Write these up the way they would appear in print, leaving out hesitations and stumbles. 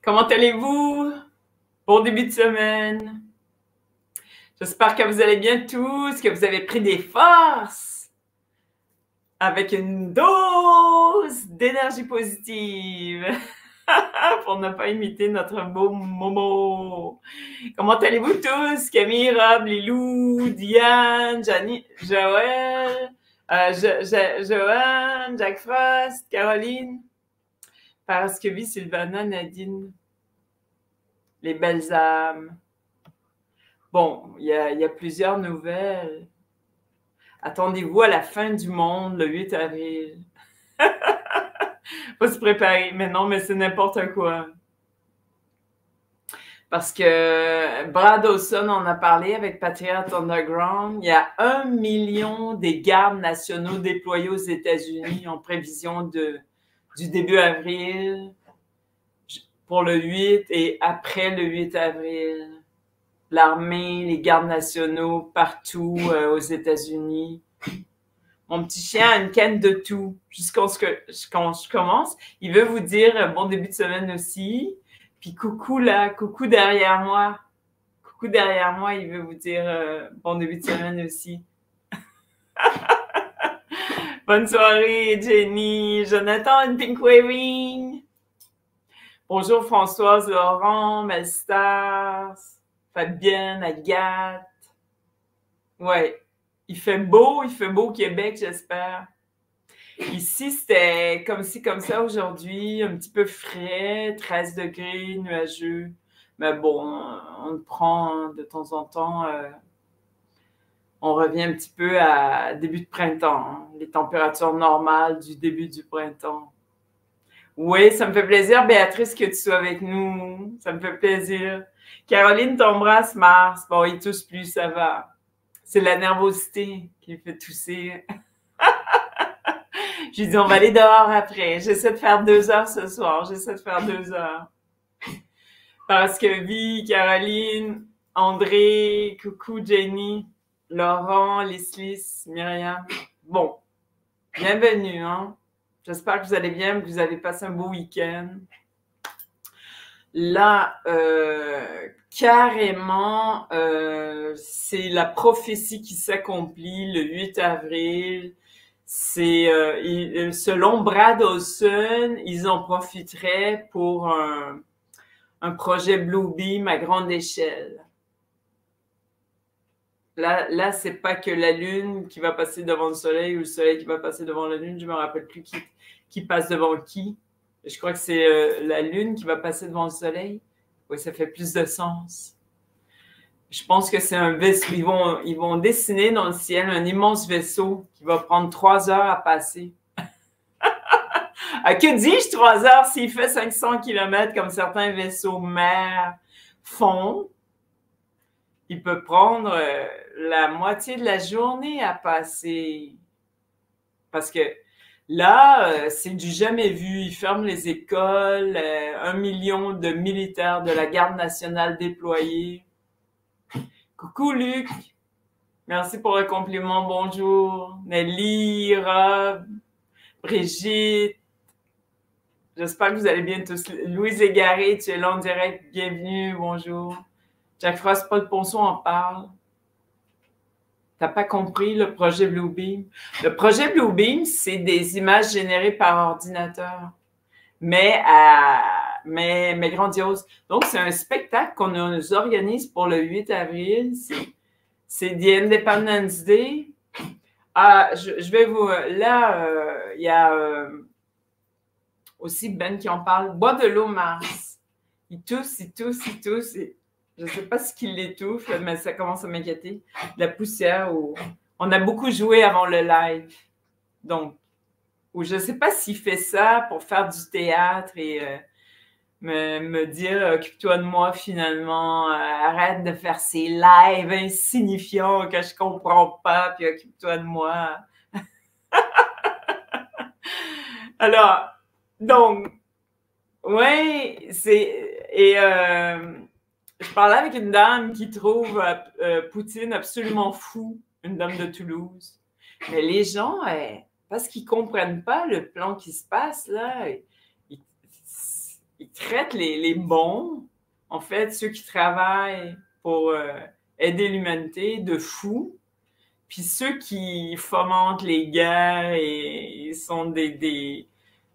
Comment allez-vous? Bon début de semaine. J'espère que vous allez bien tous, que vous avez pris des forces avec une dose d'énergie positive pour ne pas imiter notre beau Momo. Comment allez-vous tous? Camille, Rob, Lilou, Diane, Joël, Joanne, Jack Frost, Caroline, Parascovie, Sylvana, Nadine. Les belles âmes. Bon, il y a plusieurs nouvelles. Attendez-vous à la fin du monde le 8 avril. Faut se préparer. Mais non, mais c'est n'importe quoi. Parce que Brad Dawson en a parlé avec Patriot Underground. Il y a 1 million des gardes nationaux déployés aux États-Unis en prévision du début avril pour le 8 et après le 8 avril. L'armée, les gardes nationaux, partout aux États-Unis. Mon petit chien a une canne de tout. Jusqu'à ce que quand je commence, il veut vous dire bon début de semaine aussi. Puis coucou là, coucou derrière moi. Coucou derrière moi, il veut vous dire bon début de semaine aussi. Bonne soirée, Jenny. Jonathan and Pink Waving. Bonjour Françoise, Laurent, Melstars, Fabienne, Agathe. Ouais, il fait beau au Québec, j'espère. Ici, c'était comme ci, comme ça aujourd'hui, un petit peu frais, 13 degrés, nuageux. Mais bon, on le prend de temps en temps. On revient un petit peu à début de printemps, hein, les températures normales du début du printemps. Oui, ça me fait plaisir, Béatrice, que tu sois avec nous. Ça me fait plaisir. Caroline t'embrasse, Mars. Bon, il tousse plus, ça va. C'est la nervosité qui me fait tousser. J'ai dit, on va aller dehors après. J'essaie de faire 2 heures ce soir. J'essaie de faire 2 heures. Parce que Vi, Caroline, André, coucou Jenny, Laurent, Leslie, Myriam. Bon, bienvenue, hein. J'espère que vous allez bien, que vous avez passé un beau week-end. Là, carrément, c'est la prophétie qui s'accomplit le 8 avril. C'est selon Brad Dawson, ils en profiteraient pour un projet Bluebeam à grande échelle. Là, c'est pas que la Lune qui va passer devant le Soleil ou le Soleil qui va passer devant la Lune. Je me rappelle plus qui passe devant qui. Je crois que c'est la Lune qui va passer devant le Soleil. Oui, ça fait plus de sens. Je pense que c'est un vaisseau. Ils vont dessiner dans le ciel un immense vaisseau qui va prendre 3 heures à passer. Que dis-je 3 heures s'il fait 500 km comme certains vaisseaux mers font? Il peut prendre la moitié de la journée à passer. Parce que là, c'est du jamais vu. Ils ferment les écoles, 1 million de militaires de la Garde nationale déployés. Coucou Luc, merci pour le compliment, bonjour. Nelly, Rob, Brigitte, j'espère que vous allez bien tous. Louise Égaré, tu es là en direct, bienvenue, bonjour. Jack Frost, Paul Ponceau en parle. T'as pas compris le projet Bluebeam? Le projet Bluebeam, c'est des images générées par ordinateur, mais grandiose. Donc, c'est un spectacle qu'on nous organise pour le 8 avril. C'est The Independence Day. Je vais vous... Là, il y a aussi Ben qui en parle. Bois de l'eau, Mars. Il tousse. Je ne sais pas ce qui l'étouffe, mais ça commence à m'inquiéter. La poussière. On a beaucoup joué avant le live. Donc, ou je ne sais pas s'il fait ça pour faire du théâtre et me dire occupe-toi de moi finalement, arrête de faire ces lives insignifiants que je comprends pas, puis occupe-toi de moi. Alors, donc, ouais, je parlais avec une dame qui trouve Poutine absolument fou, une dame de Toulouse. Mais les gens, parce qu'ils comprennent pas le plan qui se passe là, il traite les bons, en fait, ceux qui travaillent pour aider l'humanité, de fous. Puis ceux qui fomentent les guerres et sont des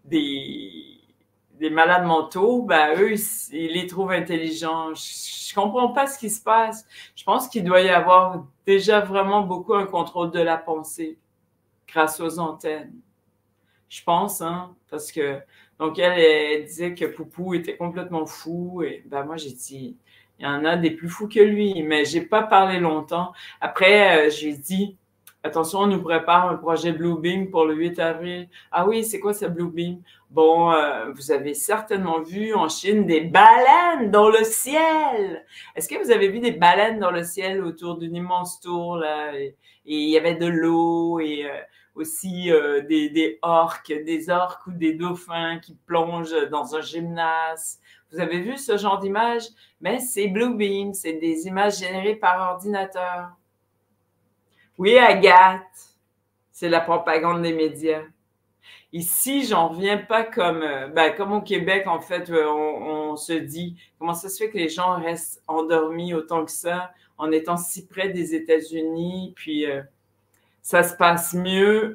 malades mentaux, ben eux, ils les trouvent intelligents. Je comprends pas ce qui se passe. Je pense qu'il doit y avoir déjà vraiment beaucoup un contrôle de la pensée grâce aux antennes. Je pense, hein, parce que donc elle disait que Poupou était complètement fou et ben moi j'ai dit il y en a des plus fous que lui, mais j'ai pas parlé longtemps. Après j'ai dit attention, on nous prépare un projet Bluebeam pour le 8 avril. Ah oui, c'est quoi ce Bluebeam? Bon, vous avez certainement vu en Chine des baleines dans le ciel. Est-ce que vous avez vu des baleines dans le ciel autour d'une immense tour là et il y avait de l'eau et aussi des orques ou des dauphins qui plongent dans un gymnase. Vous avez vu ce genre d'image? Mais c'est Bluebeam, c'est des images générées par ordinateur. Oui, Agathe, c'est la propagande des médias. Ici, j'en reviens pas comme au Québec, en fait, on se dit, comment ça se fait que les gens restent endormis autant que ça en étant si près des États-Unis, puis ça se passe mieux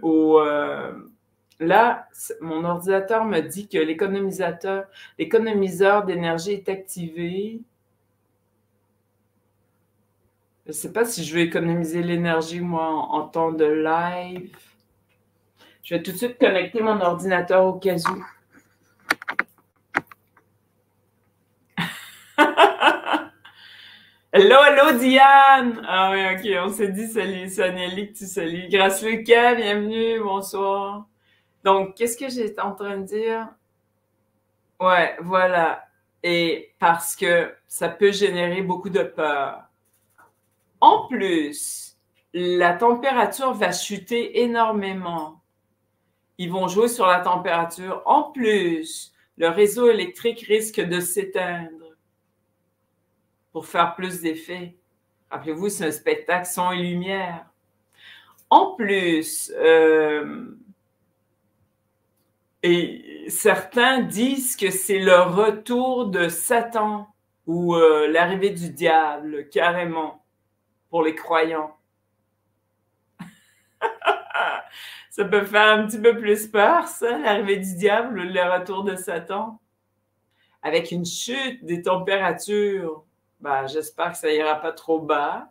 là, mon ordinateur me dit que l'économiseur d'énergie est activé. Je ne sais pas si je vais économiser l'énergie, moi, en temps de live. Je vais tout de suite connecter mon ordinateur au cas où. Hello Diane! Ah oui, ok, on s'est dit salut, c'est Anneli que tu salues. Grâce Lucas, bienvenue, bonsoir. Donc, qu'est-ce que j'étais en train de dire? Ouais, voilà. Et parce que ça peut générer beaucoup de peur. En plus, la température va chuter énormément. Ils vont jouer sur la température. En plus, le réseau électrique risque de s'éteindre pour faire plus d'effet. Rappelez-vous, c'est un spectacle son et lumière. En plus, et certains disent que c'est le retour de Satan ou l'arrivée du diable, carrément, pour les croyants. Ça peut faire un petit peu plus peur, ça, l'arrivée du diable, le retour de Satan. Avec une chute des températures, ben, j'espère que ça ira pas trop bas.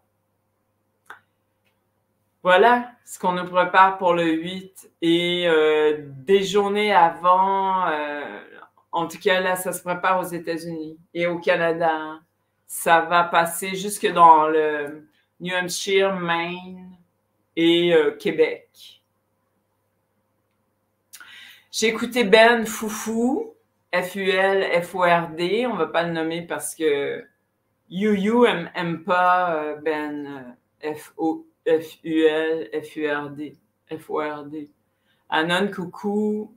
Voilà ce qu'on nous prépare pour le 8. Et des journées avant, en tout cas là, ça se prépare aux États-Unis et au Canada. Ça va passer jusque dans le New Hampshire, Maine et Québec. J'ai écouté Ben Foufou, F-U-L, F-O-R-D. On ne va pas le nommer parce que You aime pas Ben F-U-L, F-U-R-D, F-O-R-D. Anon, coucou.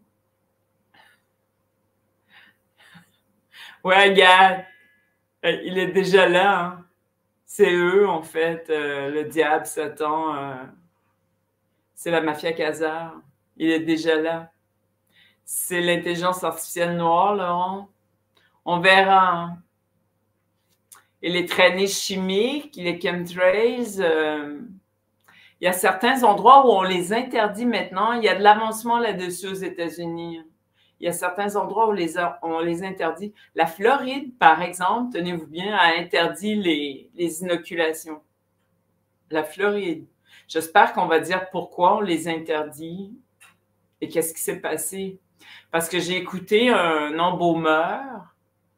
Ouais, gars, il est déjà là. Hein. C'est eux, en fait, le diable, Satan. C'est la mafia Khazar. Il est déjà là. C'est l'intelligence artificielle noire, Laurent. On verra. Hein. Et les traînées chimiques, les chemtrails, il y a certains endroits où on les interdit maintenant. Il y a de l'avancement là-dessus aux États-Unis. Il y a certains endroits où on les interdit. La Floride, par exemple, tenez-vous bien, a interdit les inoculations. La Floride. J'espère qu'on va dire pourquoi on les interdit et qu'est-ce qui s'est passé. Parce que j'ai écouté un embaumeur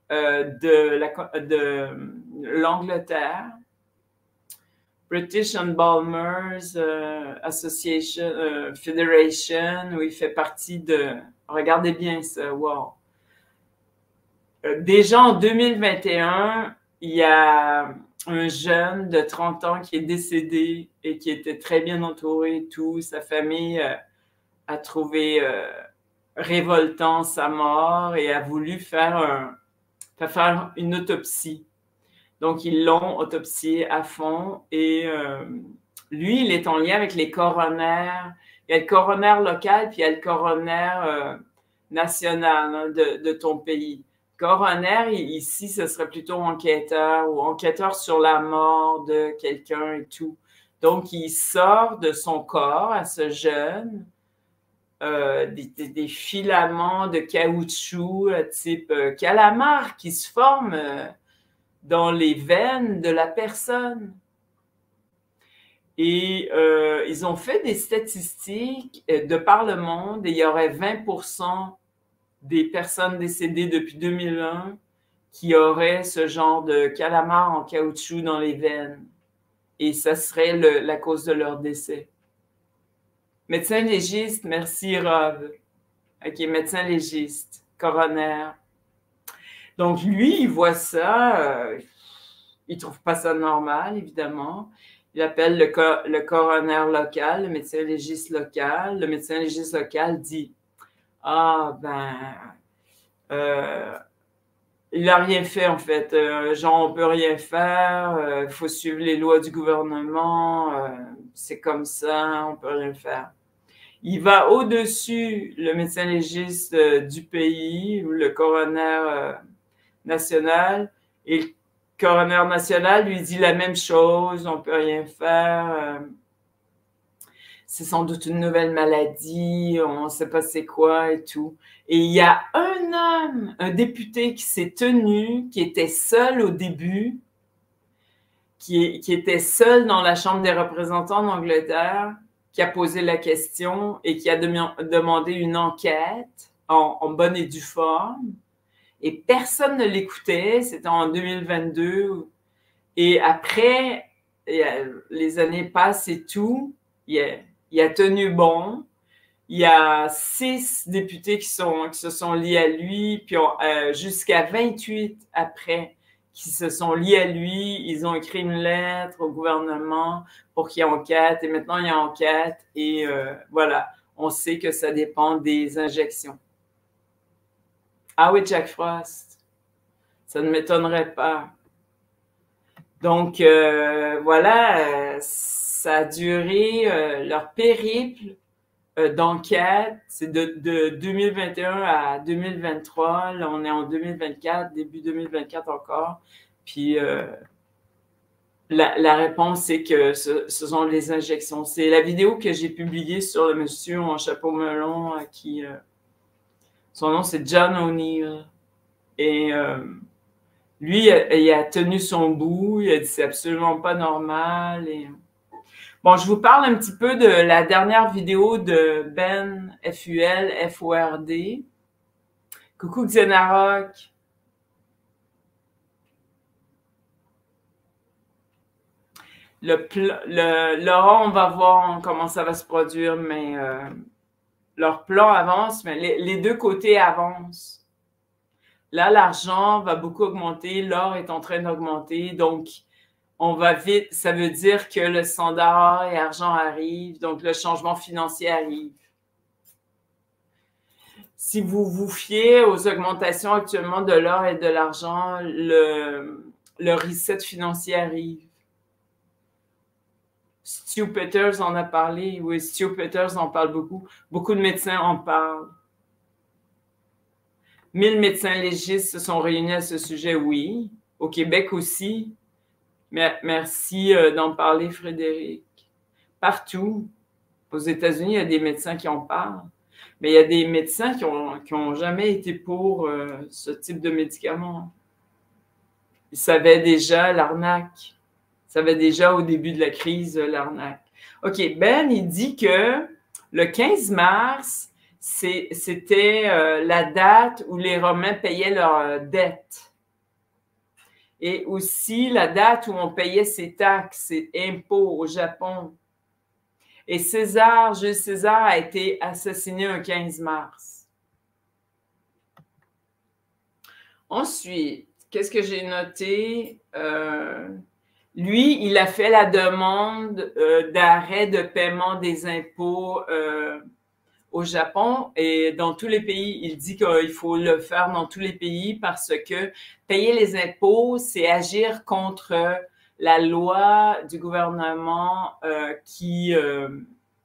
de l'Angleterre, British Embalmers Association, Federation, où il fait partie de... Regardez bien ça, wow! Déjà en 2021, il y a un jeune de 30 ans qui est décédé et qui était très bien entouré et tout. Sa famille a trouvé révoltant sa mort et a voulu faire une autopsie. Donc, ils l'ont autopsié à fond et lui, il est en lien avec les coronaires. Il y a le coroner local puis il y a le coroner national hein, de ton pays. Coroner, ici, ce serait plutôt enquêteur ou enquêteur sur la mort de quelqu'un et tout. Donc, il sort de son corps à ce jeune des filaments de caoutchouc type calamar qui se forment dans les veines de la personne. Et ils ont fait des statistiques de par le monde et il y aurait 20% des personnes décédées depuis 2001 qui auraient ce genre de calamar en caoutchouc dans les veines. Et ça serait la cause de leur décès. Médecin légiste, merci Rob. OK, médecin légiste, coroner. Donc lui, il voit ça, il trouve pas ça normal, évidemment. Il appelle le coroner local, le médecin légiste local. Le médecin légiste local dit « Ah, il n'a rien fait, en fait. Genre, on peut rien faire. Il faut suivre les lois du gouvernement. C'est comme ça, on peut rien faire. » Il va au-dessus, le médecin légiste du pays, ou le coroner national, et le coroner national lui dit la même chose, on peut rien faire. C'est sans doute une nouvelle maladie, on ne sait pas c'est quoi et tout. Et il y a un homme, un député qui s'est tenu, qui était seul au début, qui était seul dans la Chambre des représentants d'Angleterre, qui a posé la question et qui a demandé une enquête en bonne et due forme. Et personne ne l'écoutait, c'était en 2022. Et après, les années passent et tout, il a tenu bon. Il y a 6 députés qui se sont liés à lui, puis jusqu'à 28 après qui se sont liés à lui. Ils ont écrit une lettre au gouvernement pour qu'il y ait enquête. Et maintenant, il y a enquête. Et voilà, on sait que ça dépend des injections. Ah oui, Jack Frost. Ça ne m'étonnerait pas. Donc, voilà, ça a duré leur périple d'enquête. C'est de 2021 à 2023. Là, on est en 2024, début 2024 encore. Puis, la réponse, c'est que ce sont les injections. C'est la vidéo que j'ai publiée sur le monsieur en chapeau melon qui... son nom, c'est John O'Neill. Et lui, il a tenu son bout. Il a dit c'est absolument pas normal. Et... Bon, je vous parle un petit peu de la dernière vidéo de Ben FUL, FORD. Coucou Xenarok. Laurent, on va voir comment ça va se produire, mais leur plan avance, mais les deux côtés avancent. Là, l'argent va beaucoup augmenter, l'or est en train d'augmenter, donc on va vite. Ça veut dire que le standard et argent arrive, donc le changement financier arrive. Si vous vous fiez aux augmentations actuellement de l'or et de l'argent, le reset financier arrive. Stu Peters en a parlé, oui, Stu Peters en parle beaucoup. Beaucoup de médecins en parlent. 1000 médecins légistes se sont réunis à ce sujet, oui. Au Québec aussi. Merci d'en parler, Frédéric. Partout. Aux États-Unis, il y a des médecins qui en parlent. Mais il y a des médecins qui ont jamais été pour ce type de médicament. Ils savaient déjà l'arnaque. Ils savaient déjà au début de la crise l'arnaque. OK, Ben, il dit que le 15 mars, c'était la date où les Romains payaient leurs dettes. Et aussi la date où on payait ses taxes, ses impôts au Japon. Et Jules César a été assassiné un 15 mars. Ensuite, qu'est-ce que j'ai noté? Lui, il a fait la demande d'arrêt de paiement des impôts au Japon et dans tous les pays, il dit qu'il faut le faire dans tous les pays parce que payer les impôts, c'est agir contre la loi du gouvernement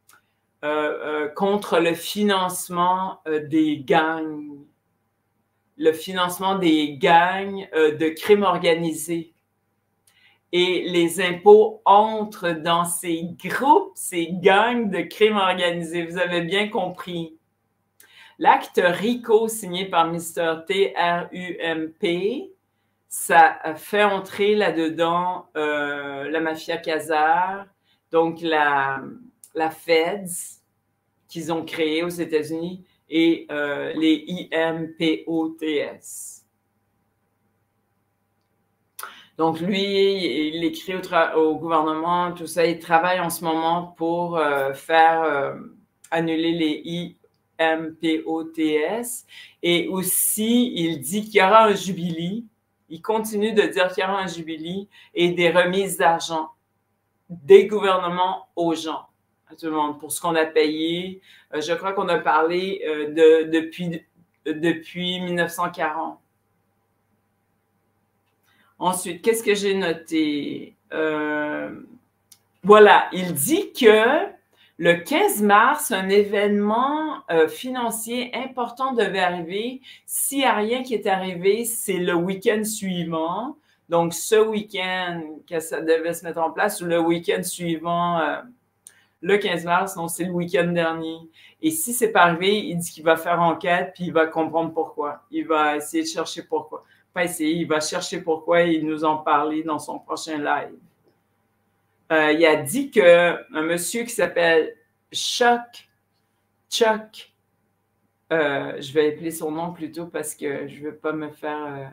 contre le financement des gangs. le financement des gangs de crimes organisés. Et les impôts entrent dans ces groupes, ces gangs de crimes organisés. Vous avez bien compris. L'acte RICO signé par Mr. Trump, ça fait entrer là-dedans la mafia Khazar, donc la Feds qu'ils ont créée aux États-Unis et les IMPOTS. Donc, lui, il écrit au gouvernement, tout ça. Il travaille en ce moment pour faire annuler les IMPOTS. Et aussi, il dit qu'il y aura un jubilé. Il continue de dire qu'il y aura un jubilé et des remises d'argent des gouvernements aux gens, à tout le monde, pour ce qu'on a payé. Je crois qu'on a parlé depuis 1940. Ensuite, qu'est-ce que j'ai noté? Voilà, il dit que le 15 mars, un événement financier important devait arriver. S'il n'y a rien qui est arrivé, c'est le week-end suivant. Donc, ce week-end que ça devait se mettre en place, ou le week-end suivant, le 15 mars, non, c'est le week-end dernier. Et si c'est pas arrivé, il dit qu'il va faire enquête, puis il va comprendre pourquoi. Il va essayer de chercher pourquoi. Pas essayer, il va chercher pourquoi et nous en parler dans son prochain live. Il a dit qu'un monsieur qui s'appelle Chuck, je vais appeler son nom plutôt parce que je ne veux pas me faire...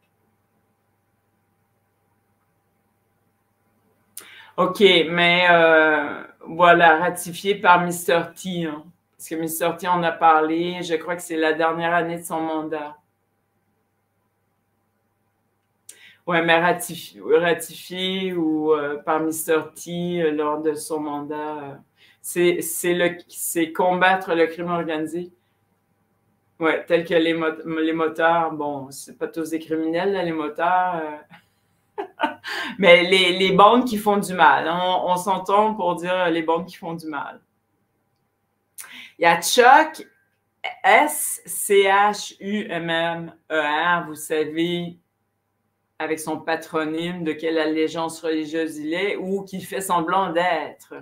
OK, mais voilà, ratifié par Mr. T. Hein, parce que Mr. T en a parlé, je crois que c'est la dernière année de son mandat. Oui, mais ratifié ou par Mr. T lors de son mandat, c'est combattre le crime organisé. Oui, tel que les motards, bon, c'est pas tous des criminels, là, les motards, mais les bandes qui font du mal. On s'entend pour dire les bandes qui font du mal. Il y a Chuck, S-C-H-U-M-M-E-R, vous savez, avec son patronyme, de quelle allégeance religieuse il est ou qu'il fait semblant d'être.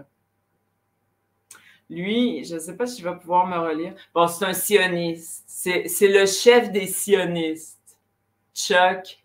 Lui, je ne sais pas si je vais pouvoir me relire. Bon, c'est un sioniste. C'est le chef des sionistes. Chuck,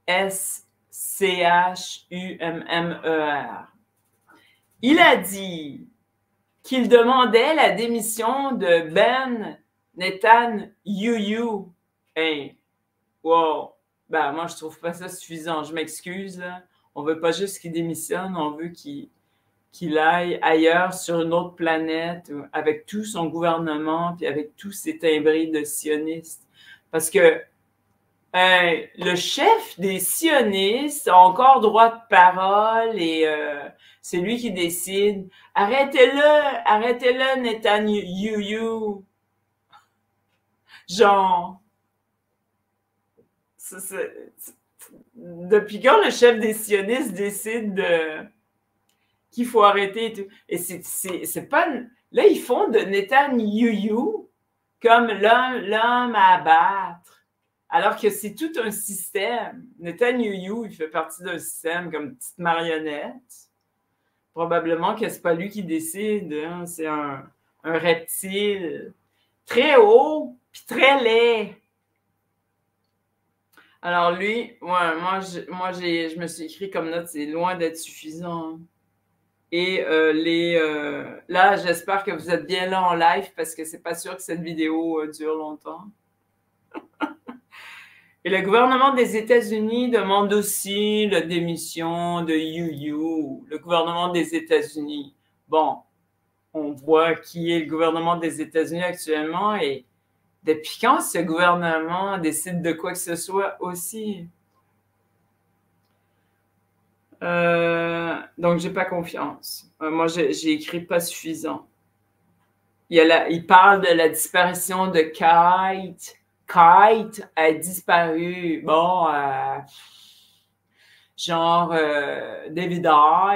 S-C-H-U-M-M-E-R. Il a dit qu'il demandait la démission de Ben Netanyahu. Hey, wow! Ben, moi, je trouve pas ça suffisant. Je m'excuse, là. On veut pas juste qu'il démissionne, on veut qu'il aille ailleurs sur une autre planète avec tout son gouvernement puis avec tous ses timbrés de sionistes. Parce que le chef des sionistes a encore droit de parole et c'est lui qui décide. Arrêtez-le, Netanyahu. Genre... Depuis quand le chef des sionistes décide qu'il faut arrêter et tout? Et c'est pas... Là, ils font de Netanyahu comme l'homme à abattre, alors que c'est tout un système. Netanyahu, il fait partie d'un système comme une petite marionnette. Probablement que c'est pas lui qui décide, hein. C'est un reptile très haut puis très laid. Alors lui, ouais, je me suis écrit comme note, c'est loin d'être suffisant. Et là, j'espère que vous êtes bien là en live parce que c'est pas sûr que cette vidéo dure longtemps. Et le gouvernement des États-Unis demande aussi la démission de Yu. Le gouvernement des États-Unis. Bon, on voit qui est le gouvernement des États-Unis actuellement et depuis quand ce gouvernement décide de quoi que ce soit aussi? Donc, j'ai pas confiance. Moi, j'ai écrit pas suffisant. Il parle de la disparition de Kite. Kite a disparu. Bon, genre David,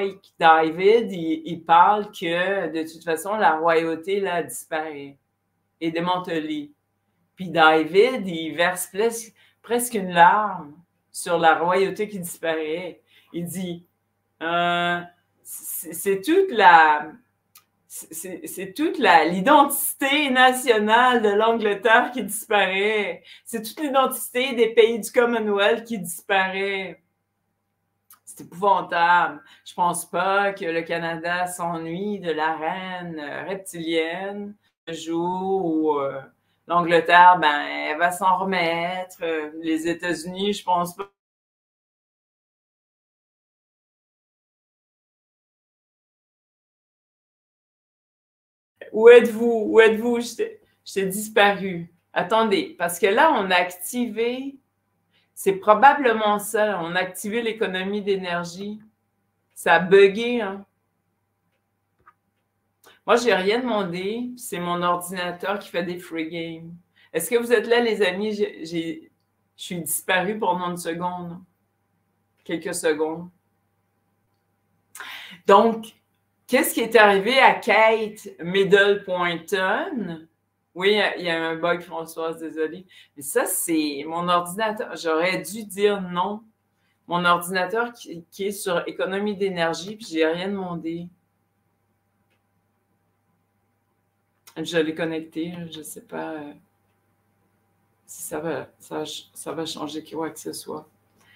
il parle que de toute façon, la royauté là, a disparu et démantelée. Puis David, il verse presque une larme sur la royauté qui disparaît. Il dit, c'est toute l'identité nationale de l'Angleterre qui disparaît. C'est toute l'identité des pays du Commonwealth qui disparaît. C'est épouvantable. Je pense pas que le Canada s'ennuie de la reine reptilienne un jour où l'Angleterre, ben, elle va s'en remettre. Les États-Unis, je pense pas. Où êtes-vous? Où êtes-vous? J'étais disparu. Attendez, parce que là, on a activé, c'est probablement ça, on a activé l'économie d'énergie. Ça a bugué, hein? Moi, j'ai rien demandé, c'est mon ordinateur qui fait des free games. Est-ce que vous êtes là, les amis? Je suis disparu pendant une seconde. Quelques secondes. Donc, qu'est-ce qui est arrivé à Kate Middleton? Oui, il y a un bug, Françoise, désolée. Mais ça, c'est mon ordinateur. J'aurais dû dire non. Mon ordinateur qui est sur économie d'énergie, puis j'ai rien demandé. Je l'ai connecté, je ne sais pas si ça va changer quoi que ce soit.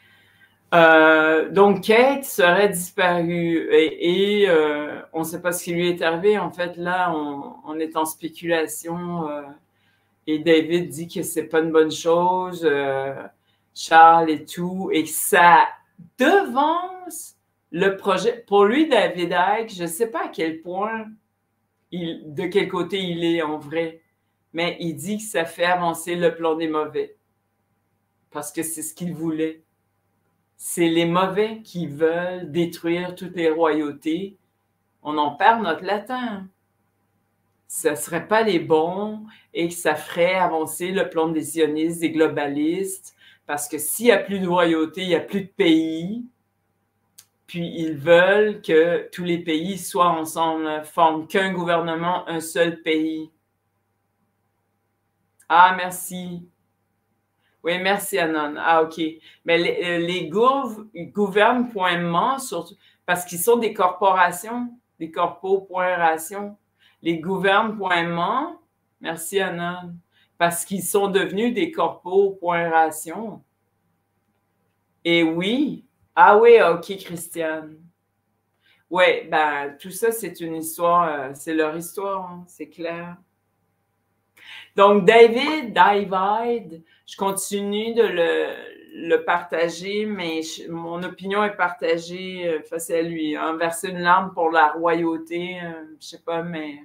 Donc, Kate serait disparue et on ne sait pas ce qui lui est arrivé. En fait, là, on est en spéculation et David dit que c'est pas une bonne chose, Charles et tout, et que ça devance le projet. Pour lui, David Icke, je ne sais pas à quel point, de quel côté il est en vrai, mais il dit que ça fait avancer le plan des mauvais parce que c'est ce qu'il voulait. C'est les mauvais qui veulent détruire toutes les royautés. On en perd notre latin. Ce ne serait pas les bons et que ça ferait avancer le plan des sionistes, des globalistes, parce que s'il n'y a plus de royauté, il n'y a plus de pays. Puis ils veulent que tous les pays soient ensemble, ne forment qu'un gouvernement, un seul pays. Ah, merci. Oui, merci, Anon. Ah, OK. Mais les gouvernements, surtout, parce qu'ils sont des corporations, des corporations. Les gouvernements, merci, Anon, parce qu'ils sont devenus des corporations. Et oui. Ah oui, OK, Christiane. Oui, ben, tout ça, c'est une histoire, c'est leur histoire, hein, c'est clair. Donc, David, je continue de le partager, mais mon opinion est partagée face à lui. Hein, verser une larme pour la royauté, je sais pas, mais...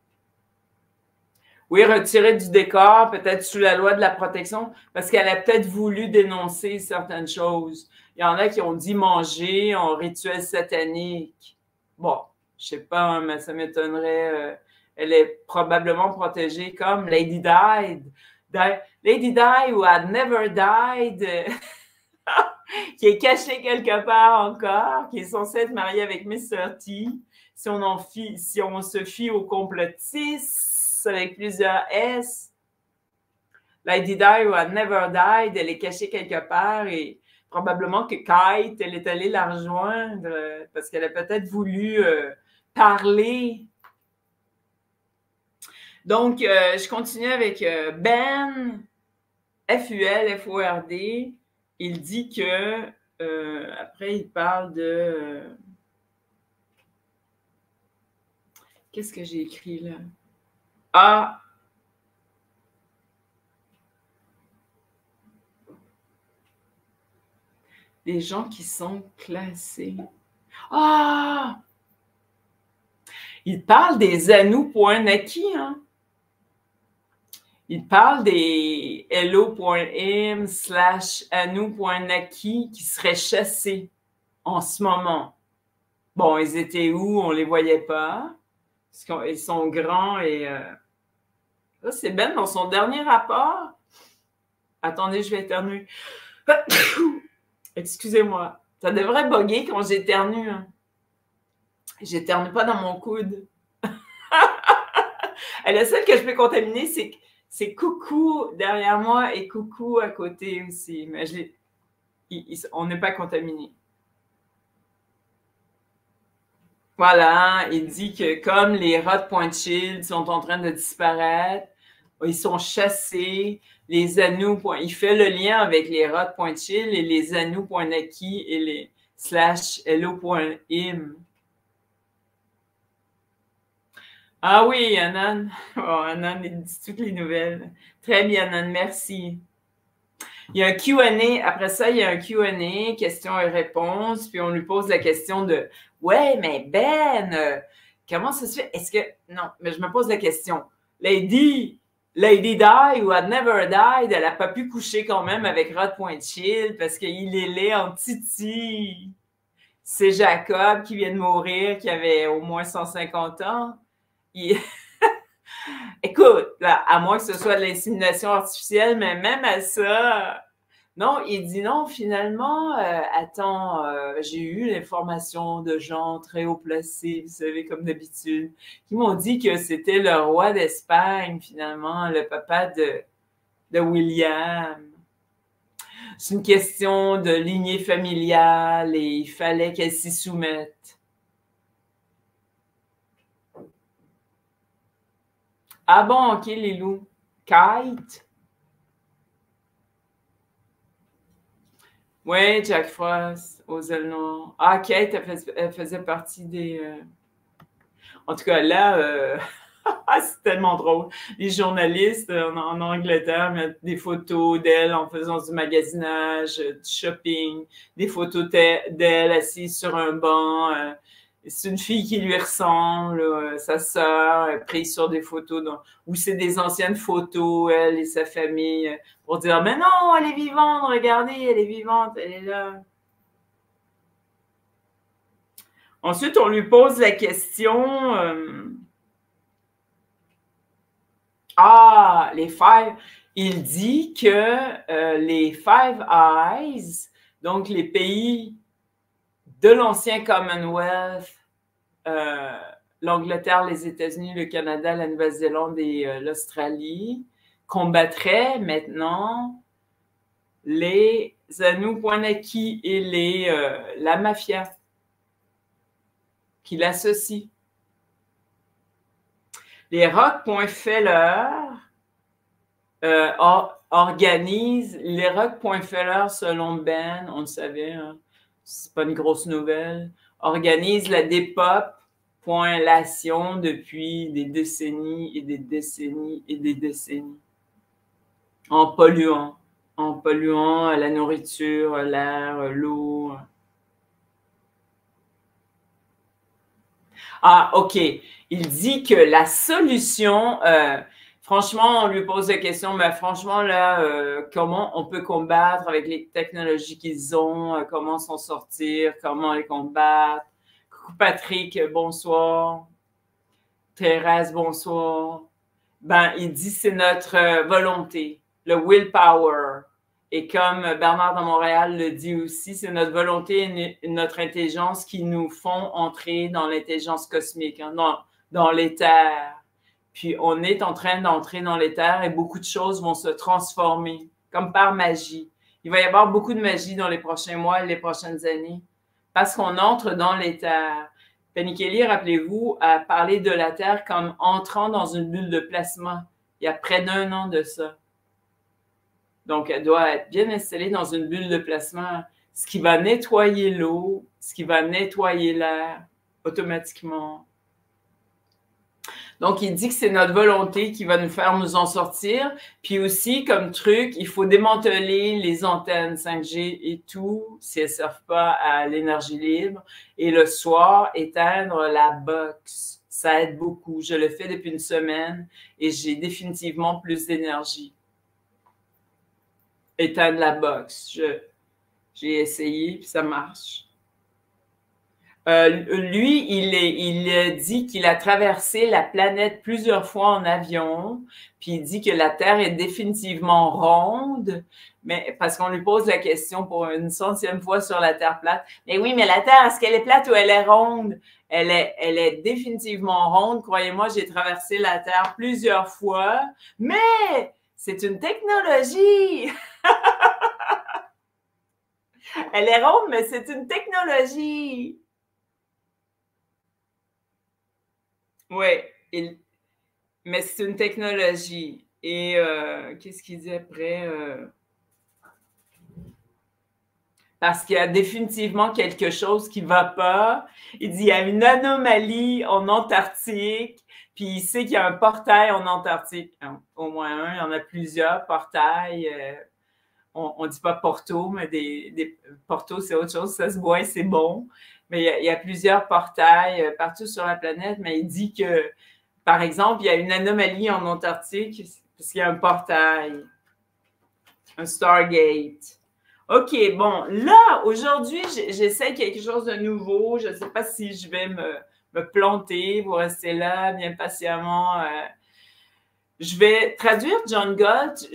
Oui, retirer du décor, peut-être sous la loi de la protection, parce qu'elle a peut-être voulu dénoncer certaines choses. Il y en a qui ont dit manger en rituel satanique. Bon, je sais pas, hein, mais ça m'étonnerait... elle est probablement protégée comme Lady Di. Lady Di ou Had Never Died, qui est cachée quelque part encore, qui est censée être mariée avec Mr. T. Si on se fie aux complotistes avec plusieurs S, Lady Di ou Had Never Died, elle est cachée quelque part et probablement que Kate, elle est allée la rejoindre parce qu'elle a peut-être voulu parler. Donc, je continue avec Ben, FUL, FORD. Il dit que, après, il parle de... qu'est-ce que j'ai écrit là? Ah! Les gens qui sont classés. Ah! Il parle des Anunnaki, hein? Il parle des hello.im/anu.naki qui seraient chassés en ce moment. Bon, ils étaient où? On ne les voyait pas. Ils sont grands et... Là, c'est Ben dans son dernier rapport. Attendez, je vais éternuer. Excusez-moi. Ça devrait bugger quand j'éternue. Hein. J'éternue pas dans mon coude. Et la seule que je peux contaminer, C'est coucou derrière moi et coucou à côté aussi. Mais on n'est pas contaminé. Voilà, il dit que comme les rats de Pointe-Child sont en train de disparaître, ils sont chassés, les Anous, il fait le lien avec les rats de Pointe-Child et les Anous.naki et les /hello.im. Ah oui, Anan. Oh, Anan, il dit toutes les nouvelles. Très bien, Anan, merci. Il y a un Q&A, après ça, il y a un Q&A, questions et réponses, puis on lui pose la question de « Ouais, mais Ben, comment ça se fait? Est-ce que… » Non, mais je me pose la question. Lady Di ou Had Never Died, elle n'a pas pu coucher quand même avec Rod Pointe-Child parce qu'il est laid en titi. C'est Jacob qui vient de mourir, qui avait au moins 150 ans. Écoute, là, à moins que ce soit de l'insémination artificielle, mais même à ça, non, il dit non, finalement, attends, j'ai eu l'information de gens très haut placés, vous savez, comme d'habitude, qui m'ont dit que c'était le roi d'Espagne, finalement, le papa de William. C'est une question de lignée familiale et il fallait qu'elle s'y soumette. Ah bon, ok, les loups. Kite? Oui, Jack Frost, aux ailes noires. Ah, Kate, elle faisait partie des… En tout cas, là, c'est tellement drôle. Les journalistes en Angleterre mettent des photos d'elle en faisant du magasinage, du shopping, des photos d'elle assise sur un banc. C'est une fille qui lui ressemble, sa sœur, prise sur des photos, où c'est des anciennes photos, elle et sa famille, pour dire « Mais non, elle est vivante, regardez, elle est vivante, elle est là. » Ensuite, on lui pose la question… les Five… Il dit que les Five Eyes, donc les pays de l'ancien Commonwealth, l'Angleterre, les États-Unis, le Canada, la Nouvelle-Zélande et l'Australie, combattraient maintenant les Anunnaki et la mafia qui l'associent. Les Rockefeller organisent, les Rockefeller, selon Ben, on le savait, hein, c'est pas une grosse nouvelle, organisent la dépopulation depuis des décennies et des décennies et des décennies. En polluant la nourriture, l'air, l'eau. Ah, OK. Il dit que la solution, franchement, on lui pose la question, mais franchement, là, comment on peut combattre avec les technologies qu'ils ont, comment s'en sortir, comment les combattre. Coucou Patrick, bonsoir. Thérèse, bonsoir. Ben, il dit c'est notre volonté, le willpower. Et comme Bernard de Montréal le dit aussi, c'est notre volonté et notre intelligence qui nous font entrer dans l'intelligence cosmique, hein, dans l'éther. Puis on est en train d'entrer dans l'éther et beaucoup de choses vont se transformer, comme par magie. Il va y avoir beaucoup de magie dans les prochains mois et les prochaines années, parce qu'on entre dans l'éther. Penny Kelly, rappelez-vous, a parlé de la Terre comme entrant dans une bulle de plasma il y a près d'1 an de ça. Donc, elle doit être bien installée dans une bulle de plasma, ce qui va nettoyer l'eau, ce qui va nettoyer l'air automatiquement. Donc, il dit que c'est notre volonté qui va nous faire nous en sortir. Puis aussi, comme truc, il faut démanteler les antennes 5G et tout, si elles ne servent pas à l'énergie libre. Et le soir, éteindre la box. Ça aide beaucoup. Je le fais depuis une semaine et j'ai définitivement plus d'énergie. Éteindre la box. J'ai essayé, puis ça marche. Lui, il dit qu'il a traversé la planète plusieurs fois en avion, puis il dit que la Terre est définitivement ronde, mais parce qu'on lui pose la question pour une centième fois sur la Terre plate. Mais oui, mais la Terre, est-ce qu'elle est plate ou elle est ronde? Elle est définitivement ronde. Croyez-moi, j'ai traversé la Terre plusieurs fois, mais c'est une technologie. Elle est ronde, mais c'est une technologie. Oui, mais c'est une technologie. Et qu'est-ce qu'il dit après? Parce qu'il y a définitivement quelque chose qui ne va pas. Il dit il y a une anomalie en Antarctique, puis il sait qu'il y a un portail en Antarctique. Au moins un, il y en a plusieurs portails. On ne dit pas Porto, mais des Porto, c'est autre chose. Ça se boit et c'est bon. Mais il y a plusieurs portails partout sur la planète, mais il dit que par exemple, il y a une anomalie en Antarctique parce qu'il y a un portail, un Stargate. OK, bon, là, aujourd'hui, j'essaie quelque chose de nouveau. Je ne sais pas si je vais me planter. Vous restez là bien patiemment. Je vais traduire John Galt.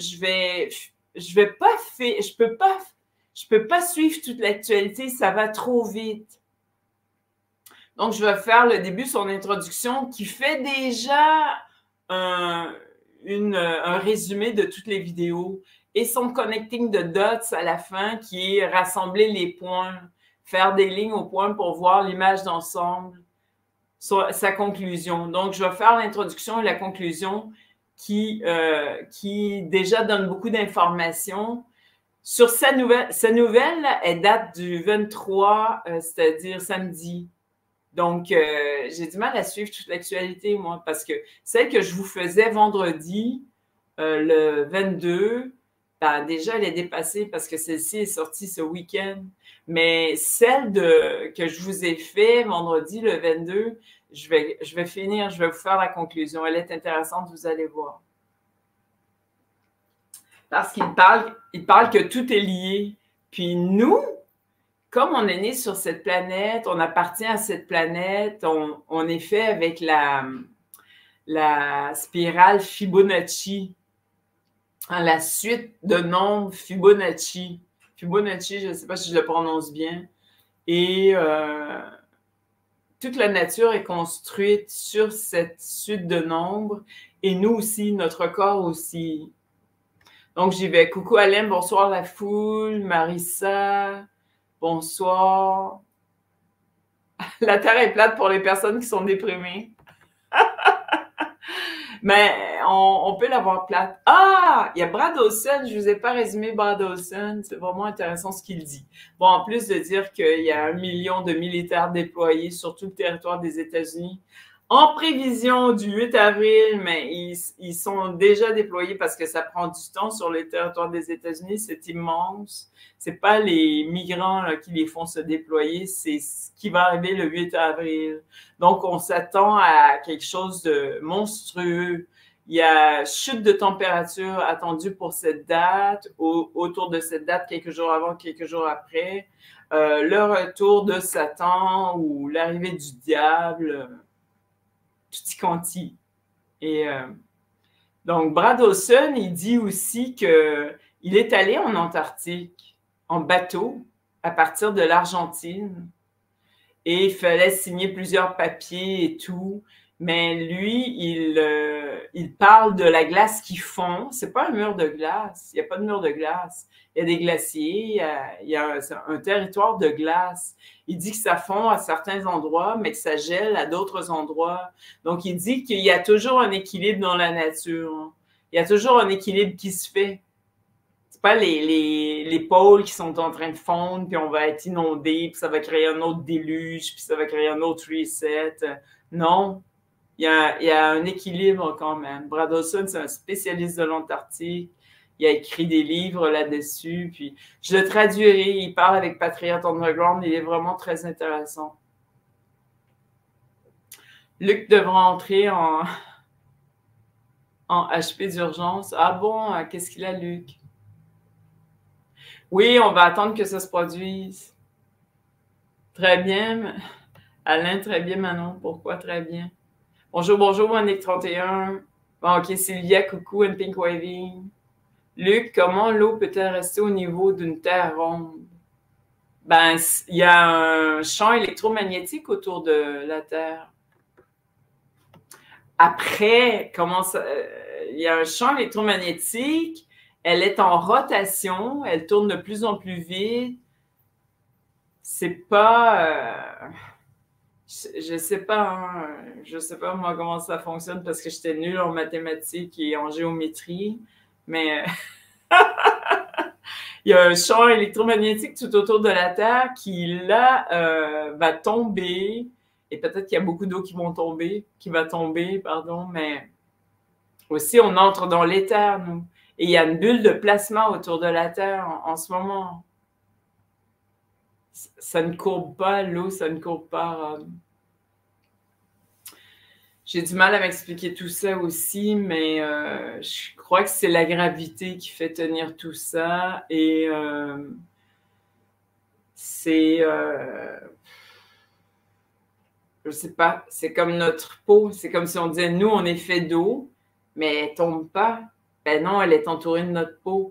Je peux pas suivre toute l'actualité. Ça va trop vite. Donc, je vais faire le début, son introduction, qui fait déjà un résumé de toutes les vidéos et son connecting de dots à la fin, qui est rassembler les points, faire des lignes au point pour voir l'image d'ensemble, sa conclusion. Donc, je vais faire l'introduction et la conclusion qui déjà donne beaucoup d'informations. Sur sa nouvelle, elle date du 23, c'est-à-dire samedi. Donc, j'ai du mal à suivre toute l'actualité, moi, parce que celle que je vous faisais vendredi, le 22, ben, déjà, elle est dépassée parce que celle-ci est sortie ce week-end. Mais celle que je vous ai fait vendredi, le 22, je vais finir, je vais vous faire la conclusion. Elle est intéressante, vous allez voir. Parce qu'il parle que tout est lié. Puis nous, comme on est né sur cette planète, on appartient à cette planète, on est fait avec la spirale Fibonacci, la suite de nombres Fibonacci. Fibonacci, je ne sais pas si je le prononce bien. Et toute la nature est construite sur cette suite de nombres. Et nous aussi, notre corps aussi. Donc, j'y vais. Coucou Alain, bonsoir la foule, Marissa. Bonsoir. La Terre est plate pour les personnes qui sont déprimées. Mais on peut l'avoir plate. Ah! Il y a Brad Olsen. Je ne vous ai pas résumé Brad Olsen. C'est vraiment intéressant ce qu'il dit. Bon, en plus de dire qu'il y a 1 million de militaires déployés sur tout le territoire des États-Unis, en prévision du 8 avril, mais ils sont déjà déployés parce que ça prend du temps sur le territoire des États-Unis. C'est immense. C'est pas les migrants là, qui les font se déployer, c'est ce qui va arriver le 8 avril. Donc, on s'attend à quelque chose de monstrueux. Il y a chute de température attendue pour cette date, autour de cette date, quelques jours avant, quelques jours après. Le retour de Satan ou l'arrivée du diable, tutti quanti. Et donc, Brad Olsen, il dit aussi qu'il est allé en Antarctique en bateau à partir de l'Argentine et il fallait signer plusieurs papiers et tout. Mais lui, il parle de la glace qui fond. C'est pas un mur de glace. Il n'y a pas de mur de glace. Il y a des glaciers. Il y a un territoire de glace. Il dit que ça fond à certains endroits, mais que ça gèle à d'autres endroits. Donc, il dit qu'il y a toujours un équilibre dans la nature. Il y a toujours un équilibre qui se fait. C'est pas les pôles qui sont en train de fondre, puis on va être inondé, puis ça va créer un autre déluge, puis ça va créer un autre reset. Non, il y a un équilibre quand même. Brad Olsen, c'est un spécialiste de l'Antarctique. Il a écrit des livres là-dessus, puis je le traduirai. Il parle avec Patriot Underground. Il est vraiment très intéressant. Luc devra entrer en HP d'urgence. Ah bon, qu'est-ce qu'il a, Luc? Oui, on va attendre que ça se produise. Très bien. Alain, très bien, Manon. Pourquoi très bien? Bonjour, bonjour, Monique31. Bon, ok, Sylvia, coucou, and Pink Waving. Luc, comment l'eau peut-elle rester au niveau d'une terre ronde? Ben, il y a un champ électromagnétique autour de la Terre. Après, il y a un champ électromagnétique, elle est en rotation, elle tourne de plus en plus vite. C'est pas... je sais pas, hein, je sais pas moi comment ça fonctionne parce que j'étais nulle en mathématiques et en géométrie, mais il y a un champ électromagnétique tout autour de la Terre qui, là, va tomber. Et peut-être qu'il y a beaucoup d'eau qui va tomber, pardon, mais aussi on entre dans l'éther, nous. Et il y a une bulle de plasma autour de la Terre en ce moment. Ça ne courbe pas, l'eau, ça ne courbe pas. J'ai du mal à m'expliquer tout ça aussi, mais je crois que c'est la gravité qui fait tenir tout ça. Et c'est... je sais pas, c'est comme notre peau. C'est comme si on disait, nous, on est fait d'eau, mais elle tombe pas. Ben non, elle est entourée de notre peau.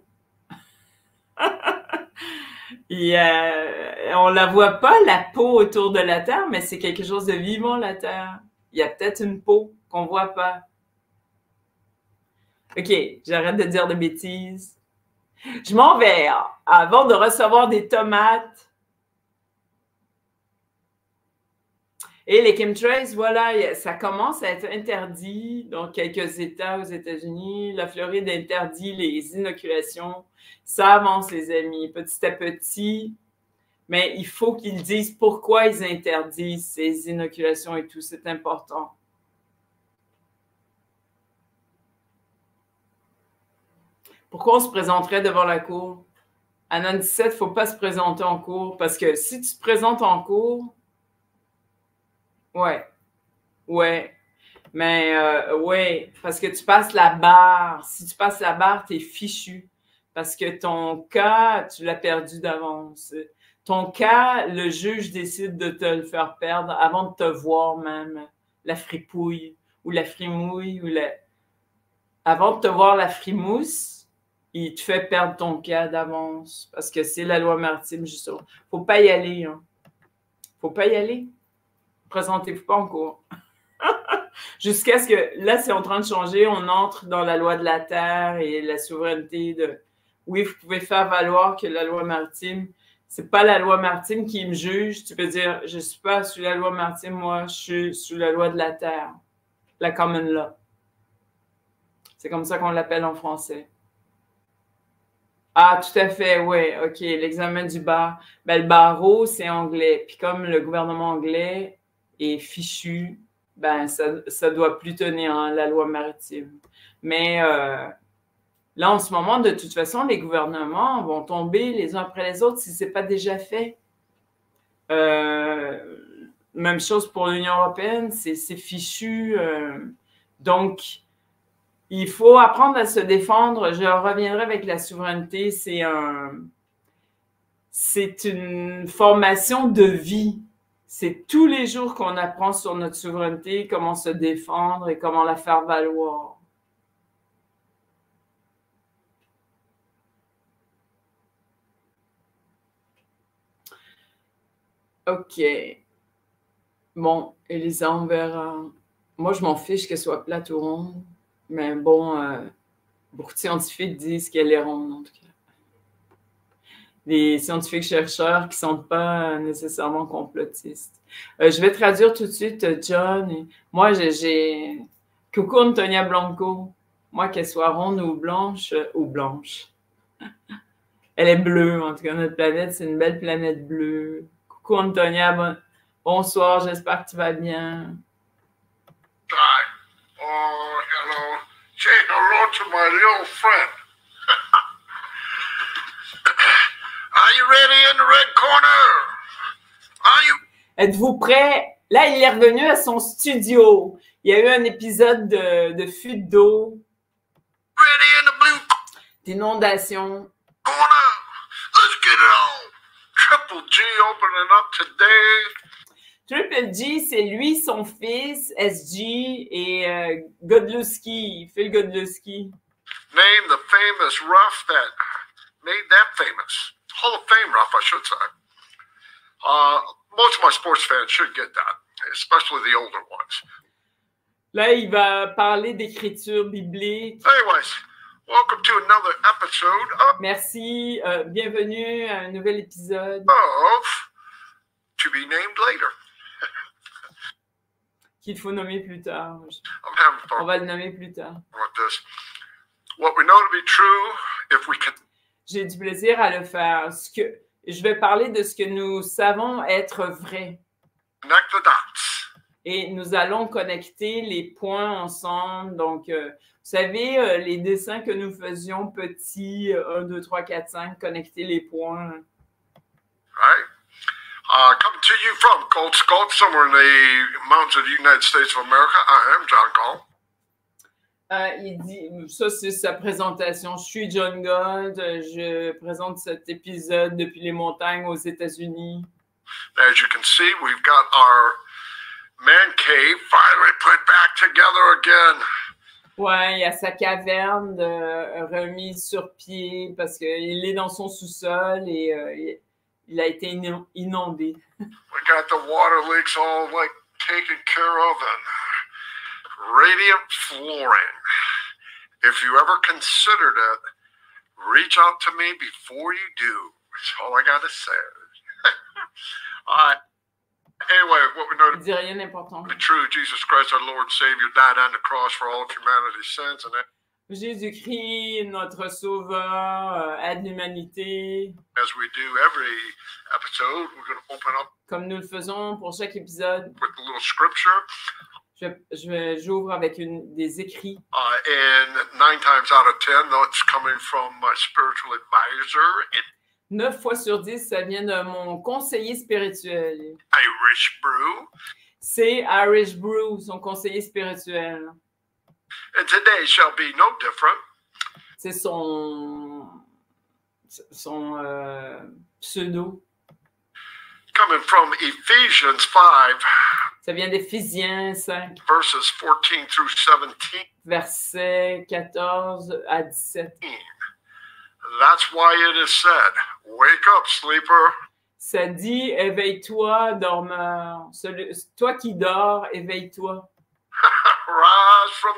Et on la voit pas, la peau autour de la Terre, mais c'est quelque chose de vivant, la Terre. Il y a peut-être une peau qu'on voit pas. OK, j'arrête de dire de bêtises. Je m'en vais. Avant de recevoir des tomates. Et les chemtrails, voilà, ça commence à être interdit dans quelques États aux États-Unis. La Floride interdit les inoculations. Ça avance, les amis, petit à petit. Mais il faut qu'ils disent pourquoi ils interdisent ces inoculations et tout. C'est important. Pourquoi on se présenterait devant la cour? À 97, il ne faut pas se présenter en cours. Parce que si tu te présentes en cours, ouais. Mais ouais, parce que tu passes la barre. Si tu passes la barre, tu es fichu. Parce que ton cas, tu l'as perdu d'avance. Ton cas, le juge décide de te le faire perdre avant de te voir même la fripouille ou la frimouille ou la... Avant de te voir la frimousse, il te fait perdre ton cas d'avance parce que c'est la loi maritime, justement. Faut pas y aller, hein. Faut pas y aller. Présentez-vous pas en cours. Jusqu'à ce que, là, c'est en train de changer, on entre dans la loi de la Terre et la souveraineté de... Oui, vous pouvez faire valoir que la loi maritime, c'est pas la loi maritime qui me juge. Tu peux dire, je suis pas sous la loi maritime, moi, je suis sous la loi de la Terre, la common law. C'est comme ça qu'on l'appelle en français. Ah, tout à fait, oui, OK, l'examen du bar. Ben, le barreau, c'est anglais. Puis comme le gouvernement anglais est fichu, ben ça doit plus tenir, hein, la loi maritime. Mais là, en ce moment, de toute façon, les gouvernements vont tomber les uns après les autres si ce n'est pas déjà fait. Même chose pour l'Union européenne, c'est fichu. Donc, il faut apprendre à se défendre. Je reviendrai avec la souveraineté. C'est une formation de vie. C'est tous les jours qu'on apprend sur notre souveraineté, comment se défendre et comment la faire valoir. OK. Bon, Elisa, on verra. Moi, je m'en fiche qu'elle soit plate ou ronde. Mais bon, beaucoup de scientifiques disent qu'elle est ronde, en tout cas. Les scientifiques chercheurs qui ne sont pas nécessairement complotistes. Je vais traduire tout de suite, John. Moi, j'ai... Coucou, Antonia Blanco. Moi, qu'elle soit ronde ou blanche, Elle est bleue, en tout cas, notre planète, c'est une belle planète bleue. Coucou, Antonia. Bonsoir, j'espère que tu vas bien. Hi. Oh, hello. Say hello to my little friend. Are you ready in the red corner? Are you... Êtes-vous prêts? Là, il est revenu à son studio. Il y a eu un épisode de fuite d'eau. Ready in the blue D'inondation. corner? Let's get it on. Triple G opening up today. Triple G, c'est lui, son fils, SG, et Godlewski, Phil Godlewski. Name the famous rough that made that famous. Hall of Fame rough, I should say. Most of my sports fans should get that, especially the older ones. Là, il va parler d'écriture biblique. Anyways, welcome to another episode of Merci, bienvenue à un nouvel épisode To Be Named Later. qu'il faut nommer plus tard. I'm having On fun va le nommer plus tard. with this. What we know to be true, if we can J'ai du plaisir à le faire. Je vais parler de ce que nous savons être vrai. connect the dots. Et nous allons connecter les points ensemble. Donc, vous savez, les dessins que nous faisions petits, 1, 2, 3, 4, 5, connecter les points. Right? Coming to you from Colts Gulch, somewhere in the mountains of the United States of America, I am John Galt. Il dit, ça c'est sa présentation. Je suis John Gold, je présente cet épisode depuis les montagnes aux États-Unis. As you can see, we've got our man cave finally put back together again. Ouais, il y a sa caverne remise sur pied parce qu'il est dans son sous-sol et il a été inondé. We got the water leaks all like taken care of and radiant flooring. If you ever considered it, reach out to me before you do. That's all I got to say. Anyway, what we know Il dit rien d'important. to be true, Jesus Christ, our Lord and Savior, died on the cross for all of humanity's sins. And Jésus-Christ, notre sauveur, aide l'humanité. as we do every episode, we're going to open up Comme nous le faisons pour chaque épisode, with a little scripture. j'ouvre avec des écrits. And 9 times out of 10, that's coming from my spiritual advisor in 9 fois sur 10, ça vient de mon conseiller spirituel. Irish Brew. C'est Irish Brew, son conseiller spirituel. And today shall be no different. C'est son pseudo. Coming from Ephesians 5, Ça vient d'Éphésiens 5, verses 14 through 17. versets 14 à 17. That's why it is said, wake up, sleeper. Ça dit, éveille-toi, dormeur. Toi qui dors, éveille-toi. Rise from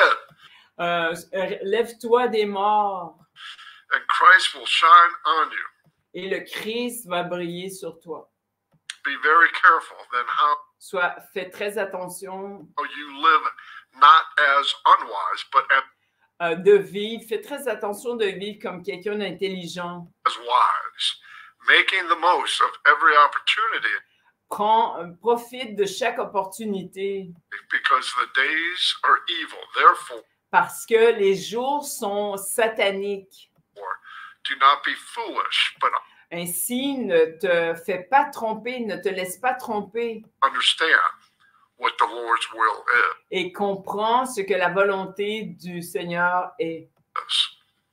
the dead, Lève-toi des morts and Christ will shine on you. et le Christ va briller sur toi. Be very careful then Fais très attention how you live, not as unwise, but de vivre. Fais très attention de vivre comme quelqu'un d'intelligent. as wise, making the most of every opportunity, Profite de chaque opportunité because the days are evil. Therefore, parce que les jours sont sataniques. do not be foolish, but Ainsi, ne te fais pas tromper, ne te laisse pas tromper understand what the Lord's will et comprends ce que la volonté du Seigneur est. is.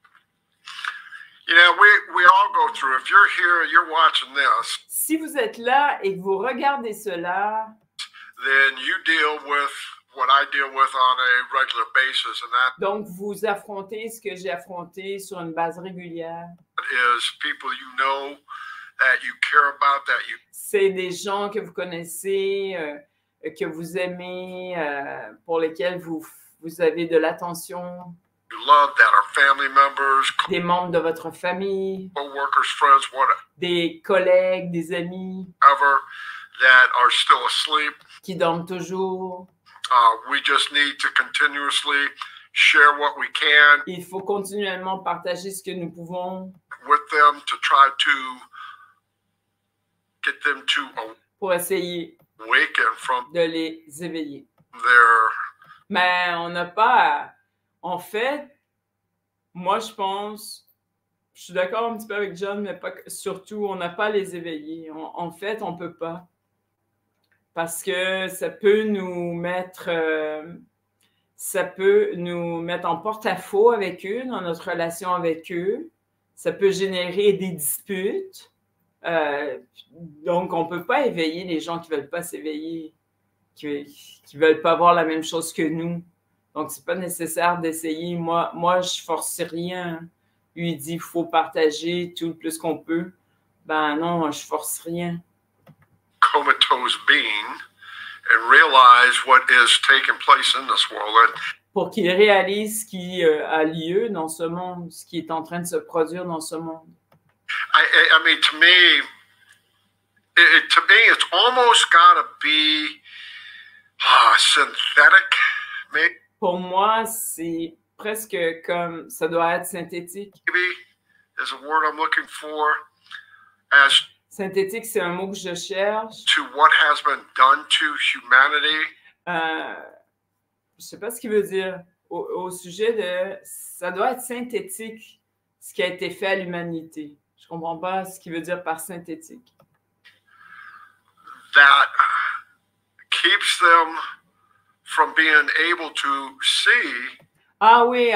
You know, we all go through. If you're here, you're watching this, Si vous êtes là et que vous regardez cela, then you deal with what I deal with on a regular basis, and that donc vous affrontez ce que j'ai affronté sur une base régulière. is people you know, that you care about, that you C'est des gens que vous connaissez, que vous aimez, pour lesquels vous avez de l'attention, love, that are family members, des membres de votre famille, co-workers, friends, whatever, des collègues, des amis that are still asleep. qui dorment toujours. We just need to continuously share what we can Il faut continuellement partager ce que nous pouvons with them to try to get them to pour essayer awaken from de les éveiller. their Mais on n'a pas... En fait, moi, je pense... Je suis d'accord un petit peu avec John, mais pas surtout, on n'a pas à les éveiller. En fait, on ne peut pas. Parce que ça peut nous mettre en porte-à-faux avec eux, dans notre relation avec eux. Ça peut générer des disputes. Donc, on ne peut pas éveiller les gens qui ne veulent pas s'éveiller, qui ne veulent pas voir la même chose que nous. Donc, ce n'est pas nécessaire d'essayer. Moi, je ne force rien. Lui, il dit qu'il faut partager tout le plus qu'on peut. Ben non, je ne force rien. Comatose being and realize what is taking place in this world. Pour qu'il réalise ce qui a lieu dans ce monde, ce qui est en train de se produire dans ce monde. I mean, to me, it's almost got to be synthetic. Maybe Pour moi, c'est presque comme, ça doit être synthétique. is a word I'm looking for as Synthétique, c'est un mot que je cherche. to what has been done to humanity. Je ne sais pas ce qu'il veut dire au sujet de, ça doit être synthétique, ce qui a été fait à l'humanité. Je ne comprends pas ce qu'il veut dire par synthétique. That keeps them from being able to see. Ah oui,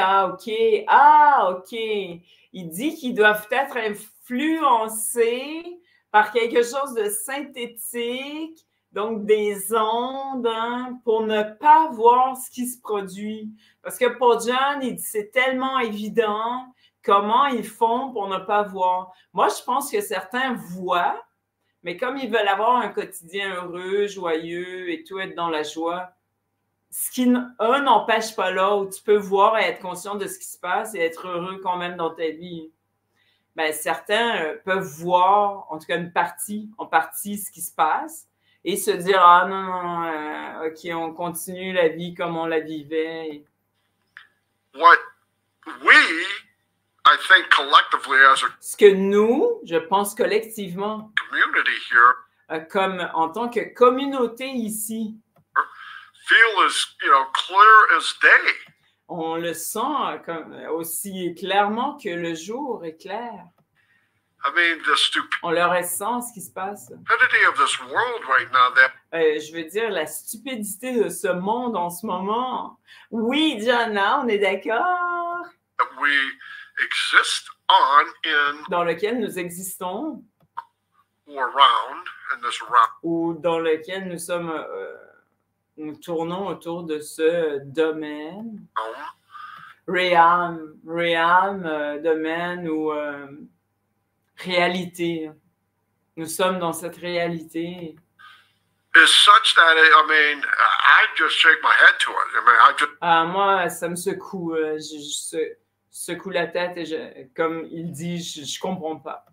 ok. Il dit qu'ils doivent être influencés par quelque chose de synthétique, donc des ondes, hein, pour ne pas voir ce qui se produit. Parce que pour John, il dit c'est tellement évident comment ils font pour ne pas voir. Moi, je pense que certains voient, mais comme ils veulent avoir un quotidien heureux, joyeux et tout, être dans la joie, ce qui, un n'empêche pas l'autre. Tu peux voir et être conscient de ce qui se passe et être heureux quand même dans ta vie. Ben, certains peuvent voir, en tout cas en partie, ce qui se passe et se dire « Ah non, ok, on continue la vie comme on la vivait. » What we, I think, collectively as a Ce que nous, je pense collectivement, community here, comme en tant que communauté ici, feel as, clear as day. on le sent comme aussi clairement que le jour est clair. I mean, the On le ressent, ce qui se passe. stupidity of this world right now, that Je veux dire, la stupidité de ce monde en ce moment. Oui, Jana, on est d'accord. we exist on, in, Dans lequel nous existons or around, in this realm. ou dans lequel nous sommes, nous tournons autour de ce domaine. Realm, domaine ou réalité. Nous sommes dans cette réalité. Is such that, I just shake my head to it. I just, Moi, ça me secoue. Je secoue la tête et comme il dit, je comprends pas.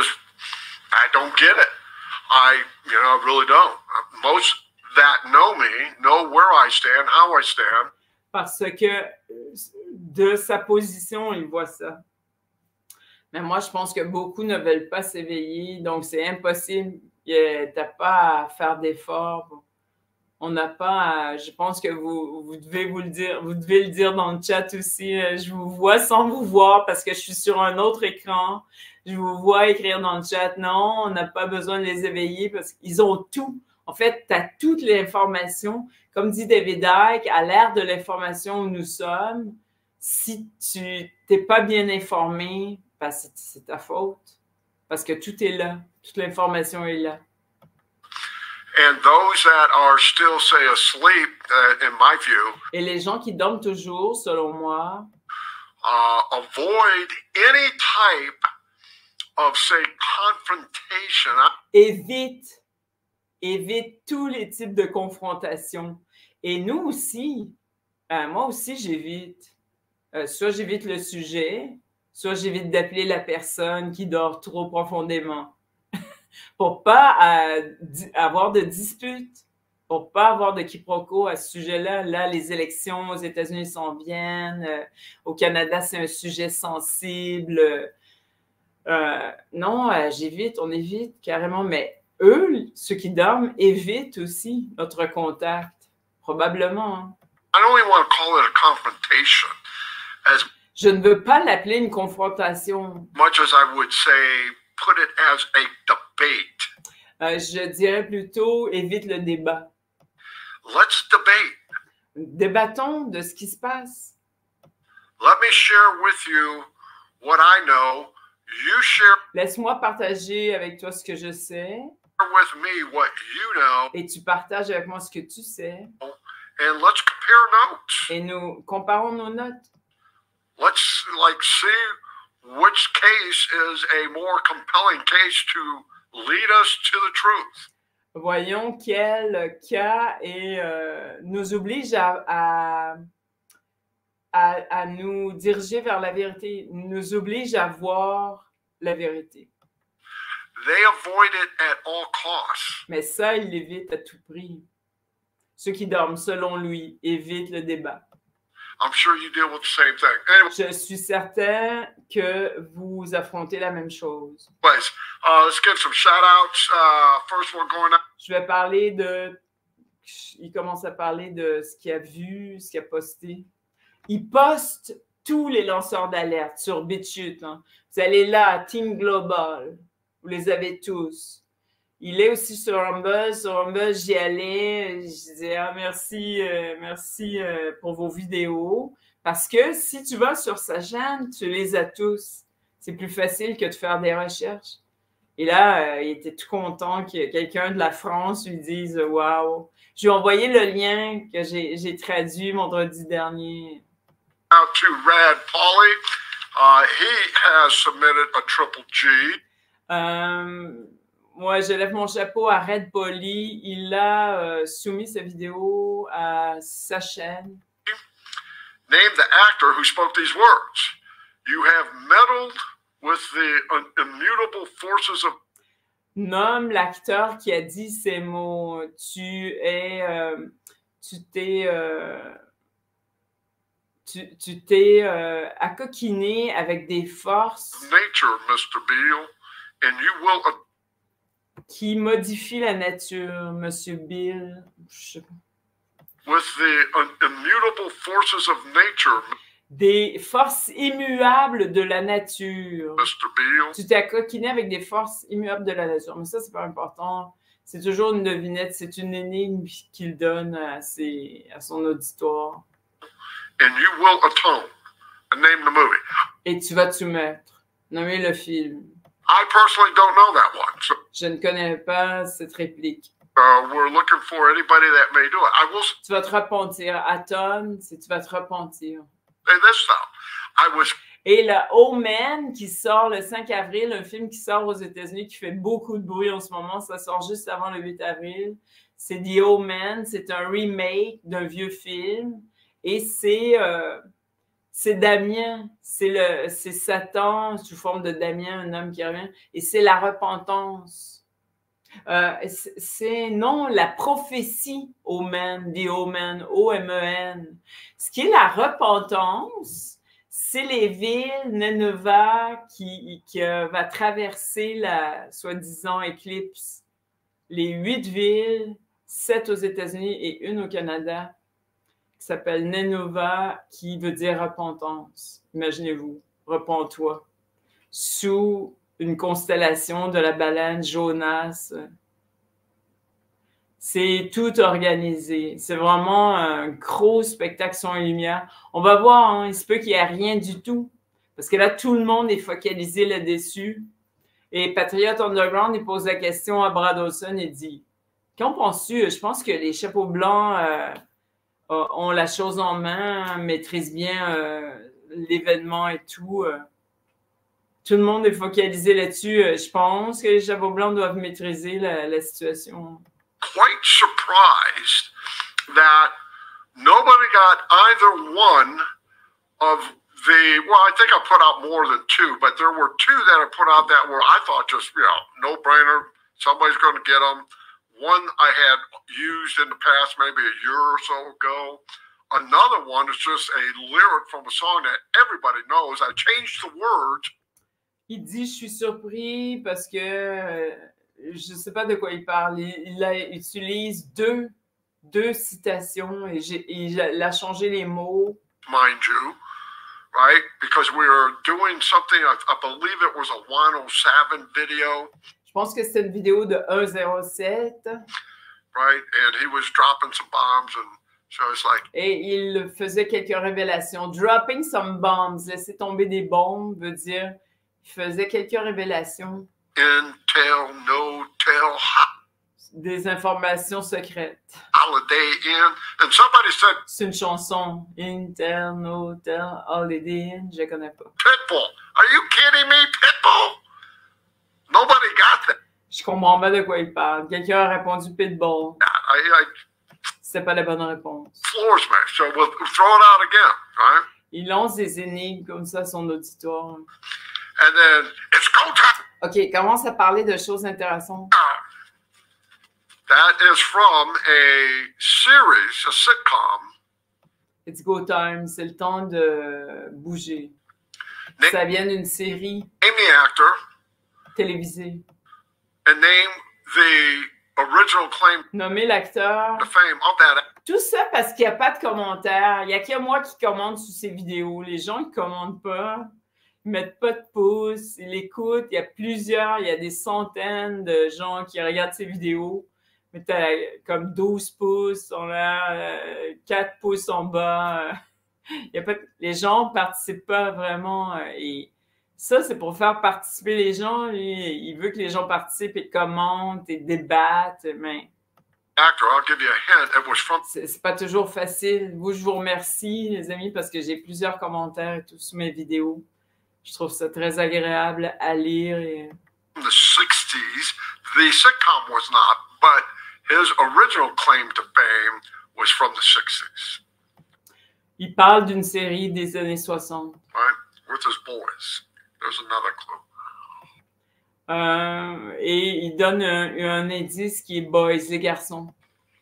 I don't get it. I really don't. Most that know me know where I stand, how I stand. Parce que de sa position, il voit ça. Mais moi, je pense que beaucoup ne veulent pas s'éveiller, donc c'est impossible. Tu n'as pas à faire d'efforts. On n'a pas à, je pense que vous devez vous le dire, vous devez le dire dans le chat aussi. Je vous vois sans vous voir parce que je suis sur un autre écran. Je vous vois écrire dans le chat. Non, on n'a pas besoin de les éveiller parce qu'ils ont tout. En fait, tu as toute l'information. Comme dit David Icke, à l'ère de l'information où nous sommes, si tu n'es pas bien informé, ben c'est ta faute. Parce que tout est là. Toute l'information est là. And those that are still, say, asleep, in my view, Et les gens qui dorment toujours, selon moi, avoid any type of, say, confrontation. évite tous les types de confrontations. Et nous aussi, moi aussi, j'évite. Soit j'évite le sujet, soit j'évite d'appeler la personne qui dort trop profondément. Pour pas avoir de disputes, pour pas avoir de quiproquos à ce sujet-là. Là, les élections aux États-Unis s'en viennent. Au Canada, c'est un sujet sensible. Non, j'évite, on évite carrément. Mais eux, ceux qui dorment, évitent aussi notre contact. Probablement. Hein. I don't even want to call it a confrontation as Je ne veux pas l'appeler une confrontation. much as I would say put it as a debate. Je dirais plutôt évite le débat. Let's debate. Débattons de ce qui se passe. Let me share with you what I know. You share Laisse-moi partager avec toi ce que je sais with me what you know, et tu partages avec moi ce que tu sais and let's compare notes. et nous comparons nos notes. Let's see which case is a more compelling case to lead us to the truth. Voyons quel cas nous oblige à nous diriger vers la vérité, nous oblige à voir la vérité. They avoid it at all costs. Mais ça, il l'évite à tout prix. Ceux qui dorment, selon lui, évitent le débat. I'm sure you deal with the same thing. Anyway, Je suis certain que vous affrontez la même chose. let's give some shout-outs. First one going out. Je vais parler de... Il commence à parler de ce qu'il a vu, ce qu'il a posté. Il poste tous les lanceurs d'alerte sur BitChute. Hein. Vous allez là, Team Global. Vous les avez tous. Il est aussi sur Rumble. Sur Rumble, j'y allais. Je disais, merci pour vos vidéos. Parce que si tu vas sur sa chaîne, tu les as tous. C'est plus facile que de faire des recherches. Et là, il était tout content que quelqu'un de la France lui dise « Wow ». Je lui ai envoyé le lien que j'ai traduit vendredi dernier. Out to Rad Polly. He has submitted a triple G. Moi, je lève mon chapeau à Red Polly. Il a soumis sa vidéo à sa chaîne. Name the actor who spoke these words. You have meddled with the immutable forces of... Nomme l'acteur qui a dit ces mots. Tu t'es accoquiné avec des forces nature, Mr. Beale, and you will... qui modifient la nature, Monsieur Bill. With the immutable forces of nature, Des forces immuables de la nature. Mr. Beale. Tu t'es accoquiné avec des forces immuables de la nature. Mais ça, c'est pas important. C'est toujours une devinette. C'est une énigme qu'il donne à son auditoire. And you will atone. Name the movie. Et tu vas te soumettre. Nommer le film. I personally don't know that one. So, Je ne connais pas cette réplique. we're looking for anybody that may do it. I will say Tu vas te repentir. Atone, c'est tu vas te repentir. this though. I was Et le Omen qui sort le 5 avril, un film qui sort aux États-Unis qui fait beaucoup de bruit en ce moment, ça sort juste avant le 8 avril. C'est The Omen, c'est un remake d'un vieux film et c'est Damien, c'est Satan sous forme de Damien, un homme qui revient, et c'est la repentance. C'est non, la prophétie Omen, The Omen, O-M-E-N. Ce qui est la repentance, c'est les villes Nineveh qui va traverser la soi-disant éclipse. Les 8 villes, 7 aux États-Unis et 1 au Canada, qui s'appelle Nineveh, qui veut dire repentance. Imaginez-vous, repens-toi. Sous une constellation de la baleine Jonas. C'est tout organisé. C'est vraiment un gros spectacle son et lumière. On va voir, hein, il se peut qu'il n'y ait rien du tout. Parce que là, tout le monde est focalisé là-dessus. Et Patriot Underground, il pose la question à Brad Olson et dit « Qu'en penses-tu? Je pense que les chapeaux blancs ont la chose en main, maîtrisent bien l'événement et tout. Tout le monde est focalisé là-dessus. Je pense que les chapeaux blancs doivent maîtriser la situation. » quite surprised that nobody got either one of the, well, I think I put out more than 2, but there were 2 that I put out that were, I thought just, no brainer, somebody's going to get them. One I had used in the past, maybe a year or so ago. Another one is just a lyric from a song that everybody knows. I changed the words. Il dit, je suis surpris parce que je ne sais pas de quoi il parle. Il utilise deux citations et il a changé les mots. Mind you, right? Because we were doing something, I believe it was a 107 video. Je pense que c'était une vidéo de 107. Right? And he was dropping some bombs and so it's like... Et il faisait quelques révélations. Dropping some bombs, laisser tomber des bombes, veut dire Il faisait quelques révélations, Intel, no tell, des informations secrètes. Holiday Inn. And somebody said, C'est une chanson. Intel, Hotel, Holiday Inn, je ne connais pas. Pitbull. Are you kidding me, Pitbull? Nobody got that. Je comprends pas de quoi il parle. Quelqu'un a répondu Pitbull. C'était pas la bonne réponse. Floor smash. So we'll throw it out again, right? Il lance des énigmes comme ça à son auditoire. And then it's go time. OK, commence à parler de choses intéressantes. That is from a series, a sitcom. It's go time, c'est le temps de bouger. Ça vient d'une série Name the actor télévisée. and name the original claim Nommer l'acteur. to fame of that actor. Tout ça parce qu'il n'y a pas de commentaires. Il n'y a que moi qui commente sous ces vidéos. Les gens ne commentent pas. Ils ne mettent pas de pouces. Ils l'écoutent. Il y a des centaines de gens qui regardent ces vidéos. Mais tu as comme 12 pouces en l'air, 4 pouces en bas. Les gens ne participent pas vraiment. Et ça, c'est pour faire participer les gens. Il veut que les gens participent et commentent et débattent. Mais Actor, I'll give you a hint. It was from c'est pas toujours facile. Je vous remercie, les amis, parce que j'ai plusieurs commentaires et tout sous mes vidéos. Je trouve ça très agréable à lire. the 60s. The sitcom was not, but his original claim to fame was from the 60s, Il parle d'une série des années 60. right? With his boys. There's another clue. Et il donne un indice qui est boys, les garçons.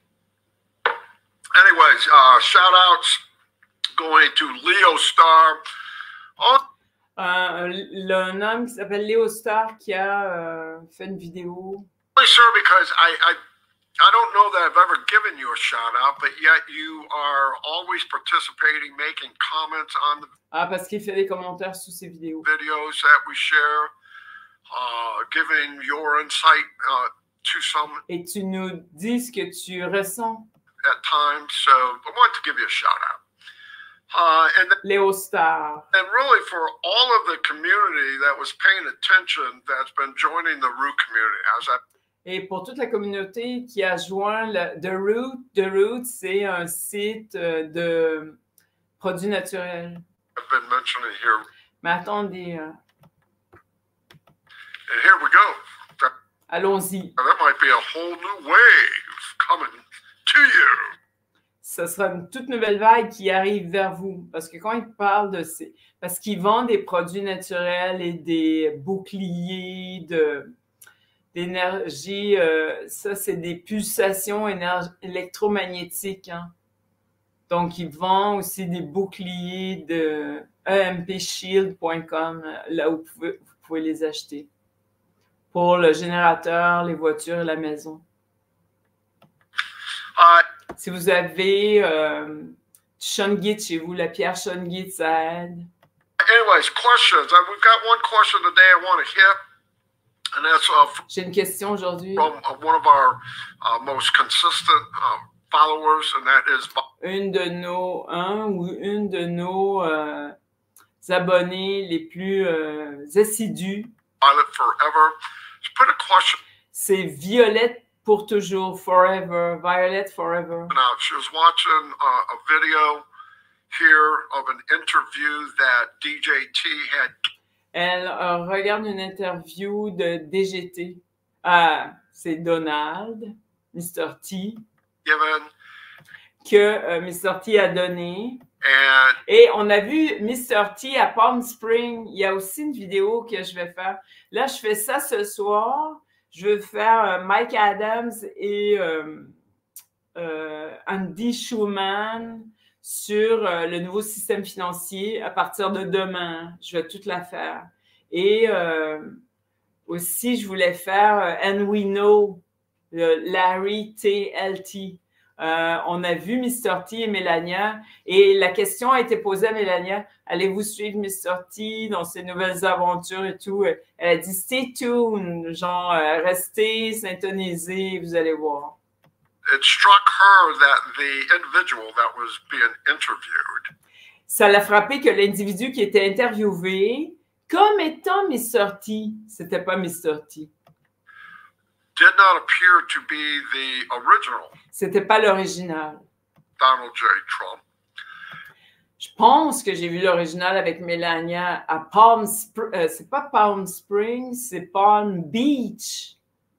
Anyways, shout outs going to Leo Star. Oh, Un homme qui s'appelle Léo Star qui a fait une vidéo. only sure because I don't know that I've ever given you a shout out, but yet you are always participating, making comments on the Ah, parce qu'il fait des commentaires sous ses vidéos. videos that we share, giving your insight to some Et tu nous dis ce que tu ressens. at times. So I want to give you a shout out. Léo Star. And really for all of the community that was paying attention, that's been joining the Root community. As Et pour toute la communauté qui a joint The Root, c'est un site de produits naturels. I've been mentioning here. Mais attendez, And here we go. allons-y. That might be a whole new wave coming to you. Ce sera une toute nouvelle vague qui arrive vers vous. Parce que quand il parle de ces... Parce qu'il vend des produits naturels et des boucliers d'énergie. Ça, c'est des pulsations électromagnétiques. Hein. Donc, il vend aussi des boucliers de empshield.com, là où vous pouvez les acheter. Pour le générateur, les voitures et la maison. Si vous avez Shungite chez vous, la pierre Shungite, ça aide. Anyways, questions. We've got one question today I want to hit, and that's J'ai une question aujourd'hui. from one of our most consistent followers, and that is Une de nos abonnés les plus assidus. Violet Forever. She put a question C'est Violette pour toujours, forever, Violet forever. out. She was watching a video here of an interview that DJT had Elle regarde une interview de DGT. C'est Donald, Mr. T, given, que Mr. T a donné. and Et on a vu Mr. T à Palm Springs. Il y a aussi une vidéo que je vais faire. Là, je fais ça ce soir. Je veux faire Mike Adams et Andy Schumann sur le nouveau système financier à partir de demain. Je vais toute la faire. Et aussi, je voulais faire And We Know, Larry TLT. On a vu Mr. T et Mélania et la question a été posée à Mélania, allez-vous suivre Mr. T dans ses nouvelles aventures et tout? Elle a dit stay tuned, genre restez syntonisés, vous allez voir. it struck her that the individual that was being interviewed Ça l'a frappé que l'individu qui était interviewé comme étant Mr. T. C'était pas Mr. T. Did not appear to be the original C'était pas l'original. Donald J. Trump. Je pense que j'ai vu l'original avec Melania à Palm Springs. C'est pas Palm Springs, c'est Palm Beach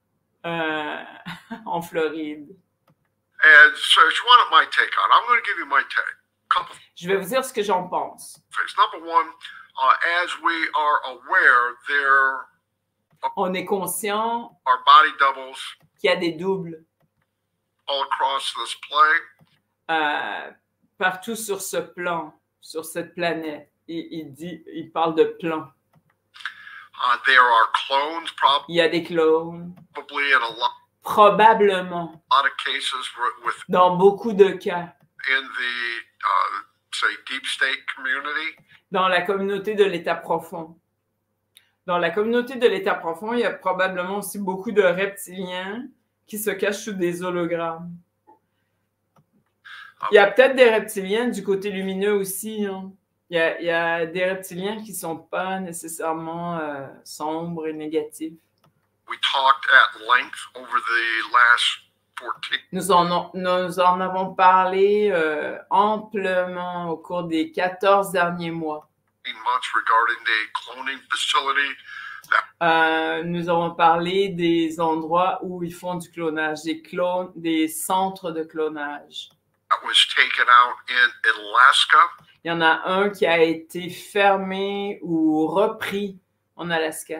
en Floride. And so you want my take on it. I'm going to give you my take. Couple Je vais vous dire ce que j'en pense. things. Number one, as we are aware, there On est conscient are body doubles qu'il y a des doubles all across this plane. partout sur ce plan, sur cette planète. Il parle de plan. There are clones Il y a des clones, probably in a probablement, lot of cases with dans beaucoup de cas, in the say deep state community. dans la communauté de l'État profond. Dans la communauté de l'État profond, il y a probablement aussi beaucoup de reptiliens qui se cachent sous des hologrammes. Il y a peut-être des reptiliens du côté lumineux aussi. Hein. Il y a des reptiliens qui ne sont pas nécessairement sombres et négatifs. We talked at length over the last 14 Nous en avons parlé amplement au cours des 14 derniers mois. months regarding the cloning facility Nous avons parlé des endroits où ils font du clonage, des centres de clonage. that was taken out in Alaska. Il y en a un qui a été fermé ou repris en Alaska.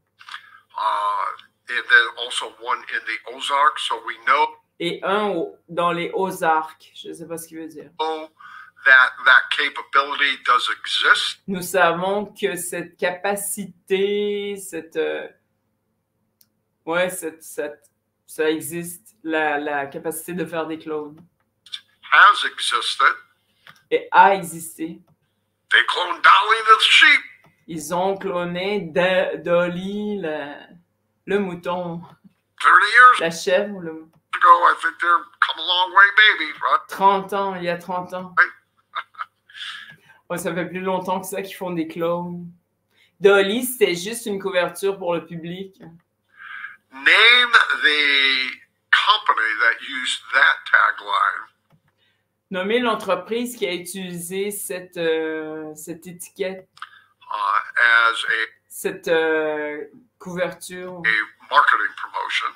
And then also one in the Ozarks. So we know Et un dans les Ozarks. Je ne sais pas ce qu'il veut dire. that capability does exist. Nous savons que cette capacité, ça existe, la capacité de faire des clones. Has existed. Et a existé. They cloned Dolly the sheep. Ils ont cloné Dolly, le mouton, 30 years la chèvre, le mouton. ago, I think they're come a long way, baby, right? 30 ans, il y a 30 ans. Ouais, ça fait plus longtemps que ça qu'ils font des clones. Dolly, c'était juste une couverture pour le public. Name the company that used that tagline. Nommez l'entreprise qui a utilisé cette étiquette, As cette couverture a marketing promotion.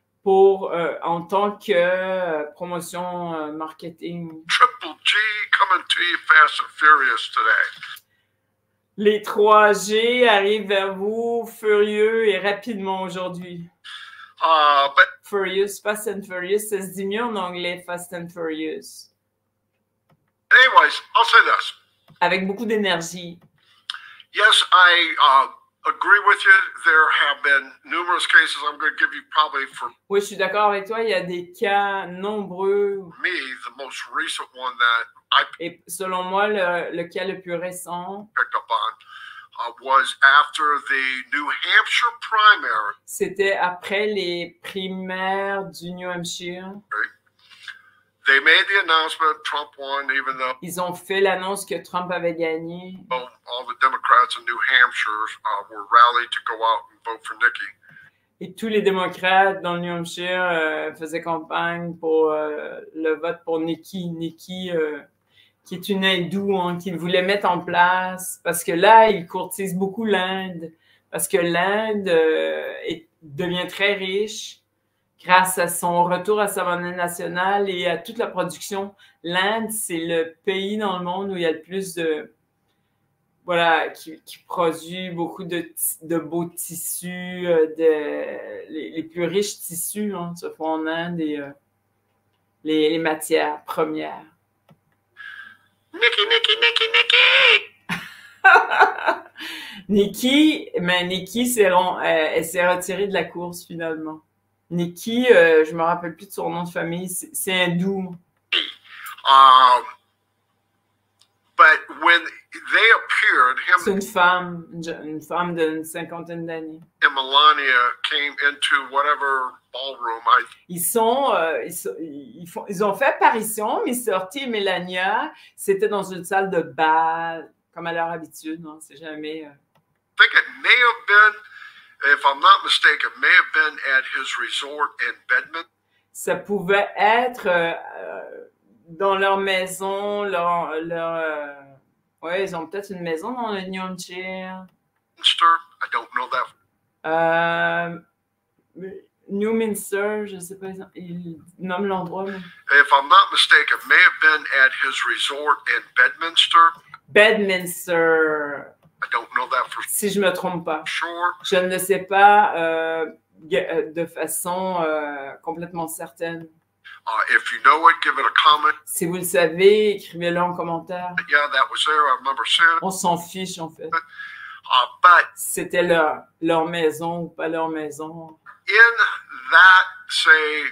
en tant que promotion marketing. Triple G coming to you fast and furious today. Les 3G arrivent vers vous furieux et rapidement aujourd'hui. But Furious, Fast and Furious, ça se dit mieux en anglais, Fast and Furious. anyways, I'll say this. Avec beaucoup d'énergie. Yes, I agree with you. There have been numerous cases. I'm going to give you probably for Oui, je suis d'accord avec toi, il y a des cas nombreux. me the most recent one that I Et selon moi, le cas le plus récent, picked up on was after the New Hampshire primary. c'était après les primaires du New Hampshire. They made the announcement Trump won, even though Ils ont fait l'annonce que Trump avait gagné. all the Democrats in New Hampshire were rallied to go out and vote for Nikki. Et tous les démocrates dans le New Hampshire faisaient campagne pour le vote pour Nikki. Nikki, qui est une hindoue, hein, qu'ils voulaient mettre en place. Parce que là, ils courtisent beaucoup l'Inde. Parce que l'Inde devient très riche grâce à son retour à sa monnaie nationale et à toute la production. L'Inde, c'est le pays dans le monde où il y a le plus de... Voilà, qui produit beaucoup de beaux tissus, les plus riches tissus hein, se font en Inde et les matières premières. Nikki. Nikki, mais Nikki, elle s'est retirée de la course finalement. Nikki, je me rappelle plus de son nom de famille, c'est hindou. But when they appeared, C'est him une femme d'une cinquantaine d'années. and Melania came into whatever ballroom. Ils ont fait apparition, Mr. T et Melania, c'était dans une salle de bal, comme à leur habitude, non? C'est jamais... think it may have been, if I'm not mistaken, may have been at his resort in Bedminster. Ça pouvait être dans leur maison, ouais, ils ont peut-être une maison dans le New Hampshire. I don't know that. Newminster, je ne sais pas, ils nomment l'endroit. Mais... If I'm not mistaken, may have been at his resort in Bedminster. Bedminster. I don't know that for si je me trompe pas. sure. Je ne le sais pas de façon complètement certaine. If you know it, give it a comment. Si vous le savez, écrivez-le en commentaire. Yeah, that was there. I remember seeing it. On s'en fiche, en fait. But C'était leur maison ou pas leur maison. in that, say,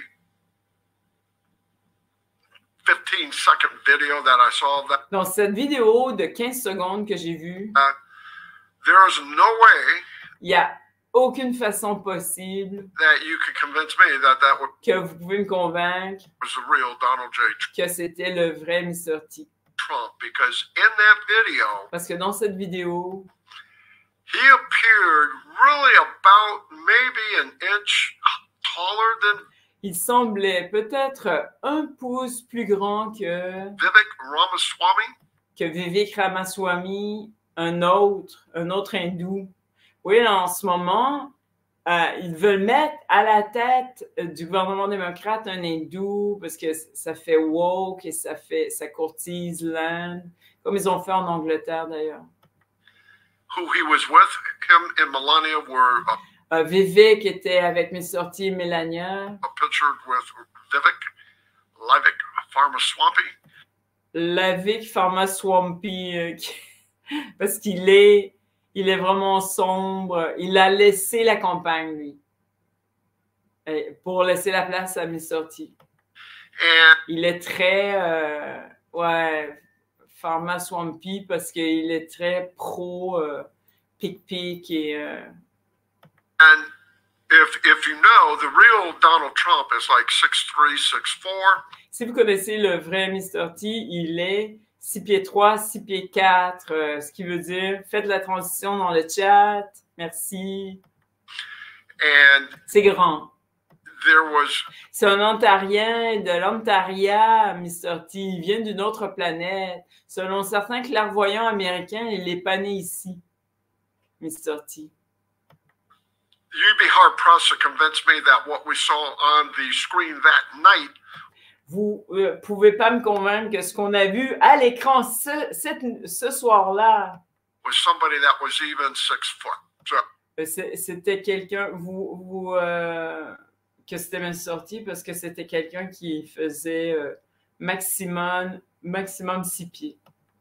15-second video that I saw, that Dans cette vidéo de 15 secondes que j'ai vue, there is no way il n'y a aucune façon possible that you could convince me that that que vous pouvez me convaincre was the real Donald J. que c'était le vrai Mr. T. Trump, because in that video, Parce que dans cette vidéo, he appeared really about maybe an inch taller than il semblait peut-être un pouce plus grand Vivek Ramaswamy. Vivek Ramaswamy, un autre hindou. Oui, en ce moment, ils veulent mettre à la tête du gouvernement démocrate un hindou parce que ça fait woke et ça courtise l'Inde, comme ils ont fait en Angleterre d'ailleurs. Who he was with, him and Melania were Vivek était avec Mr. T et Melania. pictured with Vivek Ramaswamy. Vivek Ramaswamy, parce qu'il est vraiment sombre. Il a laissé la campagne, lui, pour laisser la place à Mr. T. And Il est très, Ramaswamy parce qu'il est très pro pic et and if you know, the real Donald Trump is like 6'3", 6'4". si vous connaissez le vrai Mr. T, il est 6 pieds 3, 6 pieds 4, ce qui veut dire faites la transition dans le chat. Merci. And C'est grand. there was C'est un Ontarien de l'Ontaria, Mr. T. Il vient d'une autre planète. Selon certains clairvoyants américains, il n'est pas né ici, Mr. T. you'd be hard pressed to convince me that what we saw on the screen that night Vous pouvez pas me convaincre que ce qu'on a vu à l'écran ce soir-là, was somebody that was even 6 foot. So c'était quelqu'un, que c'était bien sorti parce que c'était quelqu'un qui faisait maximum 6 pieds.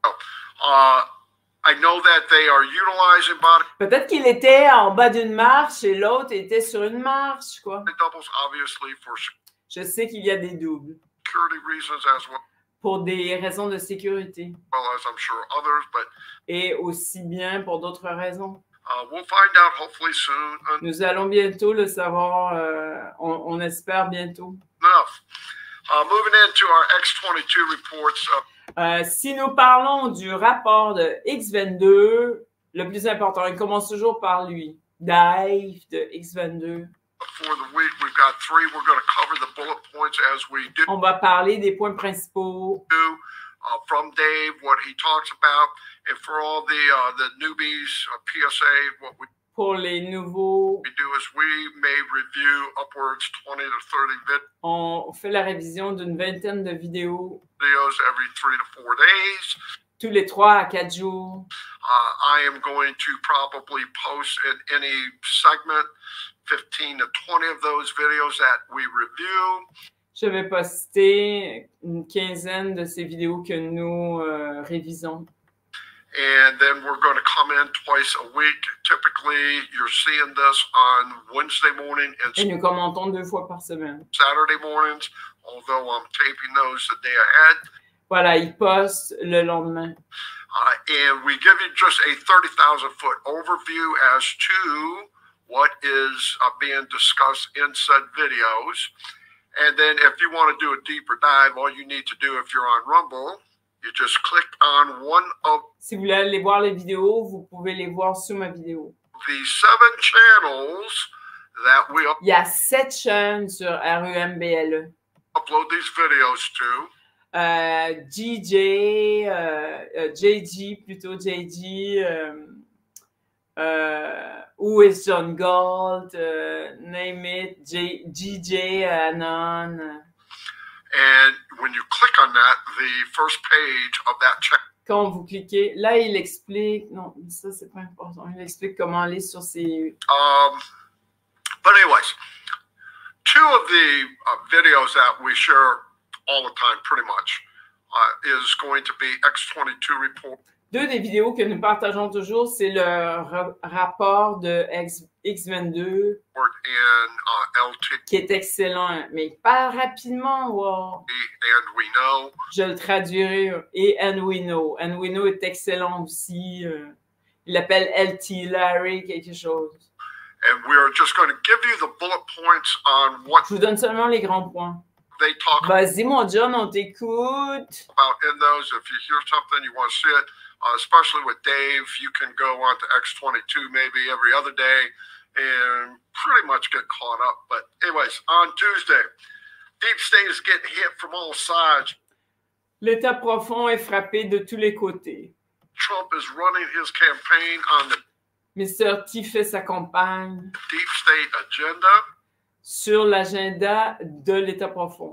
I know that they are utilizing body Peut-être qu'il était en bas d'une marche et l'autre était sur une marche, quoi. doubles, obviously, for Je sais qu'il y a des doubles security reasons as well pour des raisons de sécurité as I'm sure others, but et aussi bien pour d'autres raisons. we'll find out hopefully soon Nous allons bientôt le savoir, on espère bientôt. enough. Moving into our X-22 reports, Si nous parlons du rapport de X22, le plus important, il commence toujours par lui. Dave de X22. for the week, we've got 3. We're going to cover the bullet points as we do. On va parler des points principaux. From Dave, what he talks about, and for all the newbies, PSA, what we Pour les nouveaux, do is we may review upwards 20 to 30 on fait la révision d'une vingtaine de vidéos videos every 3 to 4 days. tous les 3 à 4 jours. I am going to probably post in any segment 15 to 20 of those videos that we review. Je vais poster une quinzaine de ces vidéos que nous révisons. And then we're going to come in twice a week. Typically, you're seeing this on Wednesday morning Et and nous commentons 2 fois par semaine. Saturday mornings, although I'm taping those the day ahead. Voilà, ils postent le lendemain. And we give you just a 30,000-foot overview as to what is being discussed in said videos. And then if you want to do a deeper dive, all you need to do if you're on Rumble, you just click on one of Si vous voulez aller voir les vidéos, vous pouvez les voir sous ma vidéo. the 7 channels that we Il y a 7 chaînes sur RUMBLE. upload these videos to. JG, Who is John Gold, name it, GJ, Anon. And when you click on that, the first page of that channel. Quand vous cliquez, là, il explique, non, ça, c'est pas important, il explique comment aller sur ces... But anyways, 2 of the videos that we share all the time, pretty much, is going to be X22 report. 2 des vidéos que nous partageons toujours, c'est le rapport de X22 in LT qui est excellent, mais il parle rapidement. Wow. and we know. Je le traduirai. Et And We Know. And We Know est excellent aussi. Il l'appelle LT Larry, quelque chose. And we're just going to give you the bullet points on what Je vous donne seulement les grands points. they talk Vas-y, mon John, on t'écoute. about in those. If you hear something, you want to see it, especially with Dave, you can go on to X22 maybe every other day and pretty much get caught up. But anyways, on Tuesday, Deep State is getting hit from all sides. L'État profond est frappé de tous les côtés. Trump is running his campaign on the Mr. T fait sa campagne Deep State agenda. sur l'agenda de l'État profond.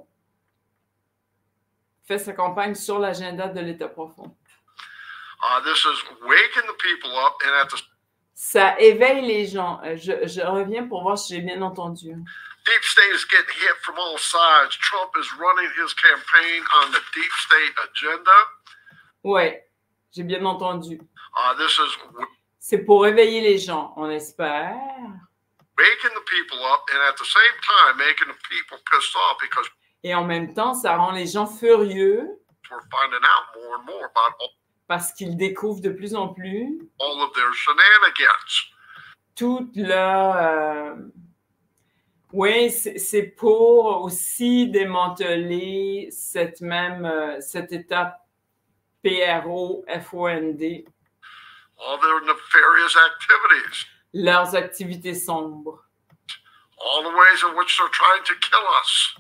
Fait sa campagne sur l'agenda de l'État profond. This is waking the people up, and at the Ça éveille les gens. Je reviens pour voir si j'ai bien entendu. Deep State is getting hit from all sides. Trump is running his campaign on the Deep State agenda. Ouais, j'ai bien entendu. This is C'est pour éveiller les gens, on espère. waking the people up, and at the same time making the people pissed off because Et en même temps, ça rend les gens furieux we're finding out more and more about parce qu'ils découvrent de plus en plus all of their shenanigans. toute leur... Oui, c'est pour aussi démanteler cet état PRO-FOND, All their nefarious activities, leurs activités sombres, all the ways in which they're trying to kill us.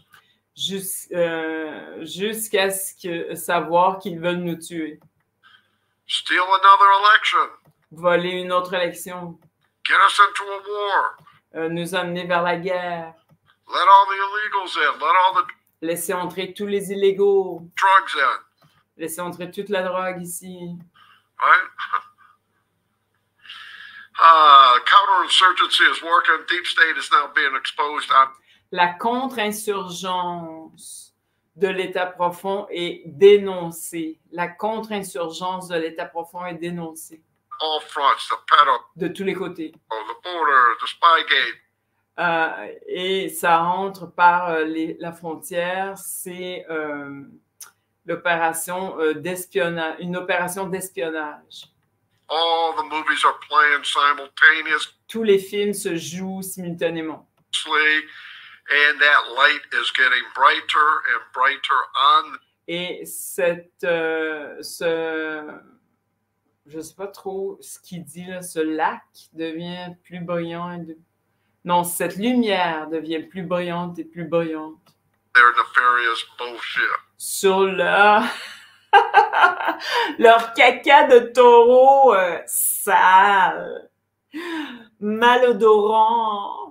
Jusqu'à savoir qu'ils veulent nous tuer, Steal another election. voler une autre élection, Get us into a war. nous amener vers la guerre, Let all the illegals in. Let all the laisser entrer tous les illégaux, drugs in. laisser entrer toute la drogue ici. Right? Counterinsurgency is working. Deep State is now being exposed on La contre-insurgence de l'État profond est dénoncée. La contre-insurgence de l'État profond est dénoncée all fronts, the pedo, de tous les côtés. the border, the Spygate. Et ça rentre par la frontière. C'est l'opération d'espionnage, une opération d'espionnage. All the movies are playing simultaneously, Tous les films se jouent simultanément. and that light is getting brighter and brighter on. Et je sais pas trop ce qu'il dit là, ce lac devient plus brillant. Non, cette lumière devient plus brillante et plus brillante. Their nefarious bullshit. Sur leur caca de taureau sale, malodorant.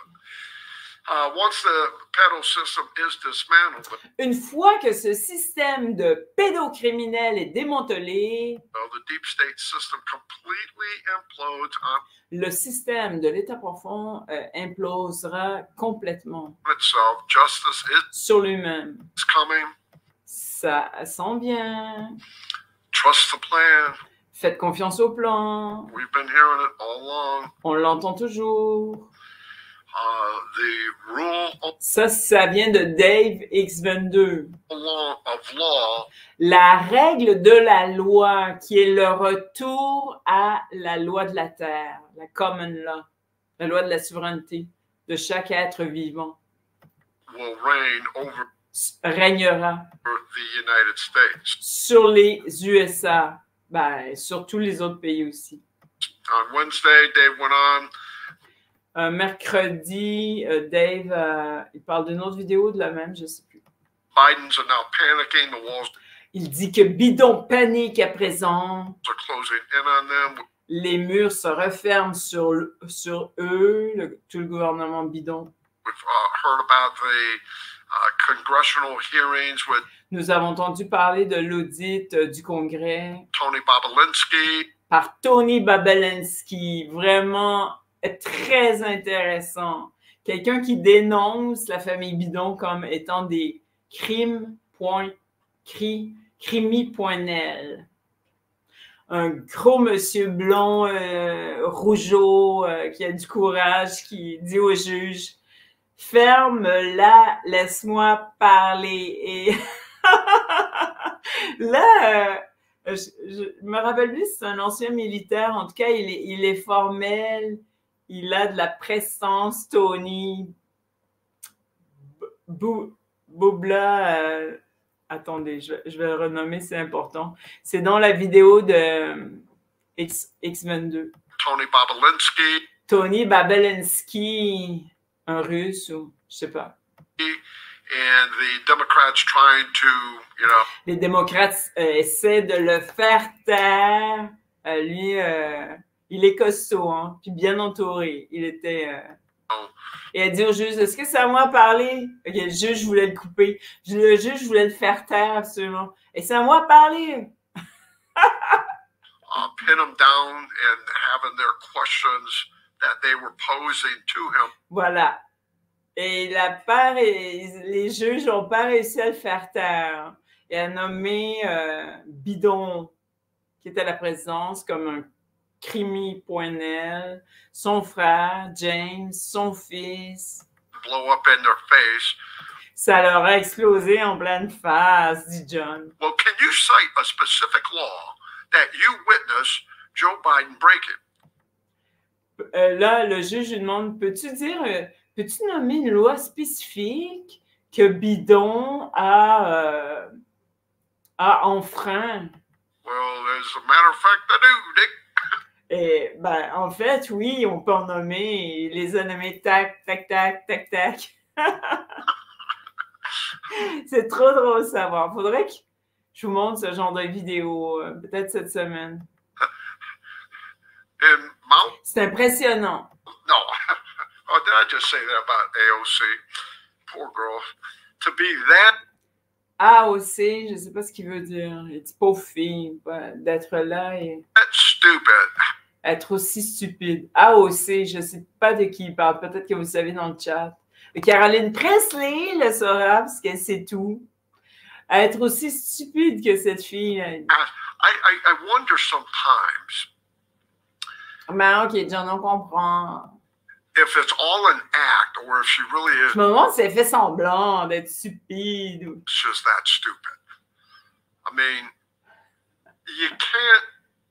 Once the pedo system is dismantled, Une fois que ce système de pédocriminels est démantelé, the deep state system completely implodes on le système de l'État profond implosera complètement itself. Justice sur lui-même. is coming. Ça sent bien. Trust the plan. Faites confiance au plan. We've been hearing it all along. On l'entend toujours. The rule Ça vient de Dave X22. of law La règle de la loi, qui est le retour à la loi de la terre, la common law, la loi de la souveraineté de chaque être vivant, will reign over régnera the United States. sur les USA, sur tous les autres pays aussi. On Wednesday, Dave went on. Un mercredi, Dave, il parle d'une autre vidéo de la même, je ne sais plus. Bidens are now panicking. The walls Il dit que Bidon panique à présent. are closing in on them. Les murs se referment sur eux, tout le gouvernement Bidon. We've heard about the congressional hearings with Nous avons entendu parler de l'audit du Congrès Tony Bobulinski. par Tony Bobulinski, vraiment très intéressant. Quelqu'un qui dénonce la famille Bidon comme étant des crimi.nel. Un gros monsieur blond, rougeau, qui a du courage, qui dit au juge « Ferme-la, laisse-moi parler. » Et là, je me rappelle lui, c'est un ancien militaire. En tout cas, il est formel. Il a de la prestance, Tony. Boubla. Attendez, je vais le renommer, c'est important. C'est dans la vidéo de X22. Tony Bobulinski. Tony Bobulinski, un russe ou je sais pas. And the Democrats trying to, you know. Les démocrates essaient de le faire taire. Lui, il est costaud, hein, puis bien entouré. Il était. Et elle dit au juge, est-ce que c'est à moi de parler? Ok, le juge voulait le couper. Le juge voulait le faire taire, absolument. Et c'est à moi de parler. Pin him down and having their questions that they were posing to him. Voilà. Et les juges n'ont pas réussi à le faire taire. Et a nommé Bidon, qui était à la présidence, comme un crimi.nel, son frère, James, son fils. Blow up in their face. Ça leur a explosé en pleine face, dit John. Well, can you cite a specific law that you witnessed Joe Biden break it? Là, le juge lui demande, peux-tu nommer une loi spécifique que Bidon a enfreint? Well, as a matter of fact, I do, Dick. Et, en fait, oui, on peut en nommer. Il les a nommés tac, tac, tac, tac, tac. C'est trop drôle de savoir. Faudrait que je vous montre ce genre de vidéo, peut-être cette semaine. C'est impressionnant. No. Oh, did I just say that about AOC? Poor girl. To be that. AOC, je ne sais pas ce qu'il veut dire. Il dit pauvre fille, d'être là et. That's stupid. Être aussi stupide. AOC, je ne sais pas de qui il parle. Peut-être que vous savez dans le chat. Et Caroline Presley le saura parce qu'elle sait tout. Être aussi stupide que cette fille. I wonder sometimes. Mais ok, John, on comprend. If it's all an act or if she really is. Je me demande si elle fait semblant d'être stupide. It's just that stupid. I mean, you can't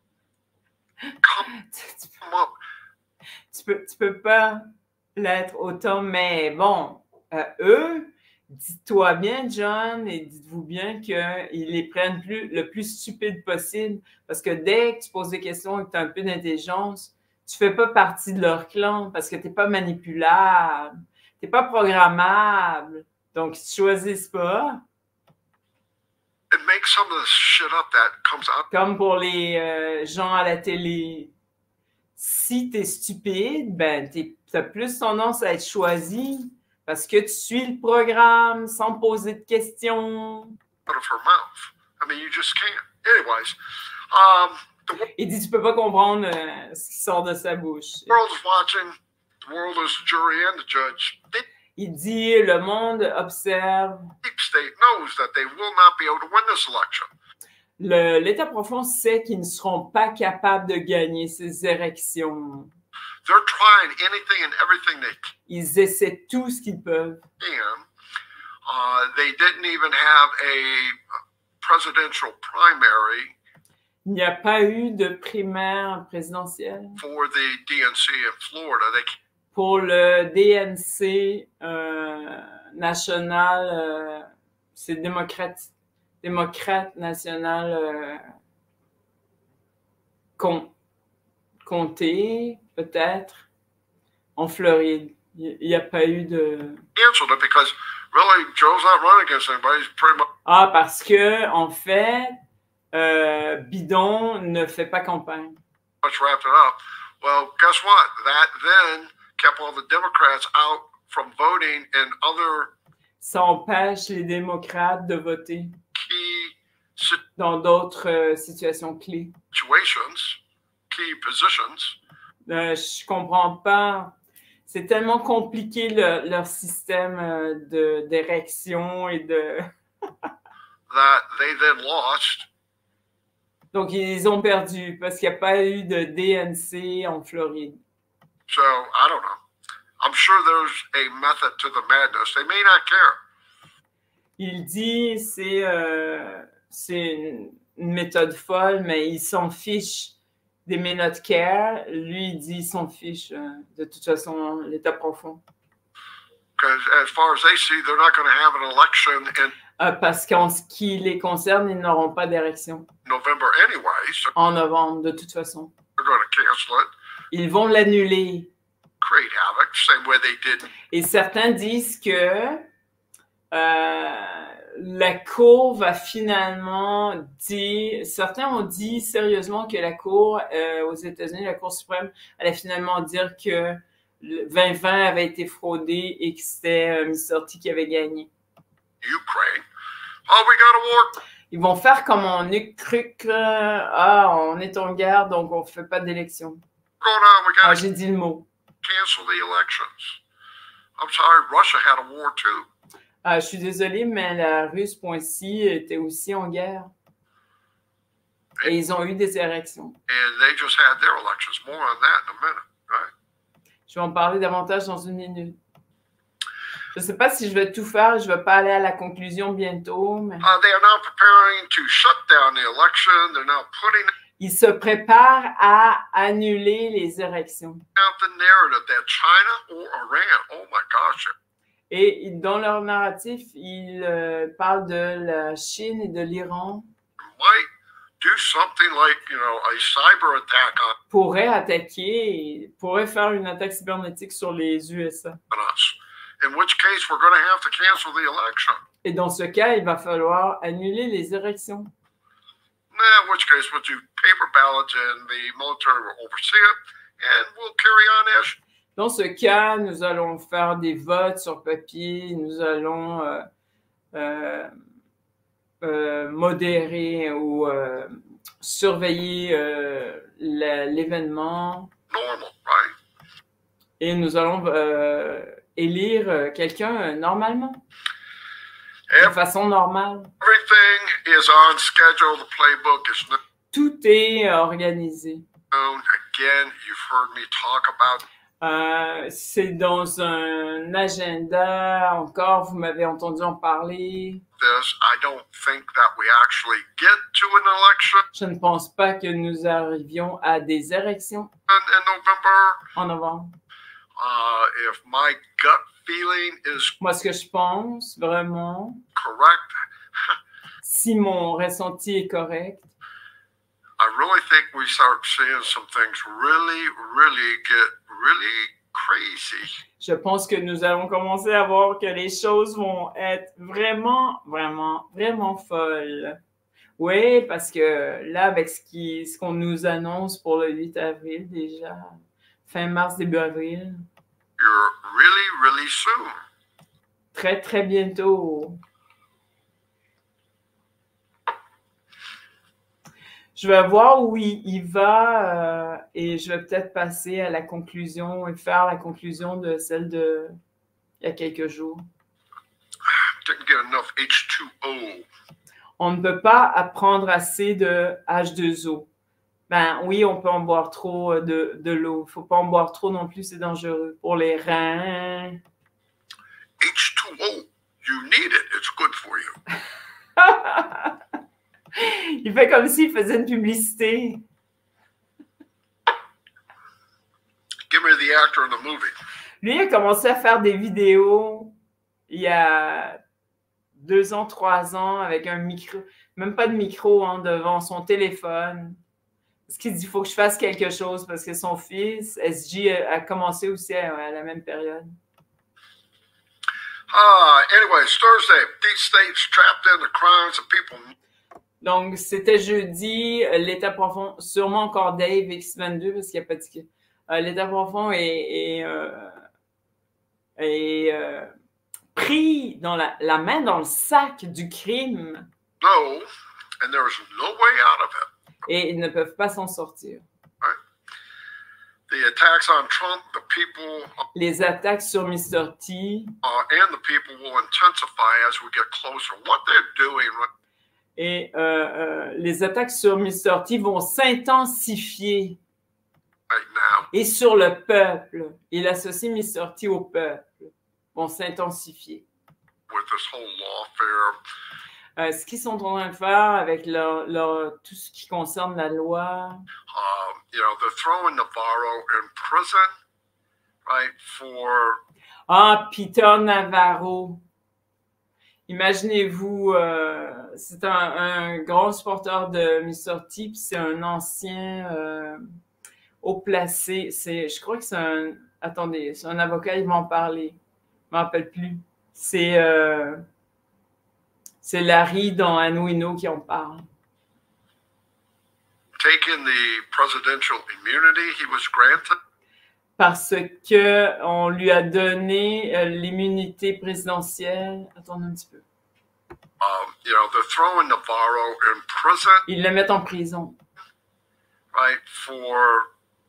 come up. Tu peux pas l'être autant, mais bon, eux, dites-toi bien, John, et dites-vous bien qu'ils les prennent le plus stupide possible, parce que dès que tu poses des questions et que tu as un peu d'intelligence, tu fais pas partie de leur clan, parce que tu n'es pas manipulable, tu n'es pas programmable, donc ils te choisissent pas. It makes some of the shit up that comes out. Comme pour les gens à la télé. Si tu es stupide, ben, tu as plus tendance à être choisi parce que tu suis le programme sans poser de questions. Out of her mouth. I mean, you just can't. Anyways, Il dit tu peux pas comprendre ce qui sort de sa bouche. the world is watching. The world is the jury and the judge. The Il dit le monde observe. deep state knows that they will not be able to win this election. L'État profond sait qu'ils ne seront pas capables de gagner ces élections. They're trying anything and everything they Ils essaient tout ce qu'ils peuvent. can. They didn't even have a presidential primary Il n'y a pas eu de primaire présidentielle. for the DNC in Florida. Pour le DNC national, c'est démocrate national comté, peut-être, en Floride. Il n'y a pas eu de... Canceled it because really Joe's not running against anybody. He's pretty Ah, parce que, en fait, Bidon ne fait pas campagne. much wrapped it up. Well, guess what? That then kept all the Democrats out from voting in other Ça empêche les démocrates de voter key dans d'autres situations clés. situations, key positions. Je comprends pas. C'est tellement compliqué leur système d'érection et de... That they then lost. Donc, ils ont perdu parce qu'il n'y a pas eu de DNC en Floride. So I don't know. I'm sure there's a method to the madness. They may not care. Il dit c'est une méthode folle, mais il s'en fiche des méthodes care. Lui, il dit il s'en fiche de toute façon, l'état profond. Because as far as they see, they're not going to have an election in Parce qu'en ce qui les concerne, ils n'auront pas d'érection November anyway. So en novembre, de toute façon. they're going to cancel it, Ils vont l'annuler. create havoc, same way they did. Et certains disent que la Cour va finalement dire... Certains ont dit sérieusement que la Cour aux États-Unis, la Cour suprême, allait finalement dire que le 2020 avait été fraudé et que c'était Missorti qui avait gagné. Ukraine. Oh, we got a war. Ils vont faire comme en Ukraine. Ah, on est en guerre, donc on ne fait pas d'élection. Going on. We Ah, got to j'ai dit le mot. cancel the elections. I'm sorry, Russia had a war too. Ah, je suis désolée, mais la Russe.ci était aussi en guerre. Et ils ont eu des élections. And they just had their elections. More on that in a minute, right? Je vais en parler davantage dans une minute. Je ne sais pas si je vais tout faire. Je ne vais pas aller à la conclusion bientôt. Mais... They are now preparing to shut down the election. They're now putting ils se préparent à annuler les élections. out the narrative that China or Iran, oh my gosh, Et dans leur narratif, ils parlent de la Chine et de l'Iran might do something like, a cyber attack pourraient attaquer, pourraient faire une attaque cybernétique sur les USA. on us. In which case, we're going to have to cancel the election. Et dans ce cas, il va falloir annuler les élections. In which case, we'll do paper ballots and the military will oversee it, and we'll carry on as. Dans ce cas, nous allons faire des votes sur papier, nous allons modérer ou surveiller l'événement. Normal, right? Et nous allons élire quelqu'un normalement, de façon normale. Everything is on schedule. The playbook is known. Tout est organisé. Again, you've heard me talk about. C'est dans un agenda. Encore, vous m'avez entendu en parler. This. I don't think that we actually get to an election Je ne pense pas que nous arrivions à des élections in November. en novembre. If my gut feeling is Moi, ce que je pense vraiment, correct, si mon ressenti est correct, I really think we start seeing some things really get really crazy. je pense que nous allons commencer à voir que les choses vont être vraiment folles. Oui, parce que là, avec ce qu'on nous annonce pour le 8 avril déjà, fin mars, début avril, You're really soon. très bientôt. Je vais voir où il va et je vais peut-être passer à la conclusion et faire la conclusion de celle de il y a quelques jours. Didn't get enough H2O. On ne peut pas apprendre assez de H2O. Ben oui, on peut en boire trop de l'eau. Il ne faut pas en boire trop non plus, c'est dangereux pour les reins. H2O, you need it. It's good for you. Il fait comme s'il faisait une publicité. Give me the actor in the movie. Lui, il a commencé à faire des vidéos il y a 2 ans, 3 ans, avec un micro, même pas de micro, hein, devant son téléphone. ce qu'il dit, il faut que je fasse quelque chose parce que son fils, SG, a commencé aussi à la même période. Anyways, Thursday, deep state's trapped in the crimes of people. Donc, c'était jeudi, l'état profond, sûrement encore Dave X22 parce qu'il n'y a pas de l'état profond est pris dans la main dans le sac du crime. No, and there is no way out of it. Et ils ne peuvent pas s'en sortir. Right? The attacks on Trump, the people, Les attaques sur Mr. T and the people will intensify as we get closer. What they're doing, et les attaques sur Mr. T vont s'intensifier. right now, Et sur le peuple, il associe Mr. T au peuple, vont s'intensifier. with this whole lawfare, Ce qu'ils sont en train de faire avec tout ce qui concerne la loi, they're throwing Navarro in prison, right, for Peter Navarro. Imaginez-vous, c'est un grand supporter de Mr. T, puis c'est un ancien haut placé. Je crois que c'est un... Attendez, c'est un avocat, il va en parler. Je ne me rappelle plus. C'est Larry dans Anouino qui en parle. taking the presidential immunity he was granted. Parce que on lui a donné l'immunité présidentielle. Attendez un petit peu. They're throwing Navarro in prison, Ils le mettent en prison. right, for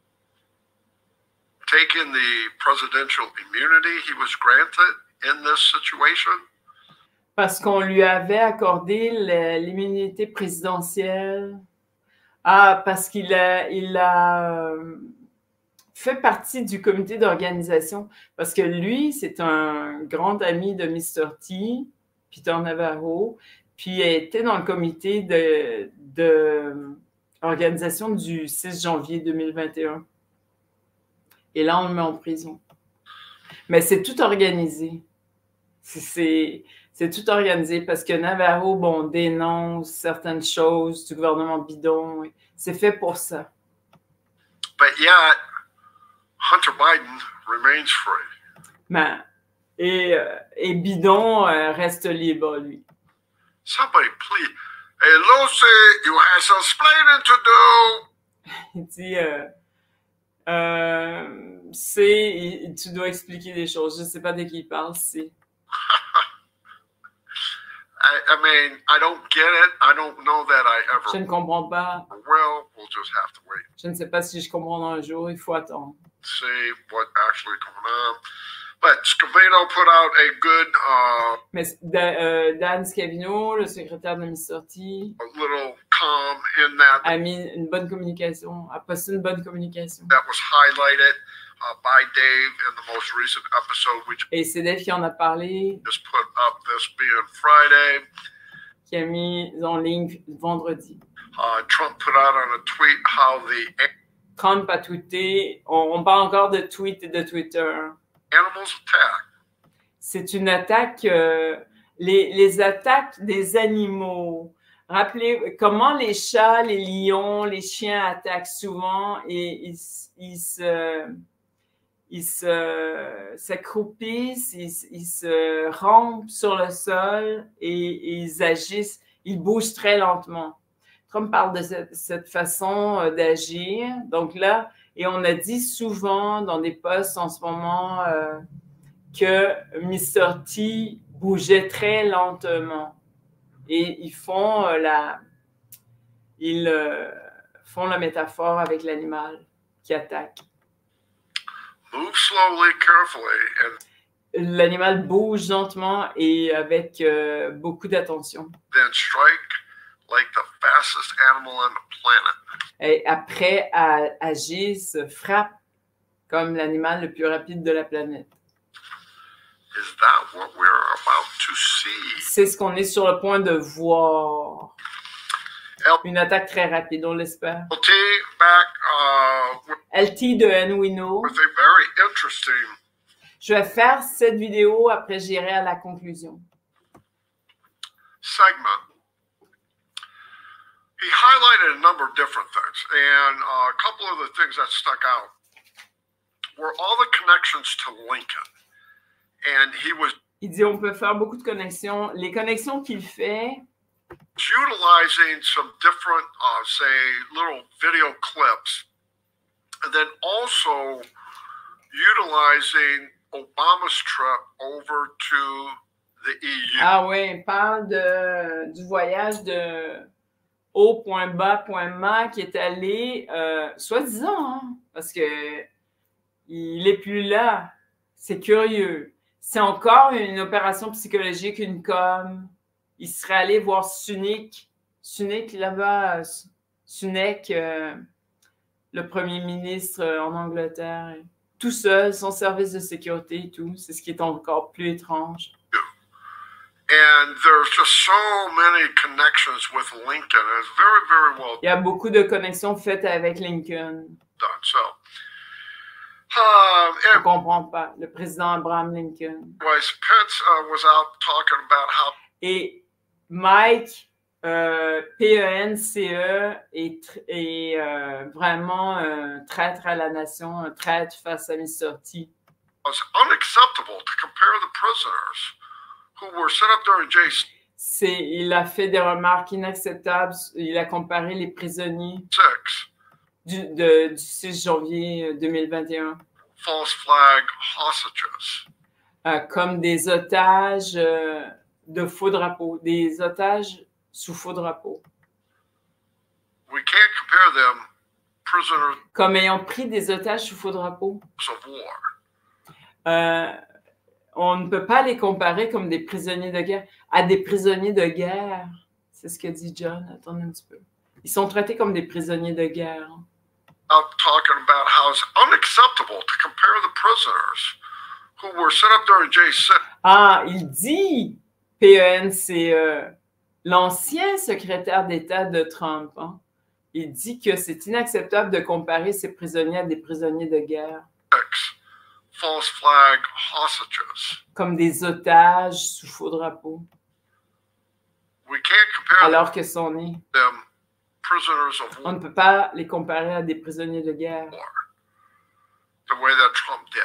taking the presidential immunity he was granted in this situation. Parce qu'on lui avait accordé l'immunité présidentielle. Parce qu'il a fait partie du comité d'organisation. Parce que lui, c'est un grand ami de Mr. T, Peter Navarro, puis il était dans le comité d'organisation du 6 janvier 2021. Et là, on le met en prison. Mais c'est tout organisé. C'est tout organisé parce que Navarro, dénonce certaines choses du gouvernement bidon. C'est fait pour ça. But yet, Hunter Biden remains free. Et bidon reste libre, lui. Somebody please. Hey, Lucy, you have some explaining to do. Il dit, tu dois expliquer des choses. Je ne sais pas de qui il parle, c'est... I mean, I don't get it. I don't know that I Je ever ne comprends pas. will. We'll just have to wait. Je ne sais pas si je comprends un jour. Il faut attendre. See what actually going on. But Scavino put out a good, Mais Dan Scavino, le secrétaire de Mr. T, a little calm in that a mis une bonne communication, a posté une bonne communication. that was highlighted by Dave in the most recent episode we Et c'est Dave qui en a parlé, just put up, this being Friday. qui a mis en ligne vendredi. Trump put out on a tweet how the Trump a tweeté, on parle encore de tweet et de Twitter. animals attack. C'est une attaque, les attaques des animaux. Rappelez comment les chats, les lions, les chiens attaquent souvent et ils s'accroupissent, ils se rampent sur le sol et ils agissent, ils bougent très lentement. Trump parle de cette façon d'agir. Donc là, et on a dit souvent dans des posts en ce moment que Mr. T bougeait très lentement. Et ils font la métaphore avec l'animal qui attaque. Move slowly, carefully, and L'animal bouge lentement et avec beaucoup d'attention. then strike like the fastest animal on the planet. Et après, agisse, frappe comme l'animal le plus rapide de la planète. Is that what we're about to see? C'est ce qu'on est sur le point de voir. Une attaque très rapide, on l'espère. LT back LT de Anouino. with a very interesting Je vais faire cette vidéo, après j'irai à la conclusion. segment. he highlighted a number of different things, and a couple of the things that stuck out were all the connections to Lincoln. And he was Il dit on peut faire beaucoup de connexions. Les connexions qu'il fait, utilizing some different, say, little video clips, and then also utilizing Obama's trip over to the EU. ah ouais, il parle du voyage de O.bas.ma qui est allé, soi-disant, hein, parce que il est plus là. C'est curieux. C'est encore une opération psychologique, une com. Il serait allé voir Sunak là-bas, Sunak, le premier ministre en Angleterre. Tout seul, son service de sécurité et tout. C'est ce qui est encore plus étrange. And there's just so many connections with Lincoln. It's very, very well Il y a beaucoup de connexions faites avec Lincoln. done. So, Je ne comprends pas. Le président Abraham Lincoln. anyways, Pence was out talking about how Et Mike, P-E-N-C-E, est vraiment un traître à la nation, un traître face à Mr. T. it was unacceptable to compare the prisoners who were set up during J6 Il a fait des remarques inacceptables. Il a comparé les prisonniers du 6 janvier 2021 false flag hostages. Comme des otages de faux drapeaux, des otages sous faux drapeaux. We can't compare them prisoners Comme ayant pris des otages sous faux drapeaux. of war. On ne peut pas les comparer comme des prisonniers de guerre à des prisonniers de guerre. C'est ce que dit John. Attendez un petit peu. Ils sont traités comme des prisonniers de guerre. Out talking about how it's unacceptable to compare the prisoners who were set up during J6 Ah, il dit, P-E-N-C-E, l'ancien secrétaire d'État de Trump, hein, il dit que c'est inacceptable de comparer ces prisonniers à des prisonniers de guerre, false flag hostages. comme des otages sous faux drapeau, We can't compare alors que sont nés. them prisoners of On war ne peut pas les comparer à des prisonniers de guerre. the way that Trump did.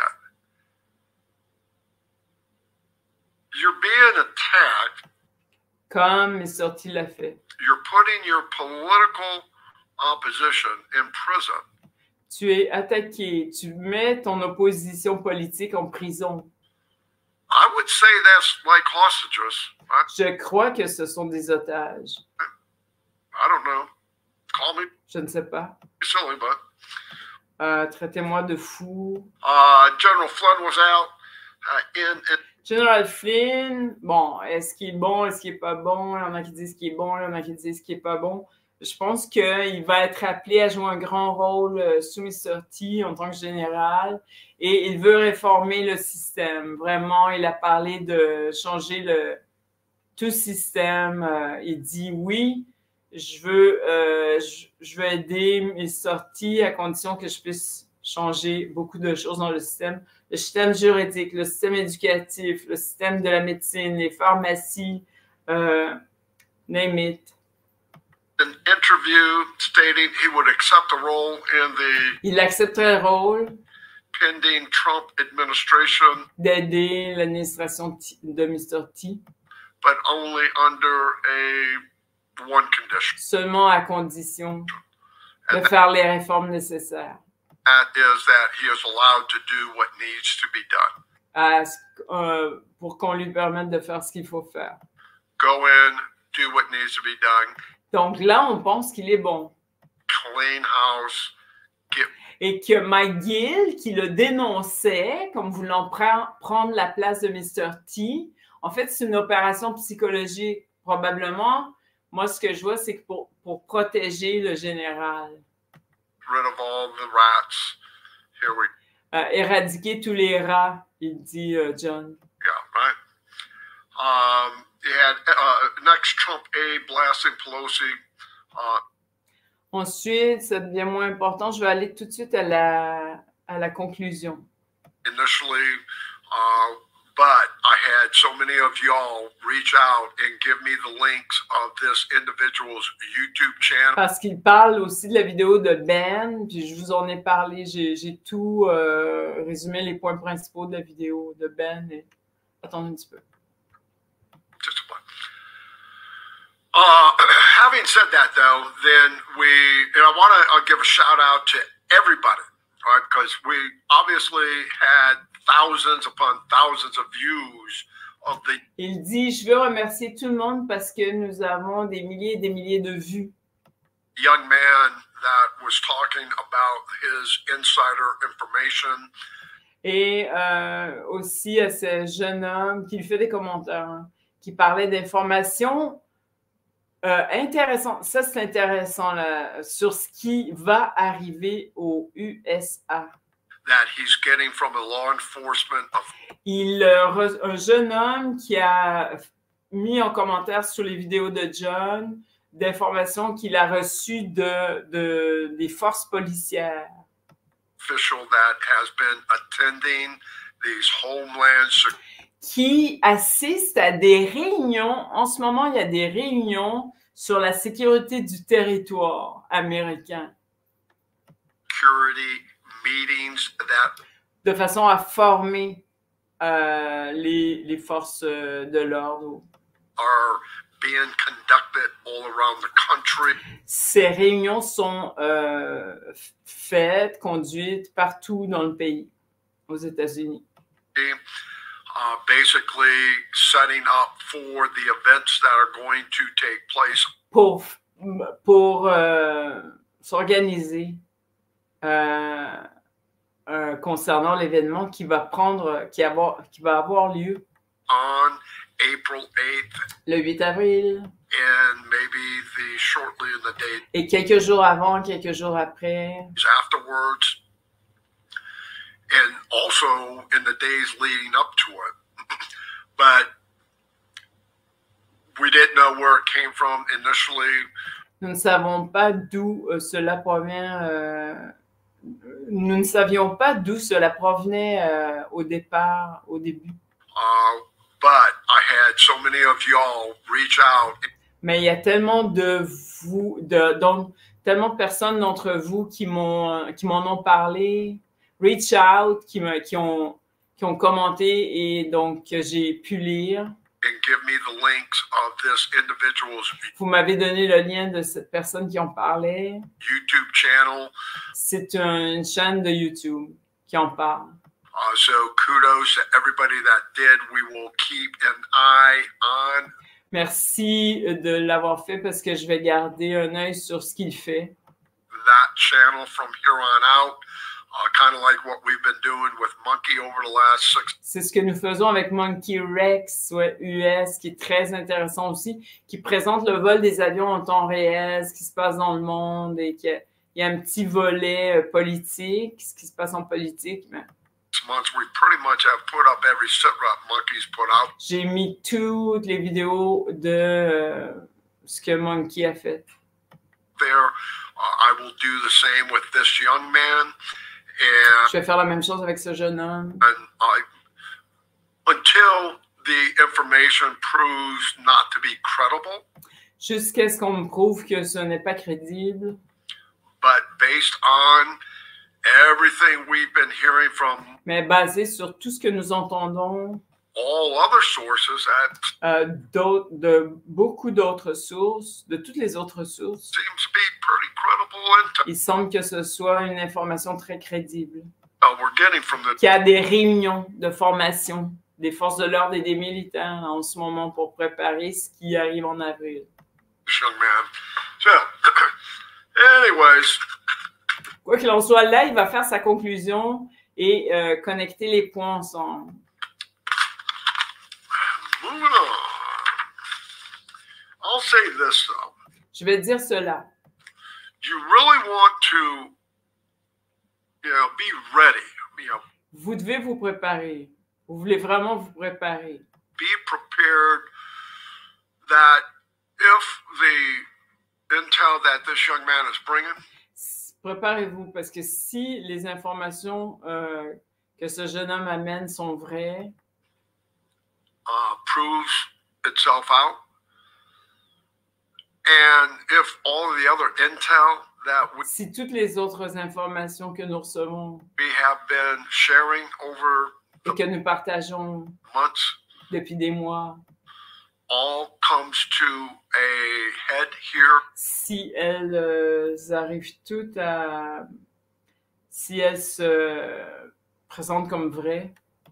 You're being attacked. Comme Mr. T l'a fait. You're putting your political opposition in prison. Tu es attaqué, tu mets ton opposition politique en prison. I would say that's like hostages. Je crois que ce sont des otages. I don't know. Call me Je ne sais pas. silly, but Traitez-moi de fou. General Flood was out in General Flynn, bon, est-ce qu'il est bon, est-ce qu'il n'est pas bon? Il y en a qui disent qu'il est bon, il y en a qui disent qu'il n'est pas bon. Je pense qu'il va être appelé à jouer un grand rôle sous Mr. T en tant que général et il veut réformer le système. Vraiment, il a parlé de changer tout le système. Il dit oui, je veux aider Mr. T à condition que je puisse changer beaucoup de choses dans le système juridique, le système éducatif, le système de la médecine, les pharmacies, name it. an interview stating he would accept a role in the Il accepterait le rôle pending Trump administration, d'aider l'administration de Mr. T, but only under one condition. seulement à condition de faire les réformes nécessaires. That is that he is allowed to do what needs to be done. Pour qu'on lui permette de faire ce qu'il faut faire. Go in, do what needs to be done. Donc là, on pense qu'il est bon. Clean house. Et que McGill, qui le dénonçait comme voulant prendre la place de Mr. T, en fait, c'est une opération psychologique. Probablement, moi, ce que je vois, c'est que pour protéger le général. Rid of all the rats. Here we éradiquer tous les rats, il dit John. Yeah, right. You had next Trump aide blasting Pelosi. Ensuite, ça devient moins important. Je vais aller tout de suite à la conclusion. Initially, but I had so many of y'all reach out and give me the links of this individual's YouTube channel. Parce qu'il parle aussi de la vidéo de Ben, puis je vous en ai parlé. J'ai tout résumé, les points principaux de la vidéo de Ben. Et... Attendez un petit peu. Just a moment. Having said that, though, then and I want to give a shout out to everybody, right? Because we obviously had thousands upon thousands of views of the Il dit, je veux remercier tout le monde parce que nous avons des milliers et des milliers de vues. young man that was talking about his insider information. Et aussi à ce jeune homme qui lui fait des commentaires, hein, qui parlait d'informations intéressantes. Ça, c'est intéressant là, sur ce qui va arriver aux USA. That he's getting from a law enforcement Un jeune homme qui a mis en commentaire sur les vidéos de John d'informations qu'il a reçues des forces policières. official that has been attending these homeland Qui assiste à des réunions. En ce moment, il y a des réunions sur la sécurité du territoire américain. security meetings that De façon à former les forces de l'ordre. are being conducted all around the country. Ces réunions sont faites, conduites partout dans le pays, aux États-Unis. Basically setting up for the events that are going to take place. Pour s'organiser concernant l'événement qui va avoir lieu On April 8th. Le 8 avril. And maybe shortly in the day. Et quelques jours avant, quelques jours après. Afterwards. And also in the days leading up to it. But we didn't know where it came from initially. Nous ne savons pas d'où cela provient. Nous ne savions pas d'où cela provenait au début. But I had so many of y'all reach out. Mais il y a tellement tellement de personnes d'entre vous qui m'en ont parlé, reach out, qui ont commenté et donc j'ai pu lire. And give me the links of this individual's Vous m'avez donné le lien de cette personne qui en parlait. YouTube channel. C'est une chaîne de YouTube qui en parle. So kudos to everybody that did. We will keep an eye on. Merci de l'avoir fait parce que je vais garder un œil sur ce qu'il fait. That channel from here on out, kind of like what we've been doing with Monkey over the last 6. C'est ce que nous faisons avec Monkey Rex, US, qui est très intéressant aussi, qui présente le vol des avions en temps réel, ce qui se passe dans le monde et qu'il y a un petit volet politique, ce qui se passe en politique. Mais... We pretty much have put up every sit-rep Monkey's put out. J'ai mis toutes les vidéos de ce que Monkey a fait. There, I will do the same with this young man. And je vais faire la même chose avec ce jeune homme. Until the information proves not to be credible. Jusqu'à ce qu'on me prouve que ce n'est pas crédible. But based on everything we've been hearing from, mais basé sur tout ce que nous entendons, all other sources de beaucoup d'autres sources, de toutes les autres sources, seems to be pretty credible and il semble que ce soit une information très crédible. We're getting from the, qu'il y a des réunions de formation des forces de l'ordre et des militaires en ce moment pour préparer ce qui arrive en avril. Young man. So, anyways, quoi qu'il en soit, là, il va faire sa conclusion et connecter les points ensemble. Moving on. I'll say this, though. Je vais dire cela. You really want to, be ready. Vous devez vous préparer. Vous voulez vraiment vous préparer. Be prepared that if the intel that this young man is bringing, préparez-vous parce que si les informations que ce jeune homme amène sont vraies, proves itself out. And if all of the other intel that Si toutes les autres informations que nous recevons we have been sharing over et que nous partageons months depuis des mois, all comes to a head here, si elles arrivent toutes à... Si elles se présentent comme vraies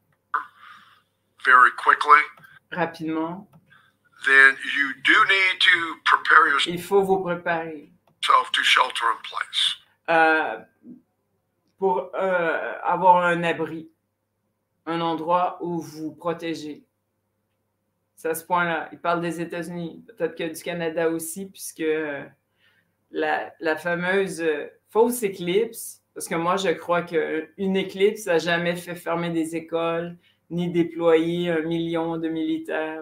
very quickly, rapidement, then you do need to prepare il faut vous préparer yourself to shelter in place. Pour avoir un abri, un endroit où vous protégez. C'est à ce point-là. Il parle des États-Unis, peut-être que du Canada aussi, puisque la fameuse fausse éclipse, parce que moi, je crois qu'une éclipse n'a jamais fait fermer des écoles, ni déployer 1 million de militaires.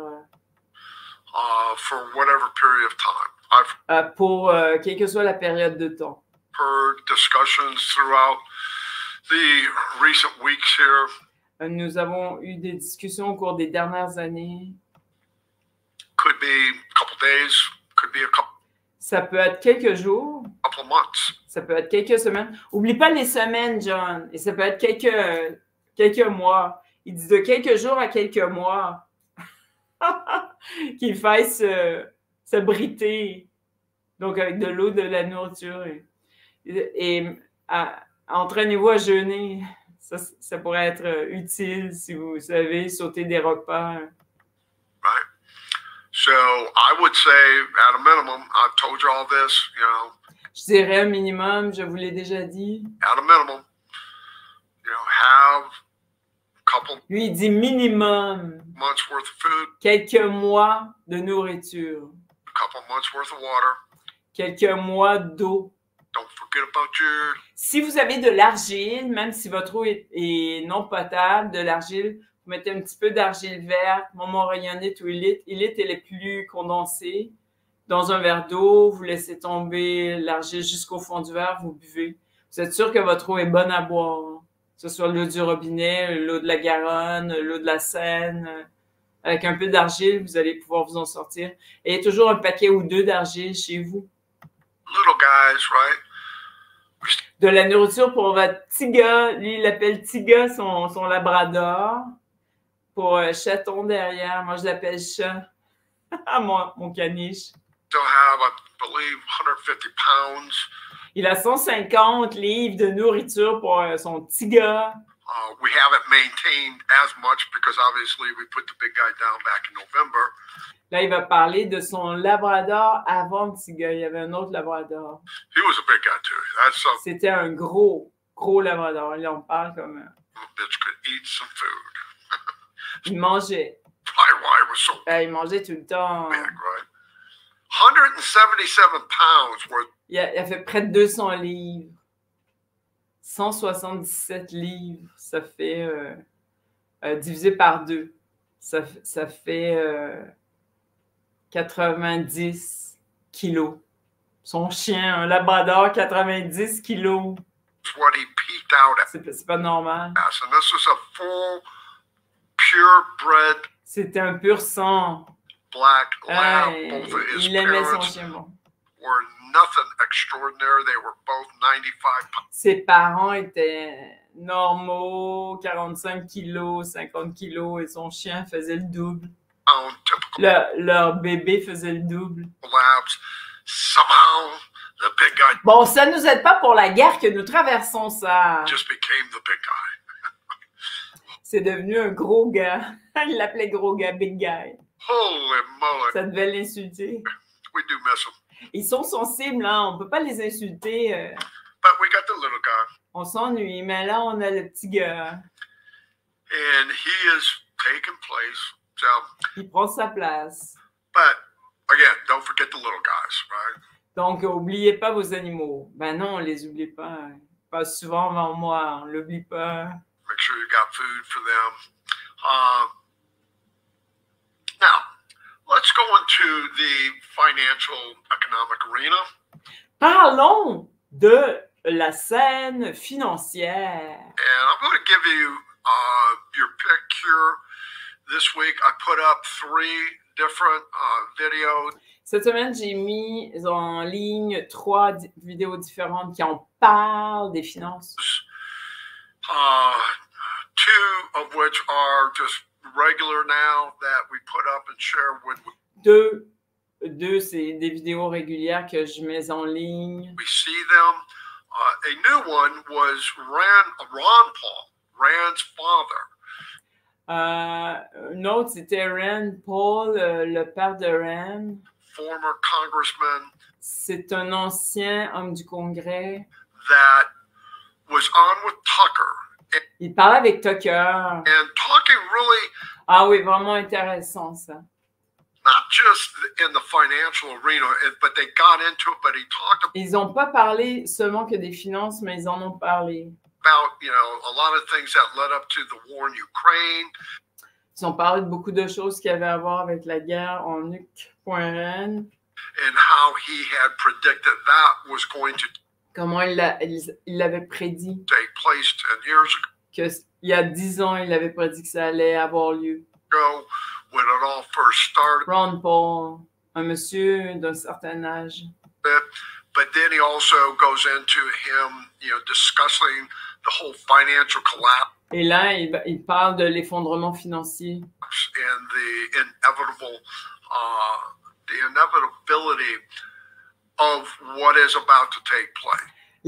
For whatever period of time. Pour quelle que soit la période de temps. Heard discussions throughout the recent weeks here. Nous avons eu des discussions au cours des dernières années. Could be a couple days, could be a couple Ça peut être quelques jours, of months. ça peut être quelques semaines. Oublie pas les semaines, John. Et ça peut être quelques mois. Il dit de quelques jours à quelques mois qu'il faille se briter. Donc, avec de l'eau, de la nourriture. Et entraînez-vous à jeûner. Ça pourrait être utile si vous savez sauter des repas. Right. So I would say, at a minimum, I've told you all this, you know. Je dirais un minimum, je vous l'ai déjà dit. At a minimum, you know, have a couple Lui, il dit minimum. months worth of food, Quelques mois de nourriture. a couple months worth of water. Quelques mois d'eau. Don't forget about your Si vous avez de l'argile, même si votre eau est non potable, de l'argile, vous mettez un petit peu d'argile verte, montmorillonite ou élite. Élite, elle est plus condensée. Dans un verre d'eau, vous laissez tomber l'argile jusqu'au fond du verre, vous buvez. Vous êtes sûr que votre eau est bonne à boire. Que ce soit l'eau du robinet, l'eau de la Garonne, l'eau de la Seine. Avec un peu d'argile, vous allez pouvoir vous en sortir. Et il y a toujours un paquet ou deux d'argile chez vous. little guys, right? De la nourriture pour votre petit gars. Lui, il appelle petit gars son labrador. Pour chaton derrière. Moi, je l'appelle chat. mon caniche. Still have, I believe, 150 pounds. Il a 150 livres de nourriture pour son petit gars. We haven't maintained as much because obviously we put the big guy down back in November. Là, il va parler de son labrador avant le petit gars. Il y avait un autre labrador. He was a big guy too. That's something. C'était un gros labrador. Là, on parle comme... Little bitch could eat some food. il mangeait. Why was so Il mangeait tout le temps. big, right? 177 pounds worth. Il a fait près de 200 livres. 177 livres. Ça fait... divisé par 2. Ça fait 90 kilos. Son chien, un labrador, 90 kilos. What he peaked out at. C'est pas normal. And this was a full, purebred C'était un pur sang. black lab. Both of his Il aimait son parents chien. Bon. were nothing extraordinary. They were both 95 pounds. Ses parents étaient normaux, 45 kilos, 50 kilos, et son chien faisait le double. Typical Leur bébé faisait le double. labs. Somehow, the big guy Bon, ça ne nous aide pas pour la guerre que nous traversons, ça. just became the big guy. C'est devenu un gros gars. Il l'appelait gros gars, big guy. Holy moly. Ça devait l'insulter. We do miss him. Ils sont sensibles, hein. On ne peut pas les insulter. But we got the little guy. On s'ennuie, mais là, on a le petit gars. And he is taking place. So, Il prend sa place. but again, don't forget the little guys, right? Donc, oubliez pas vos animaux. Ben non, on les oublie pas. Pas souvent avant moi, on l'oublie pas. Make sure you got food for them. Now, let's go into the financial economic arena. Parlons de la scène financière. And I'm going to give you your pick here. This week I put up 3 different videos. Cette semaine, j'ai mis en ligne 3 vidéos différentes qui en parlent des finances. 2 of which are just regular now that we put up and share with. Deux, c'est des vidéos régulières que je mets en ligne. We see them. A new one was Ron Paul, Rand's father. Une autre, c'était Rand Paul, le père de Rand. Former congressman. C'est un ancien homme du Congrès. That was on with Tucker. Il parlait avec Tucker. And talking really. Ah oui, vraiment intéressant ça. Not just in the financial arena, but they got into it, but he talked about. Ils n'ont pas parlé seulement que des finances, mais ils en ont parlé. About, you know, a lot of things that led up to the war in Ukraine. Ils ont parlé de beaucoup de choses qui avaient à voir avec la guerre en Ukraine. And how he had predicted that was going to. Comment il l'avait prédit. Take place 10 years ago. Il y a 10 ans, il avait prédit que ça allait avoir lieu. When it all first started. Ron Paul, un monsieur d'un certain âge. But then he also goes into him, you know, discussing the whole financial collapse. Et là, il parle de l'effondrement financier. And the inevitability of what is about to take place.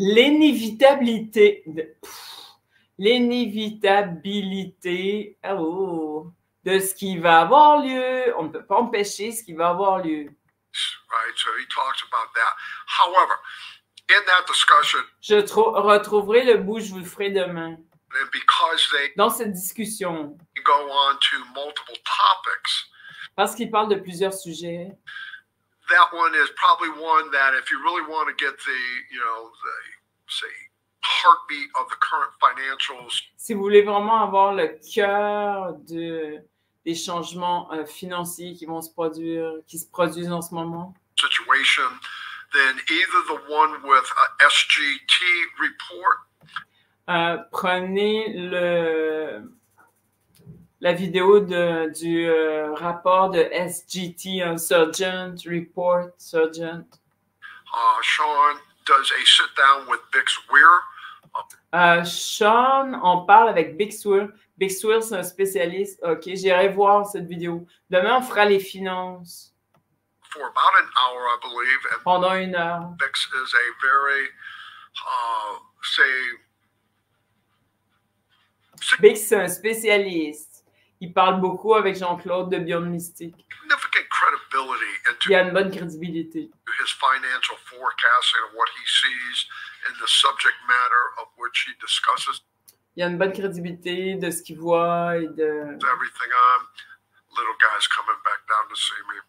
L'inévitabilité de ce qui va avoir lieu. On ne peut pas empêcher ce qui va avoir lieu. Right, so he talks about that. However, in that discussion, je retrouverai le bout, je vous le ferai demain. And because dans cette discussion, they go on to multiple topics, parce qu'il parle de plusieurs sujets, that one is probably one that if you really want to get the, you know, the, say, heartbeat of the current financials. Si vous voulez vraiment avoir le cœur des changements financiers qui vont se produisent en ce moment. Situation, then either the one with a SGT report. Prenez la vidéo du rapport de SGT, un Surgeon Report, Surgeon. Sean does a sit down with Bix Weir. Sean, on parle avec Bix Weir. Bix Weir, c'est un spécialiste. OK, j'irai voir cette vidéo. Demain, on fera les finances. For about an hour, I believe. And pendant 1 heure. Bix is a very, Bix, c'est un spécialiste. Il parle beaucoup avec Jean-Claude de Beyond Mystique. Significant credibility into il a une bonne crédibilité. His financial forecasting of what he sees in the subject matter of which he discusses. Il y a une bonne crédibilité de ce qu'il voit et de. Everything on. Little guy's coming back down to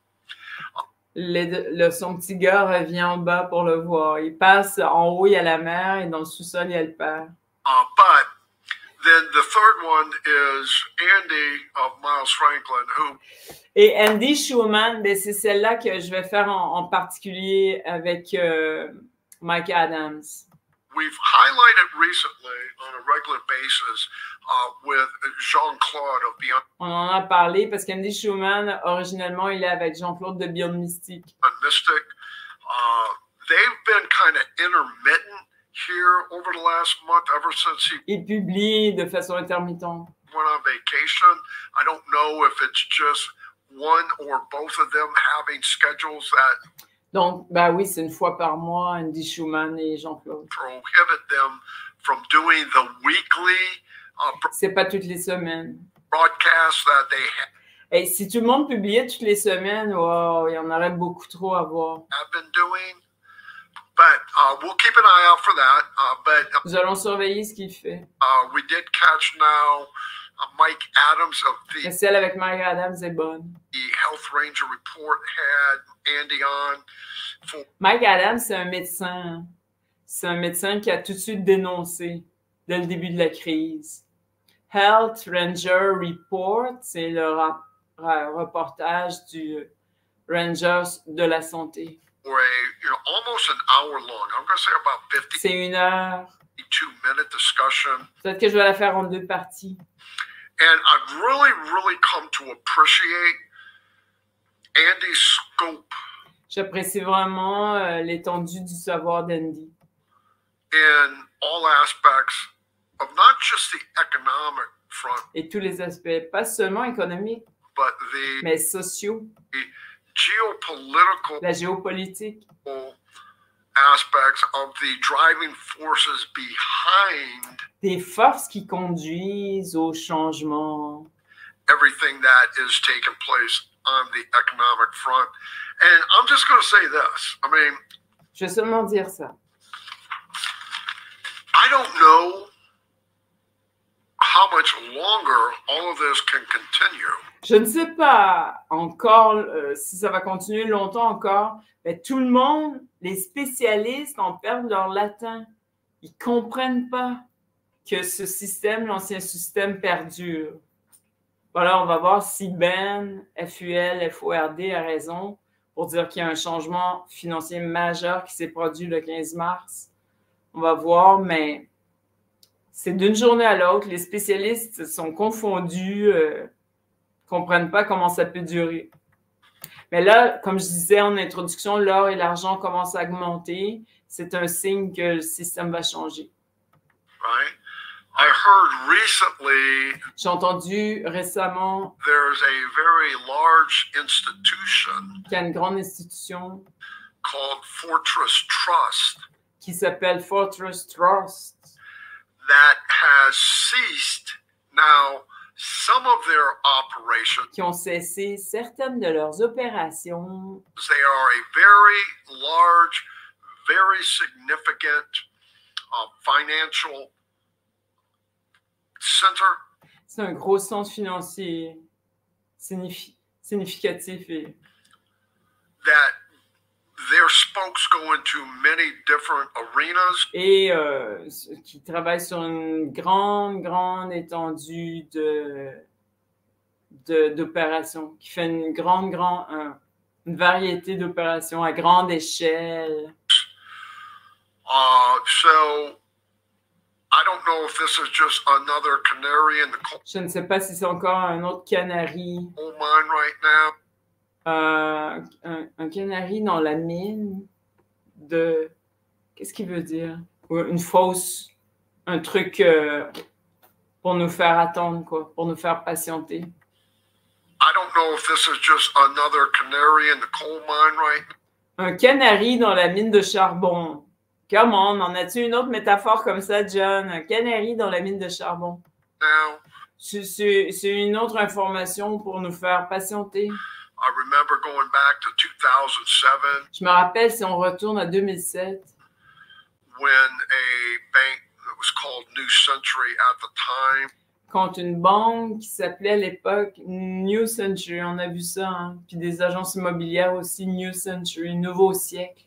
see me. Son petit gars revient en bas pour le voir. Il passe en haut, il y a la mère, et dans le sous-sol, il y a le père. But then the third one is Andy of Miles Franklin, who. Et Andy Schumann, c'est celle-là que je vais faire en particulier avec Mike Adams. We've highlighted recently on a regular basis with Jean-Claude of Beyond. On en a parlé parce qu'Andy Schumann, originellement, il est avec Jean-Claude de Beyond Mystique. Mystic. They've been kind of intermittent here over the last month, ever since he. Il publie de façon intermittente. Went on vacation. I don't know if it's just one or both of them having schedules that. Donc, bah oui, c'est 1 fois par mois, Andy Schumann et Jean-Claude. Prohibit them from doing the weekly. C'est pas toutes les semaines. Broadcasts that they have. Et si tout le monde publiait toutes les semaines, wow, il y en aurait beaucoup trop à voir. Have been doing, but we'll keep an eye out for that. Nous allons surveiller ce qu'il fait. We did catch now Mike Adams of the. Celle avec Mike Adams est bonne. The Health Ranger Report had Andy on. Mike Adams, c'est un médecin. C'est un médecin qui a tout de suite dénoncé dès le début de la crise. Health Ranger Report, c'est le reportage du Ranger de la santé. Almost an hour long. I'm going to say about 50. C'est 1 heure. 2-minute discussion. Peut-être que je vais la faire en 2 parties. And I've really come to appreciate Andy's scope J'apprécie vraiment l'étendue du savoir d'Andy in all aspects of not just the economic front, et tous les aspects, pas seulement économiques, but the mais sociaux, geopolitical la géopolitique, aspects of the driving forces behind des forces qui conduisent au changement, everything that is taking place on the economic front. And I'm just going to say this. I mean, je vais seulement dire ça. I don't know how much longer all of this can continue. Je ne sais pas encore si ça va continuer longtemps encore, mais tout le monde, les spécialistes en perdent leur latin. Ils ne comprennent pas que ce système, l'ancien système, perdure. Voilà, on va voir si Ben, FUL, FORD a raison pour dire qu'il y a un changement financier majeur qui s'est produit le 15 mars. On va voir, mais c'est d'une journée à l'autre. Les spécialistes sont confondus, ne comprennent pas comment ça peut durer. Mais là, comme je disais en introduction, l'or et l'argent commencent à augmenter. C'est un signe que le système va changer. Right? I heard recently J'ai entendu récemment there's a very large institution qu'il y a une grande institution called Fortress Trust qui s'appelle Fortress Trust that has ceased now some of their operations. qui ont cessé certaines de leurs opérations. They are a very large, very significant financial center. C'est un gros centre financier significatif et that their spokes go into many different arenas. et qui travaille sur une grande étendue d'opérations, qui fait une une variété d'opérations à grande échelle. So I don't know if this is just another canary in the coal Je ne sais pas si c'est encore un autre canari, mine right now. un canari dans la mine de... Qu'est-ce qu'il veut dire? Une fausse, un truc pour nous faire attendre, quoi, pour nous faire patienter. I don't know if this is just another canary in the coal mine right now. Un canari dans la mine de charbon. Come on, en as-tu une autre métaphore comme ça, John? Un canari dans la mine de charbon. Now, C'est une autre information pour nous faire patienter. I remember going back to 2007 Je me rappelle, si on retourne à 2007, when a bank that was called New Century at the time contre une banque qui s'appelait à l'époque New Century, on a vu ça, hein? Puis des agences immobilières aussi, New Century, Nouveau Siècle.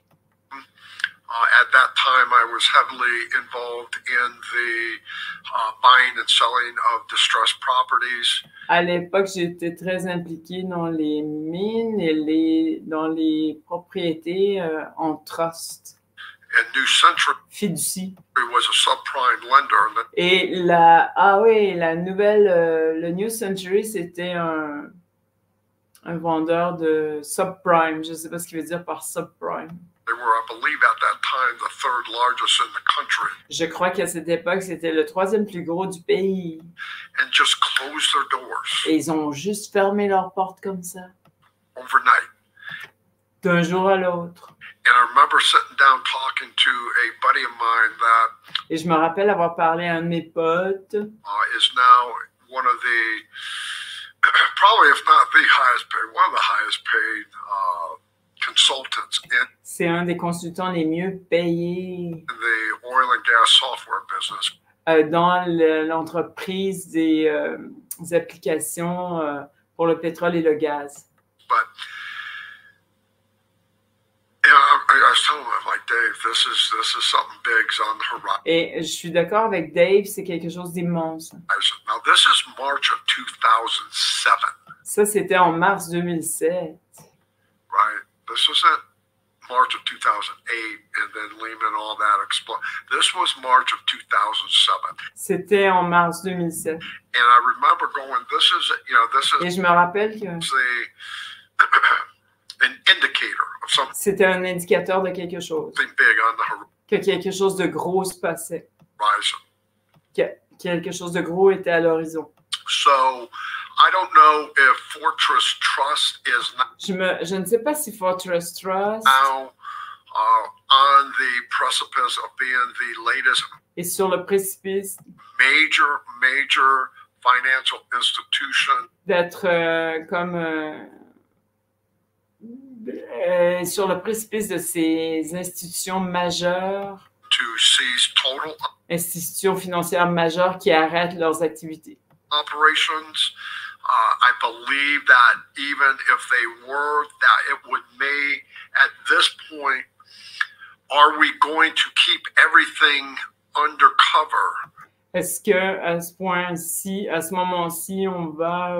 at that time, I was heavily involved in the buying and selling of distressed properties. À l'époque, j'étais très impliquée dans les mines et dans les propriétés en trust, And New Century fiducie. was a subprime lender. Et la nouvelle, le New Century, c'était un vendeur de subprime. Je ne sais pas ce qu'il veut dire par subprime. They were, I believe, at that time, the third largest in the country. Je crois qu'à cette époque, c'était le troisième plus gros du pays. And just closed their doors Et ils ont juste fermé leurs portes comme ça, overnight. d'un jour à l'autre. And I remember sitting down talking to a buddy of mine that Et je me rappelle avoir parlé à un de mes potes, is now one of the, probably if not the highest paid, one of the highest paid consultants in c'est un des consultants les mieux payés the oil and gas software business. dans l'entreprise des applications pour le pétrole et le gaz. But you know, I was telling him, I'm like, Dave, this is something big's on the horizon. Et je suis d'accord avec Dave, c'est quelque chose d'immense. I said, now this is March of 2007, Ça, c'était en mars 2007. right? This isn't March of 2008, and then Lehman, all that exploded. This was March of 2007. C'était en mars 2007. And I remember going, this Et is je me rappelle que an indicator of something c'était un indicateur de quelque chose, big on the que quelque chose de gros se passait, horizon. que quelque chose de gros était à l'horizon. So I don't know if Fortress Trust is Je ne sais pas si Fortress Trust now on the precipice of being the latest est sur le précipice major financial institution d'être sur le précipice de ces institutions majeures, to seize total institutions financières majeures qui arrêtent leurs activités. operations. I believe that even if they were, that it would may, at this point, are we going to keep everything undercover? Est-ce que à ce point-ci, à ce moment-ci, on va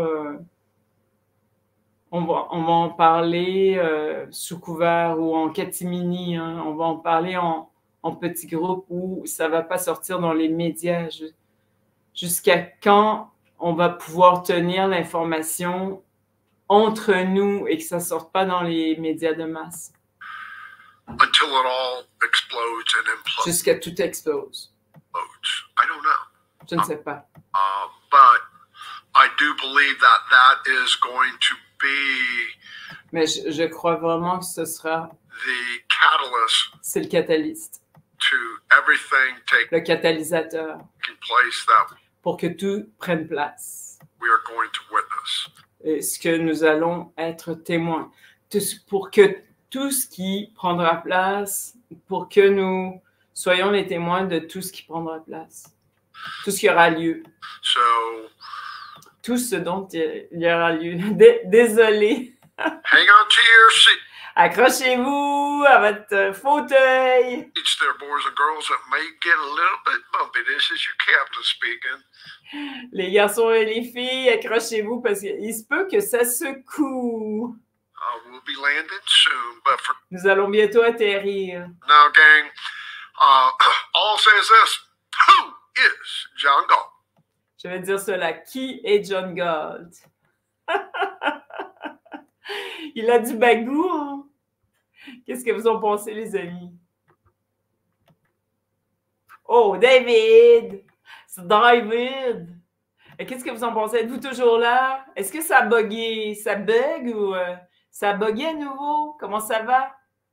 en parler sous couvert ou en catimini, hein? On va en parler en petits groupes où ça va pas sortir dans les médias. Jusqu'à quand on va pouvoir tenir l'information entre nous et que ça sorte pas dans les médias de masse? Until it all explodes and implodes. Jusqu'à tout explose. I don't know. Je ne sais pas. But I do believe that that is going to be Mais je crois vraiment que ce sera the catalyst c'est le catalyste, to everything le catalysateur taking place that pour que tout prenne place. we are going to witness. Et ce que nous allons être témoins. Pour que tout ce qui prendra place, pour que nous soyons les témoins de tout ce qui prendra place. Tout ce qui aura lieu. So Tout ce dont il y aura lieu. Désolé. hang on to your seat. Accrochez-vous à votre fauteuil. There, boys and girls, it may get a little bit bumpy. This is your captain speaking. Les garçons et les filles, accrochez-vous parce qu'il se peut que ça secoue. We'll be landing soon, but for Nous allons bientôt atterrir. now, gang, all says this: who is John Galt? Je vais dire cela. Qui est John Galt? Il a du bagou, hein? Qu'est-ce que vous en pensez, les amis? Oh, David! C'est David! Et qu'est-ce que vous en pensez? Êtes-vous toujours là? Est-ce que ça a bugué? Ça bug ou ça a bugué à nouveau? Comment ça va?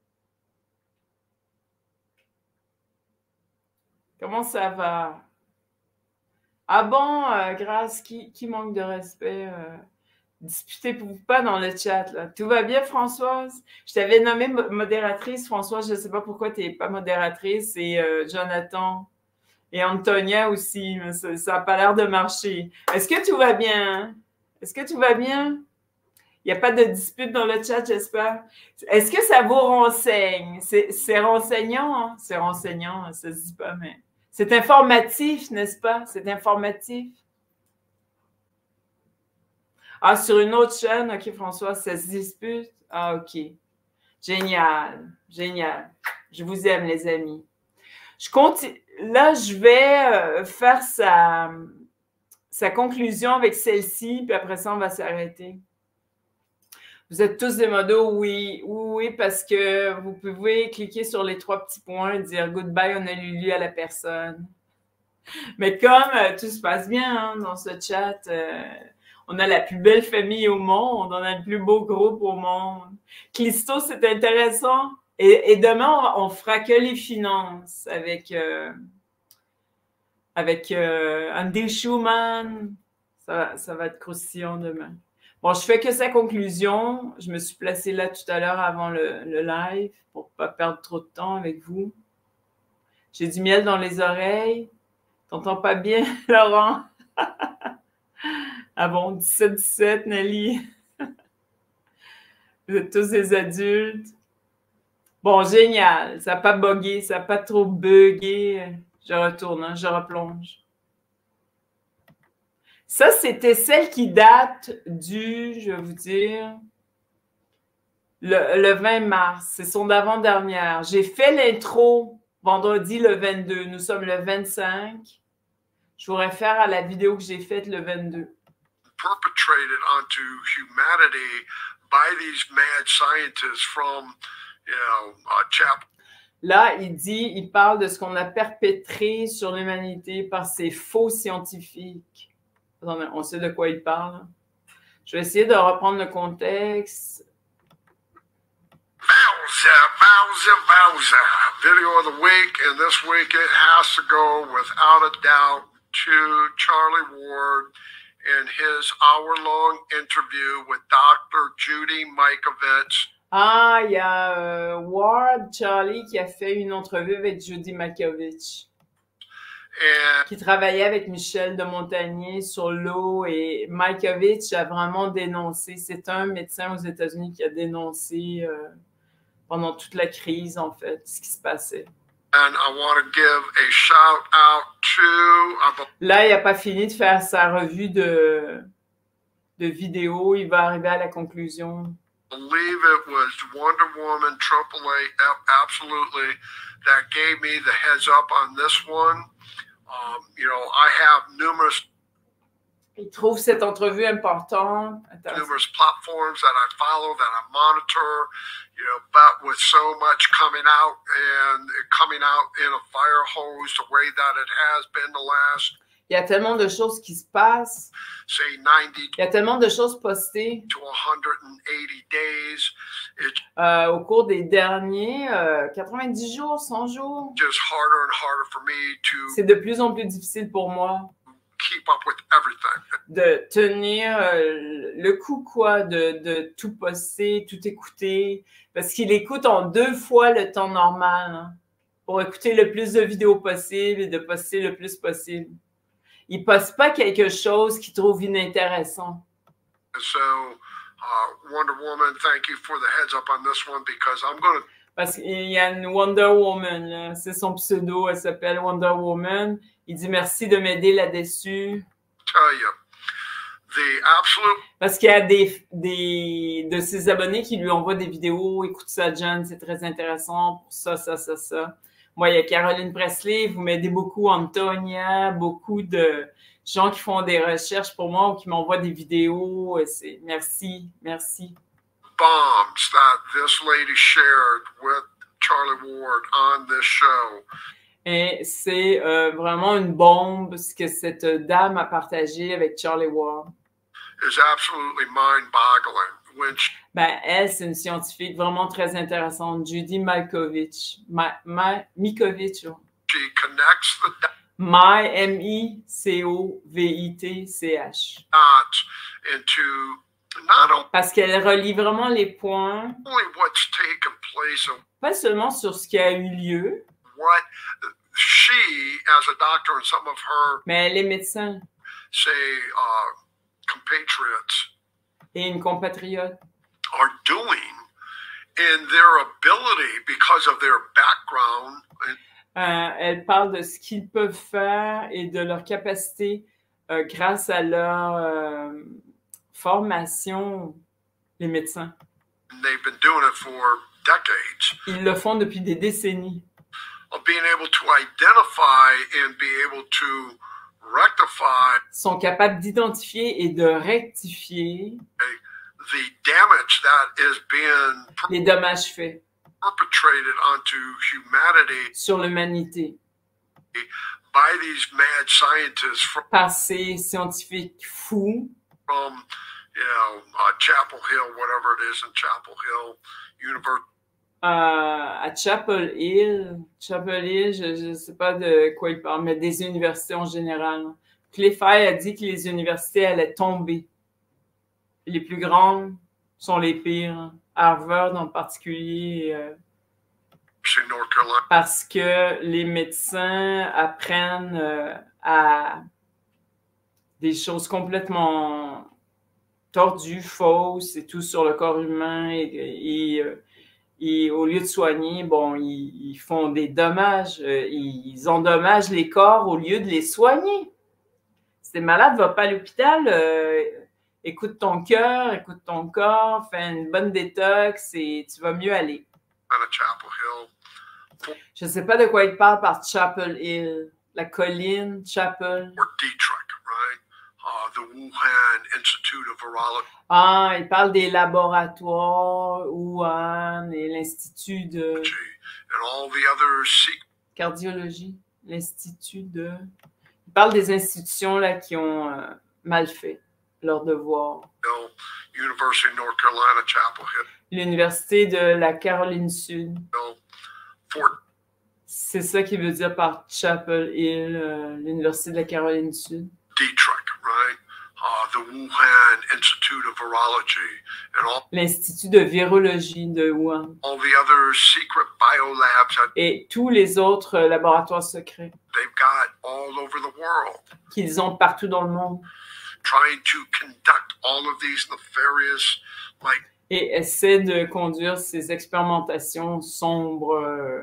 Comment ça va? Ah bon, Grâce, qui manque de respect? Disputez-vous pas dans le chat, là. Tout va bien, Françoise? Je t'avais nommée modératrice, Françoise. Je ne sais pas pourquoi tu n'es pas modératrice. Et Jonathan et Antonia aussi. Mais ça n'a pas l'air de marcher. Est-ce que tout va bien? Est-ce que tout va bien? Il n'y a pas de dispute dans le chat, j'espère. Est-ce que ça vous renseigne? C'est renseignant, hein? C'est renseignant, ça ne se dit pas, mais c'est informatif, n'est-ce pas? C'est informatif. Ah, sur une autre chaîne, OK, François, ça se dispute? Ah, OK. Génial, génial. Je vous aime, les amis. Là, je vais faire sa conclusion avec celle-ci, puis après ça, on va s'arrêter. Vous êtes tous des modos, oui, oui, parce que vous pouvez cliquer sur les 3 petits points et dire « Goodbye, on a lu à la personne ». Mais comme tout se passe bien hein, dans ce chat, on a la plus belle famille au monde, on a le plus beau groupe au monde. Clisto, c'est intéressant. Et demain, on fera que les finances avec Andy Schumann. Ça va être croustillant demain. Bon, je fais que sa conclusion. Je me suis placée là tout à l'heure avant le live pour ne pas perdre trop de temps avec vous. J'ai du miel dans les oreilles. T'entends pas bien, Laurent? Ah bon, 17-17, Nelly. Vous êtes tous des adultes. Bon, génial. Ça n'a pas bugué, ça n'a pas trop bugué. Je retourne, hein, je replonge. Ça, c'était celle qui date je vais vous dire, Le 20 mars, c'est son avant-dernière. J'ai fait l'intro vendredi le 22. Nous sommes le 25. Je vous réfère à la vidéo que j'ai faite le 22. Perpetrated onto humanity by these mad scientists from, Chapel. Là, il parle de ce qu'on a perpétré sur l'humanité par ces faux scientifiques. Attendez, on sait de quoi il parle. Je vais essayer de reprendre le contexte. Wowza. Video of the week, and this week it has to go without a doubt to Charlie Ward and his hour-long interview with Dr. Judy Mikovits. Ah, il y a Ward Charlie qui a fait une entrevue avec Judy Mikovits, qui travaillait avec Michel de Montagnier sur l'eau, et Mikovits a vraiment dénoncé. C'est un médecin aux États-Unis qui a dénoncé pendant toute la crise, en fait, ce qui se passait. And I want to give a shout out to... Là, il n'a pas fini de faire sa revue de vidéo. Il va arriver à la conclusion. I believe it was Wonder Woman AAA, absolutely, that gave me the heads up on this one. I have numerous... Il trouve cette entrevue importante. Numerous platforms that I follow, that I monitor, but with so much coming out in a fire hose the way that it has been the last. Il y a tellement de choses qui se passent. Say 90 Il y a tellement de choses postées. To 180 days. Au cours des derniers 90 jours, 100 jours. Just harder and harder for me to... C'est de plus en plus difficile pour moi. Keep up with everything. De tenir le coup, quoi, de tout poster, tout écouter, parce qu'il écoute en 2 fois le temps normal, hein, pour écouter le plus de vidéos possible et de poster le plus possible. Il ne poste pas quelque chose qu'il trouve inintéressant. So, Wonder Woman, thank you for the heads up on this one, because I'm going to... Parce qu'il y a une Wonder Woman, c'est son pseudo, elle s'appelle Wonder Woman. Il dit merci de m'aider là-dessus. Parce qu'il y a des de ses abonnés qui lui envoient des vidéos. Écoute ça, John, c'est très intéressant pour ça. Moi, il y a Caroline Presley, vous m'aidez beaucoup, Antonia, beaucoup de gens qui font des recherches pour moi ou qui m'envoient des vidéos. Merci. Bombs that this lady shared with Charlie Ward on this show. Et c'est vraiment une bombe ce que cette dame a partagé avec Charlie Ward. Is absolutely mind-boggling. Ben, elle, c'est une scientifique vraiment très intéressante, Judy Mikovits. Mikovits. She connects the M-I-C-O-V-I-T-C-H. Into parce qu'elle relie vraiment les points, pas seulement sur ce qui a eu lieu, mais les médecins et une compatriote are doing in their ability because of their background. Elle parle de ce qu'ils peuvent faire et de leur capacité grâce à leur formation, les médecins. They've been doing it for decades. Ils le font depuis des décennies. Of being able to identify and be able to rectify. Sont capables d'identifier et de rectifier the damage that is being les dommages faits perpetrated onto humanity sur l'humanité by these mad scientists par ces scientifiques fous from Chapel Hill, whatever it is in Chapel Hill University. À Chapel Hill, je ne sais pas de quoi il parle, mais des universités en général. Cliff High a dit que les universités allaient tomber. Les plus grandes sont les pires. Harvard en particulier. Parce que les médecins apprennent à des choses complètement tordues, fausses et tout sur le corps humain. Et au lieu de soigner, bon, ils font des dommages. Ils endommagent les corps au lieu de les soigner. Si t'es malade, va pas à l'hôpital. écoute ton cœur, écoute ton corps, fais une bonne détox et tu vas mieux aller. Chapel Hill, Je ne sais pas de quoi il parle par Chapel Hill, la colline, Chapel. or Dietrich, right? The Wuhan Institute of Virology. Ah, il parle des laboratoires, Wuhan et l'Institut de And all the other secret cardiologie, l'Institut de... Il parle des institutions là, qui ont mal fait leur devoir. University of North Carolina, Chapel Hill, L'Université de la Caroline Sud. Fort C'est ça qu'il veut dire par Chapel Hill, l'Université de la Caroline Sud. Dietrich, right? The Wuhan Institute of Virology, and L'Institut de virologie de Wuhan. all the other secret biolabs that Et tous les autres laboratoires secrets they've got all over the world, qu'ils ont partout dans le monde. trying to conduct all of these nefarious, like, Et essaient de conduire ces expérimentations sombres,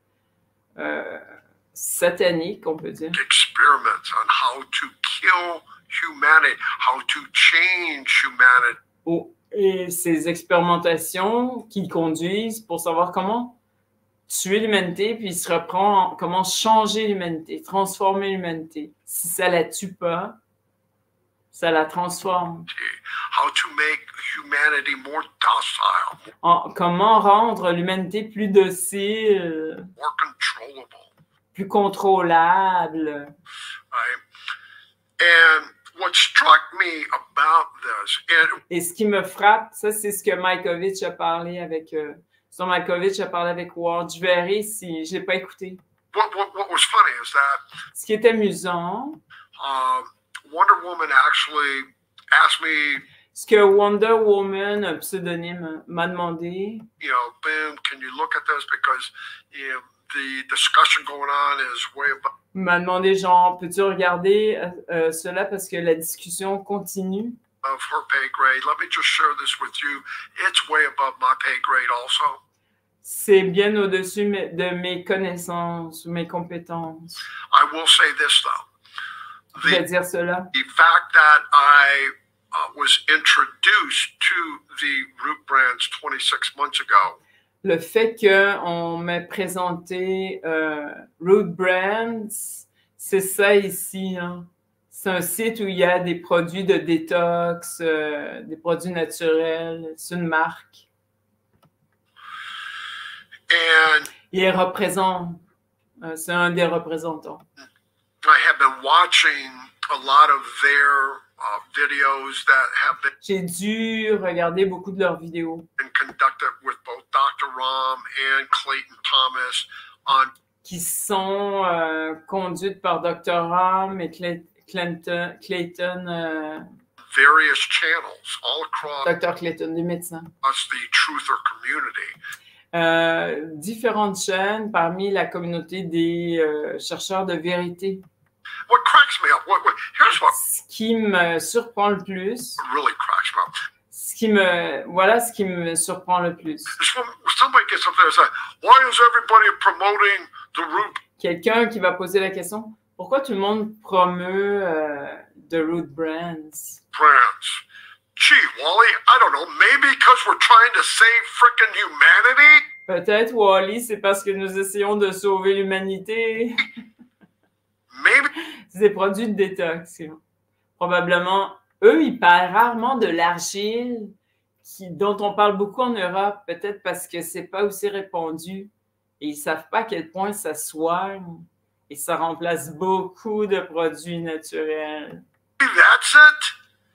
sataniques, on peut dire. experiments on how to kill humanity, how to change humanity. Et ces expérimentations qu'ils conduisent pour savoir comment tuer l'humanité, puis il se reprend comment changer l'humanité, transformer l'humanité. Si ça la tue pas, ça la transforme. How to make humanity more docile, Comment rendre l'humanité plus docile, more controllable, plus contrôlable. right? And what struck me about this, and Et ce qui me frappe, ça c'est ce que Malkovich a parlé avec... Malkovich a parlé avec Ward. Je verrai si je l'ai pas écouté. what was funny is that Ce qui est amusant, Wonder Woman actually asked me, ce que Wonder Woman, un pseudonyme, m'a demandé, you know, Ben, can you look at this because you know, the discussion going on is way above m'a demandé genre, peux-tu regarder cela parce que la discussion continue? her pay grade. Let me just share this with you. It's way above my pay grade also. C'est bien au-dessus de mes connaissances ou mes compétences. I will say this though. Je vais dire cela. The fact that I was introduced to the Root Brands 26 months ago, Le fait qu'on m'ait présenté Root Brands, c'est ça ici. Hein. C'est un site où il y a des produits de détox, des produits naturels. C'est une marque. and Il représente. C'est un des représentants. I have been watching a lot of their videos that have J'ai dû regarder beaucoup de leurs vidéos been conducted with both Dr. Rom and Clayton Thomas on qui sont conduites par Dr. Ram et Clayton, various channels all across Dr. Clayton, des médecins. the truther community. Différentes chaînes parmi la communauté des chercheurs de vérité. What cracks me up, here's what Ce qui me surprend le plus, really cracks me up. voilà ce qui me surprend le plus. Is when somebody gets up there and says, why is everybody promoting the Root Quelqu'un qui va poser la question, pourquoi tout le monde promeut The Root Brands? Brands? Gee, Wally, I don't know, maybe because we're trying to save frickin' humanity? Peut-être, Wally, c'est parce que nous essayons de sauver l'humanité. Maybe C'est des produits de détox. Probablement, eux, ils parlent rarement de l'argile dont on parle beaucoup en Europe, peut-être parce que c'est pas aussi répandu et ils savent pas à quel point ça soigne et ça remplace beaucoup de produits naturels. that's it.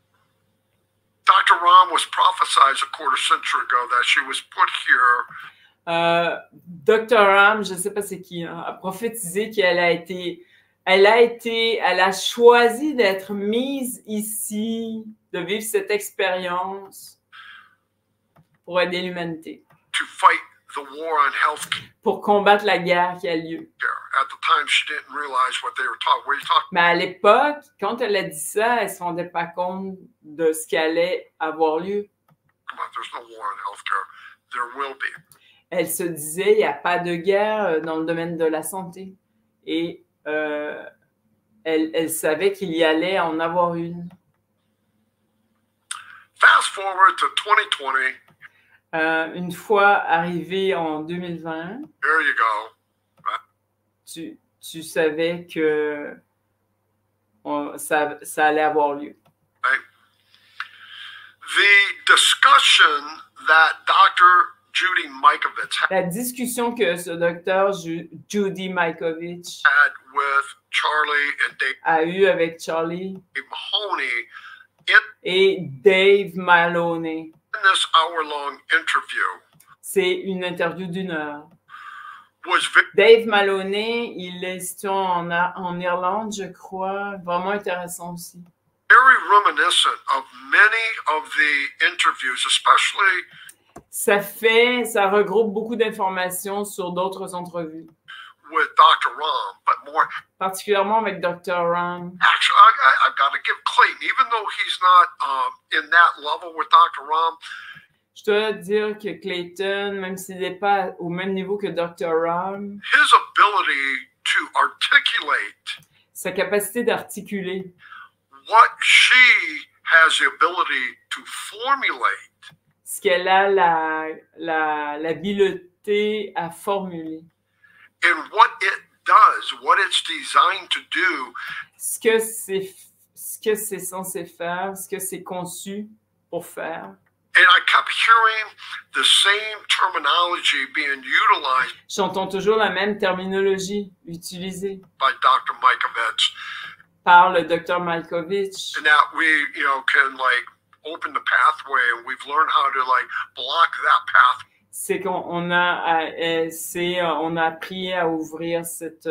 Dr. Rom was prophesied a quarter century ago that she was put here. Dr. Ram, je sais pas c'est qui, hein, a prophétisé elle a choisi d'être mise ici, de vivre cette expérience pour aider l'humanité, To fight the war on healthcare. pour combattre la guerre qui a lieu. At the time, she didn't realize what they were talking. What are you talking? Mais à l'époque, quand elle a dit ça, elle ne se rendait pas compte de ce qui allait avoir lieu. Come on, there's no war on healthcare. There will be. Elle se disait, il n'y a pas de guerre dans le domaine de la santé. Et elle savait qu'il y allait en avoir une. Fast forward to 2020. Une fois arrivé en 2020, There you go. tu savais que ça allait avoir lieu. Right? The discussion that Dr. Judy Mikovits La discussion que ce docteur Judy Mikovits had with Charlie and Dave a eue avec Charlie Mahoney et Dave Maloney, in this hour-long interview c'est une interview d'1 heure. was very Dave Maloney, il est situé en Irlande, je crois, vraiment intéressant aussi. reminiscent of many of the interviews, especially Ça regroupe beaucoup d'informations sur d'autres entrevues, with Dr. Rom, but more. particulièrement avec Dr. Ram. Actually, I've got to give Clayton, even though he's not in that level with Dr. Rom, Je dois dire que Clayton, même s'il n'est pas au même niveau que Dr. Ram, his ability to articulate sa capacité d'articuler, what she has the ability to formulate ce qu'elle a l'habileté à formuler, and what it does, what it's designed to do, ce que c'est censé faire, ce que c'est conçu pour faire. and I kept hearing the same terminology being utilized J'entends toujours la même terminologie utilisée by Dr. Mikovits, par le Dr. Mikovits, and that we, can like open the pathway, and we've learned how to like block that path. c'est qu'on a appris à ouvrir cette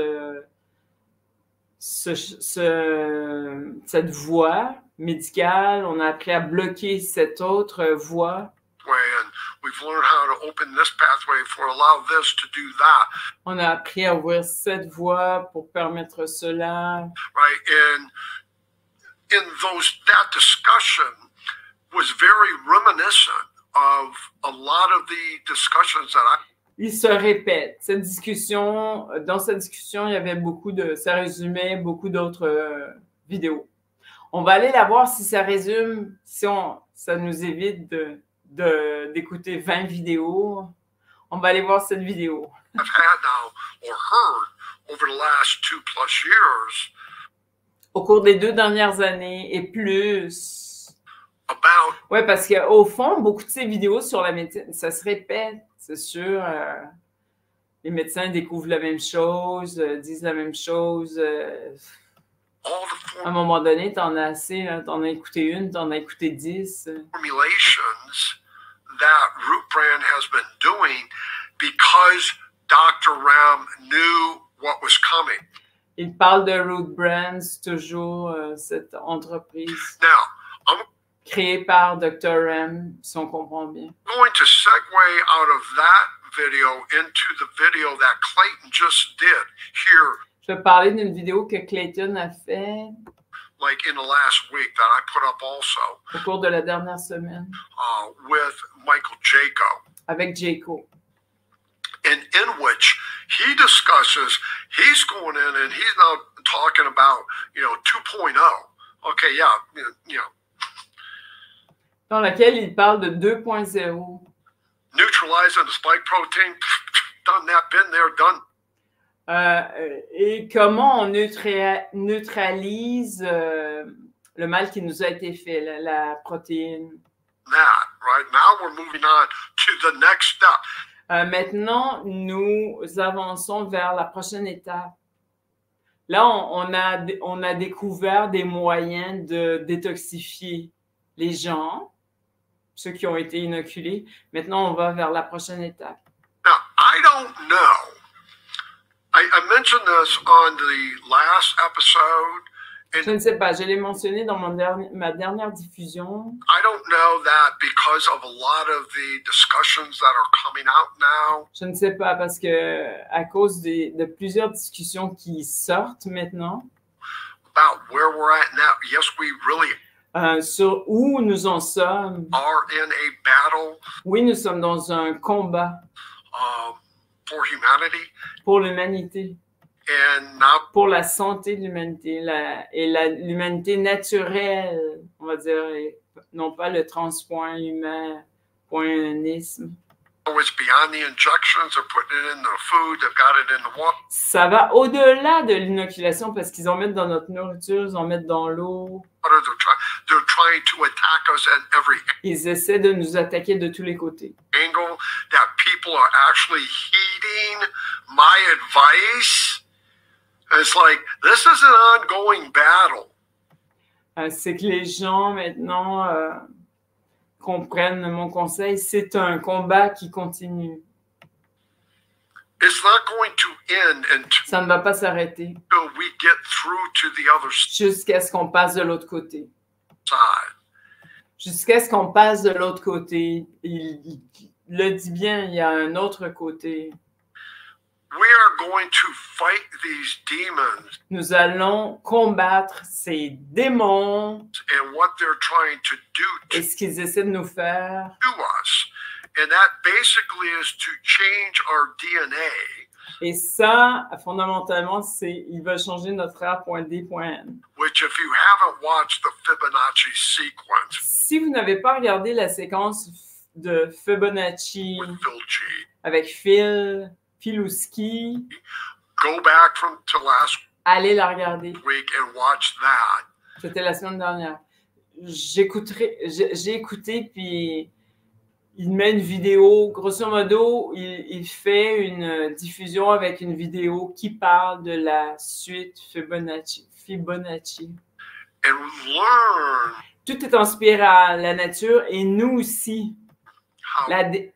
voie médicale, on a appris à bloquer cette autre voie. And we've learned how to open this pathway for allow this to do that. On a appris à ouvrir cette voie pour permettre cela. Right, and in that discussion was very reminiscent of a lot of the discussions that Il se répète. Dans cette discussion, il y avait ça résumait beaucoup d'autres vidéos. On va aller la voir si ça résume, ça nous évite d'écouter 20 vidéos. On va aller voir cette vidéo. I've had now or heard over the last 2+ years Au cours des 2 dernières années et plus. about Oui, parce qu'au fond, beaucoup de ces vidéos sur la médecine, ça se répète, c'est sûr. Les médecins découvrent la même chose, disent la même chose. all the À un moment donné, t'en as assez, hein, t'en as écouté une, t'en as écouté 10. formulations that Root Brand has been doing because Dr. Ram knew what was coming. Il parle de Root Brands, toujours cette entreprise Now, I'm créée par Dr. Ram, si on comprend bien. going to segue out of that video into the video that Clayton just did here, Je vais parler d'une vidéo que Clayton a fait like in the last week that I put up also au cours de la dernière semaine with Michael Jaco, avec Jaco. and in which he discusses, he's going in and he's now talking about, 2.0. Okay, yeah, Dans laquelle il parle de 2.0. neutralizing the spike protein, done that, been there, done. Et comment on neutralise le mal qui nous a été fait, la protéine. That, right? Now we're moving on to the next step. Maintenant, nous avançons vers la prochaine étape. Là, on a découvert des moyens de détoxifier les gens, ceux qui ont été inoculés. Maintenant, on va vers la prochaine étape. Now, I don't know. I mentioned this on the last episode. Je ne sais pas, je l'ai mentionné dans ma dernière diffusion. I don't know that because of a lot of the discussions that are coming out now. Je ne sais pas parce que à cause de plusieurs discussions qui sortent maintenant About where we're at now. Yes, we really sur où nous en sommes. are in a battle Oui, nous sommes dans un combat for humanity, pour l'humanité, and now pour la santé de l'humanité et l'humanité naturelle, on va dire, non pas le transpoint humain.isme. Oh, it's beyond the injections. They're putting it in the food. They've got it in the water. Ça va au-delà de l'inoculation parce qu'ils en mettent dans notre nourriture, ils en mettent dans l'eau. They're trying to attack us at every Ils essaient de nous attaquer de tous les côtés. angle. That people are actually heeding my advice. It's like, this is an ongoing battle. C'est que les gens maintenant comprennent mon conseil. C'est un combat qui continue. It's not going to end Ça ne va pas s'arrêter until we get through to the other jusqu'à ce qu'on passe de l'autre côté. side. Jusqu'à ce qu'on passe de l'autre côté. Il le dit bien, il y a un autre côté. We are going to fight these demons Nous allons combattre ces démons and what they're trying to do et ce qu'ils essaient de nous faire. to us. And that basically is to change our DNA. Et ça, fondamentalement, il va changer notre R.D.N. Which, if you haven't watched the Fibonacci sequence Si vous n'avez pas regardé la séquence de Fibonacci with Phil G, avec Filouski, go back to last allez la regarder. week and watch that. C'était la semaine dernière. J'ai écouté, puis il met une vidéo. Grosso modo, il fait une diffusion avec une vidéo qui parle de la suite Fibonacci. And learn Tout est en spirale, la nature, et nous aussi. how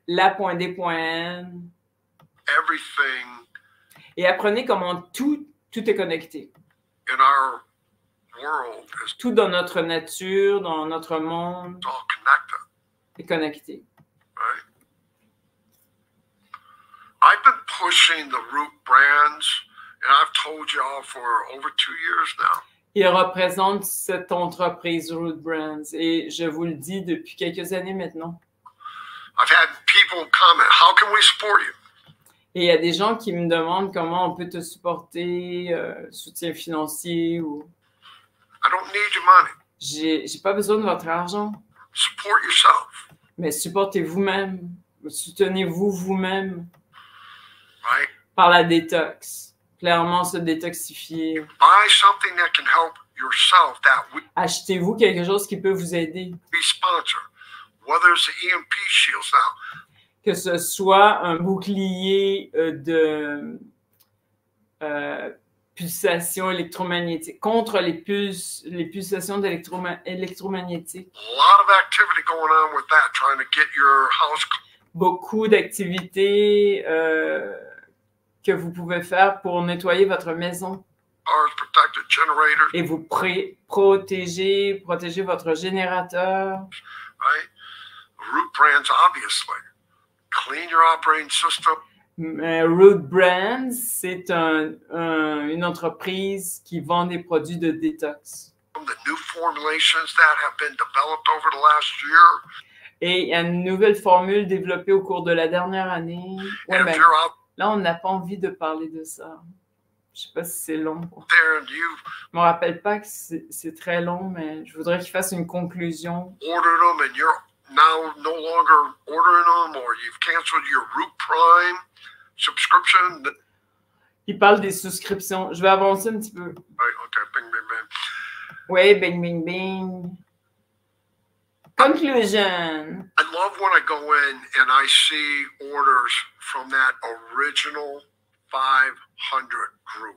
La.D.N. everything Et apprenez comment tout est connecté. in our world is Tout dans notre nature, dans notre monde, all connected, est connecté. right? I've been pushing the Root brands, and I've told y'all for over 2 years now. Il représente cette entreprise Root Brands et je vous le dis depuis quelques années maintenant. I've had people comment, how can we support you? Et il y a des gens qui me demandent comment on peut te supporter, soutien financier ou... I don't need your money. J'ai pas besoin de votre argent, Support yourself, mais supportez vous-même, soutenez-vous vous-même right? par la détox. Clairement, se détoxifier. Buy something that can help yourself that we Achetez-vous quelque chose qui peut vous aider. sponsor, whether it's the EMP shields now. Que ce soit un bouclier de pulsations électromagnétiques, contre les pulsations électromagnétiques. A lot of activity going on with that, trying to get your house Beaucoup d'activités que vous pouvez faire pour nettoyer votre maison cars protected, generators, et vous protéger votre générateur. right? Root brands, obviously. Clean your operating system. Root Brands, c'est une entreprise qui vend des produits de détox. The new formulations that have been developed over the last year. Et il y a une nouvelle formule développée au cours de la dernière année. Ouais, And ben, if you're out là, on n'a pas envie de parler de ça. Je sais pas si c'est long. there and you Je me rappelle pas que c'est très long, mais je voudrais qu'il fasse une conclusion. ordered them and you're now no longer ordering them, or you've canceled your Root Prime subscription. Il parle des souscriptions. Je vais avancer un petit peu. Right, okay, bing, bing, bing. Oui, bing, bing, bing. Conclusion. I love when I go in and I see orders from that original 500 group.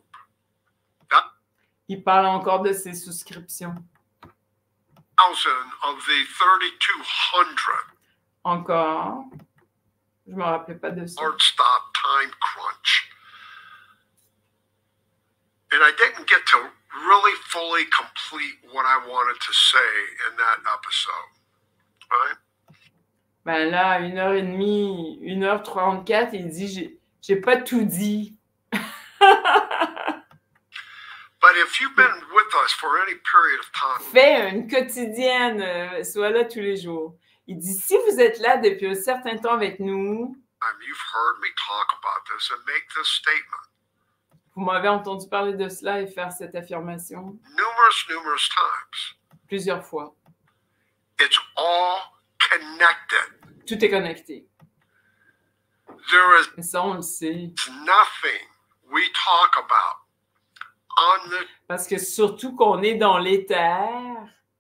Il parle encore de ses souscriptions. 1,000 of the 3,200 Encore. Je me rappelais pas de ça. hard stop time crunch. And I didn't get to really fully complete what I wanted to say in that episode. Right? Ben là, 1h30, 1h34, il dit j'ai pas tout dit. But if you've been with us for any period of time, Fais une quotidienne, sois là tous les jours. Il dit si vous êtes là depuis un certain temps avec nous, you've heard me talk about this and make this statement vous m'avez entendu parler de cela et faire cette affirmation numerous times. plusieurs fois. It's all connected. Tout est connecté. There is Et ça, on le sait. nothing we talk about on the Parce que surtout qu'on est dans l'éther,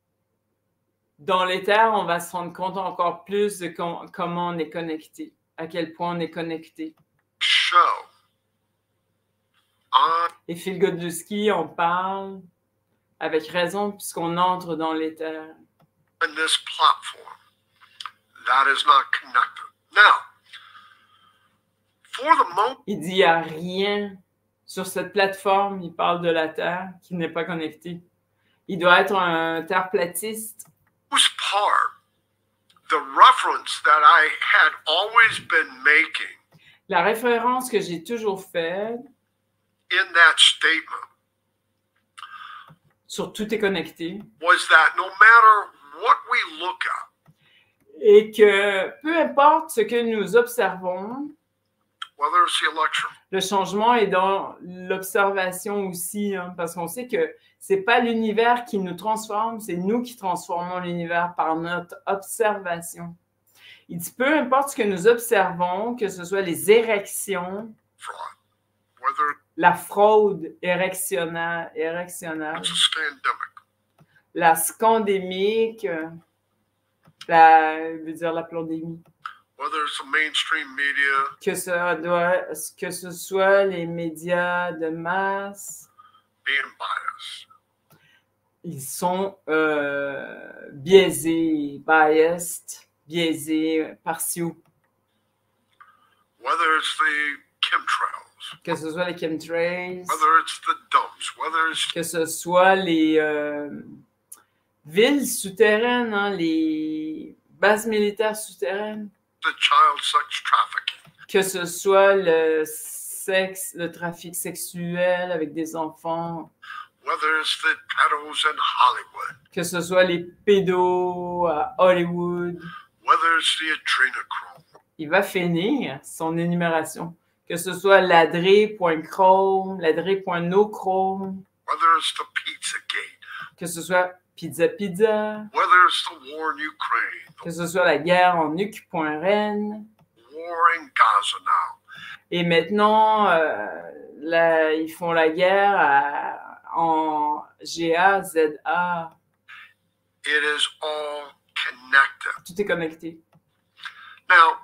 on va se rendre compte encore plus de comment on est connecté, à quel point on est connecté. show on Et Phil Godlewski, on parle avec raison puisqu'on entre dans l'éther. this platform that is not connected. Now, for the moment, Il dit il n'y a rien sur cette plateforme, il parle de la Terre, qui n'est pas connectée. Il doit être un terre-platiste. most part, the reference that I had always been making La référence que j'ai toujours faite in that statement sur tout est connecté was that no matter what we look at, et que peu importe ce que nous observons, whether it's the election, le changement est dans l'observation aussi, hein, parce qu'on sait que c'est pas l'univers qui nous transforme, c'est nous qui transformons l'univers par notre observation. Il dit peu importe ce que nous observons, que ce soit les érections, fraud, whether la fraude érectionnelle, it's a scandemic, la scandémique, veut dire la pandémie, whether it's the mainstream media, que ce soit les médias de masse, being biased, ils sont biaisés, biaisés, partiaux. whether it's the chemtrails, Que ce soit les chemtrails, whether it's the dumps, whether it's que ce soit les villes souterraines, hein, les bases militaires souterraines, the child sex trafficking, que ce soit le sexe, le trafic sexuel avec des enfants, whether it's the pedos in Hollywood, que ce soit les pédos à Hollywood. whether it's the adrenochrome, Il va finir son énumération. Que ce soit ladré.chrome, ladré.nochrome, whether it's the Pizzagate, que ce soit pizza, whether it's the war in Ukraine, que ce soit la guerre en uc.ren. the war in Gaza now, Et maintenant, ils font la guerre en GAZA. it is all connected. Tout est connecté. Now,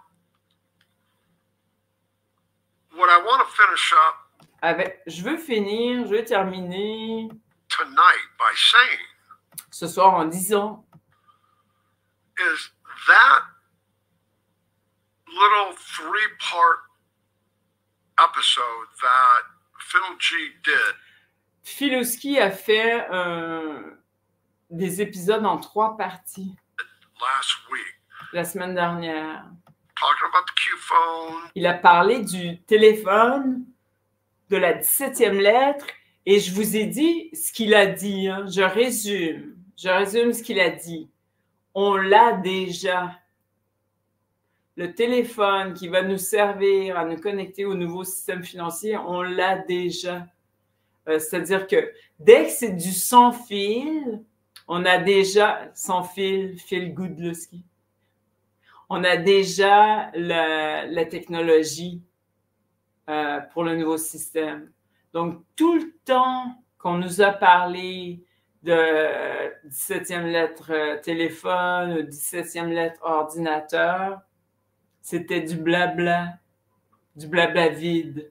what I want to finish up Je veux terminer tonight by saying ce soir en disant is that little three-part episode that Phil G did Philoski a fait des épisodes en 3 parties last week, la semaine dernière. talking about the Q-phone, Il a parlé du téléphone, de la 17e lettre, et je vous ai dit ce qu'il a dit. Hein. Je résume ce qu'il a dit. On l'a déjà. Le téléphone qui va nous servir à nous connecter au nouveau système financier, on l'a déjà. C'est-à-dire que dès que c'est du sans fil, on a déjà sans fil, Phil Godlewski. On a déjà la technologie pour le nouveau système. Donc, tout le temps qu'on nous a parlé de 17e lettre téléphone, 17e lettre ordinateur, c'était du blabla vide.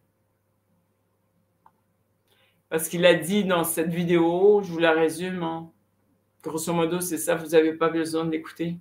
Parce qu'il a dit dans cette vidéo, je vous la résume, hein, grosso modo, c'est ça, vous n'avez pas besoin d'écouter.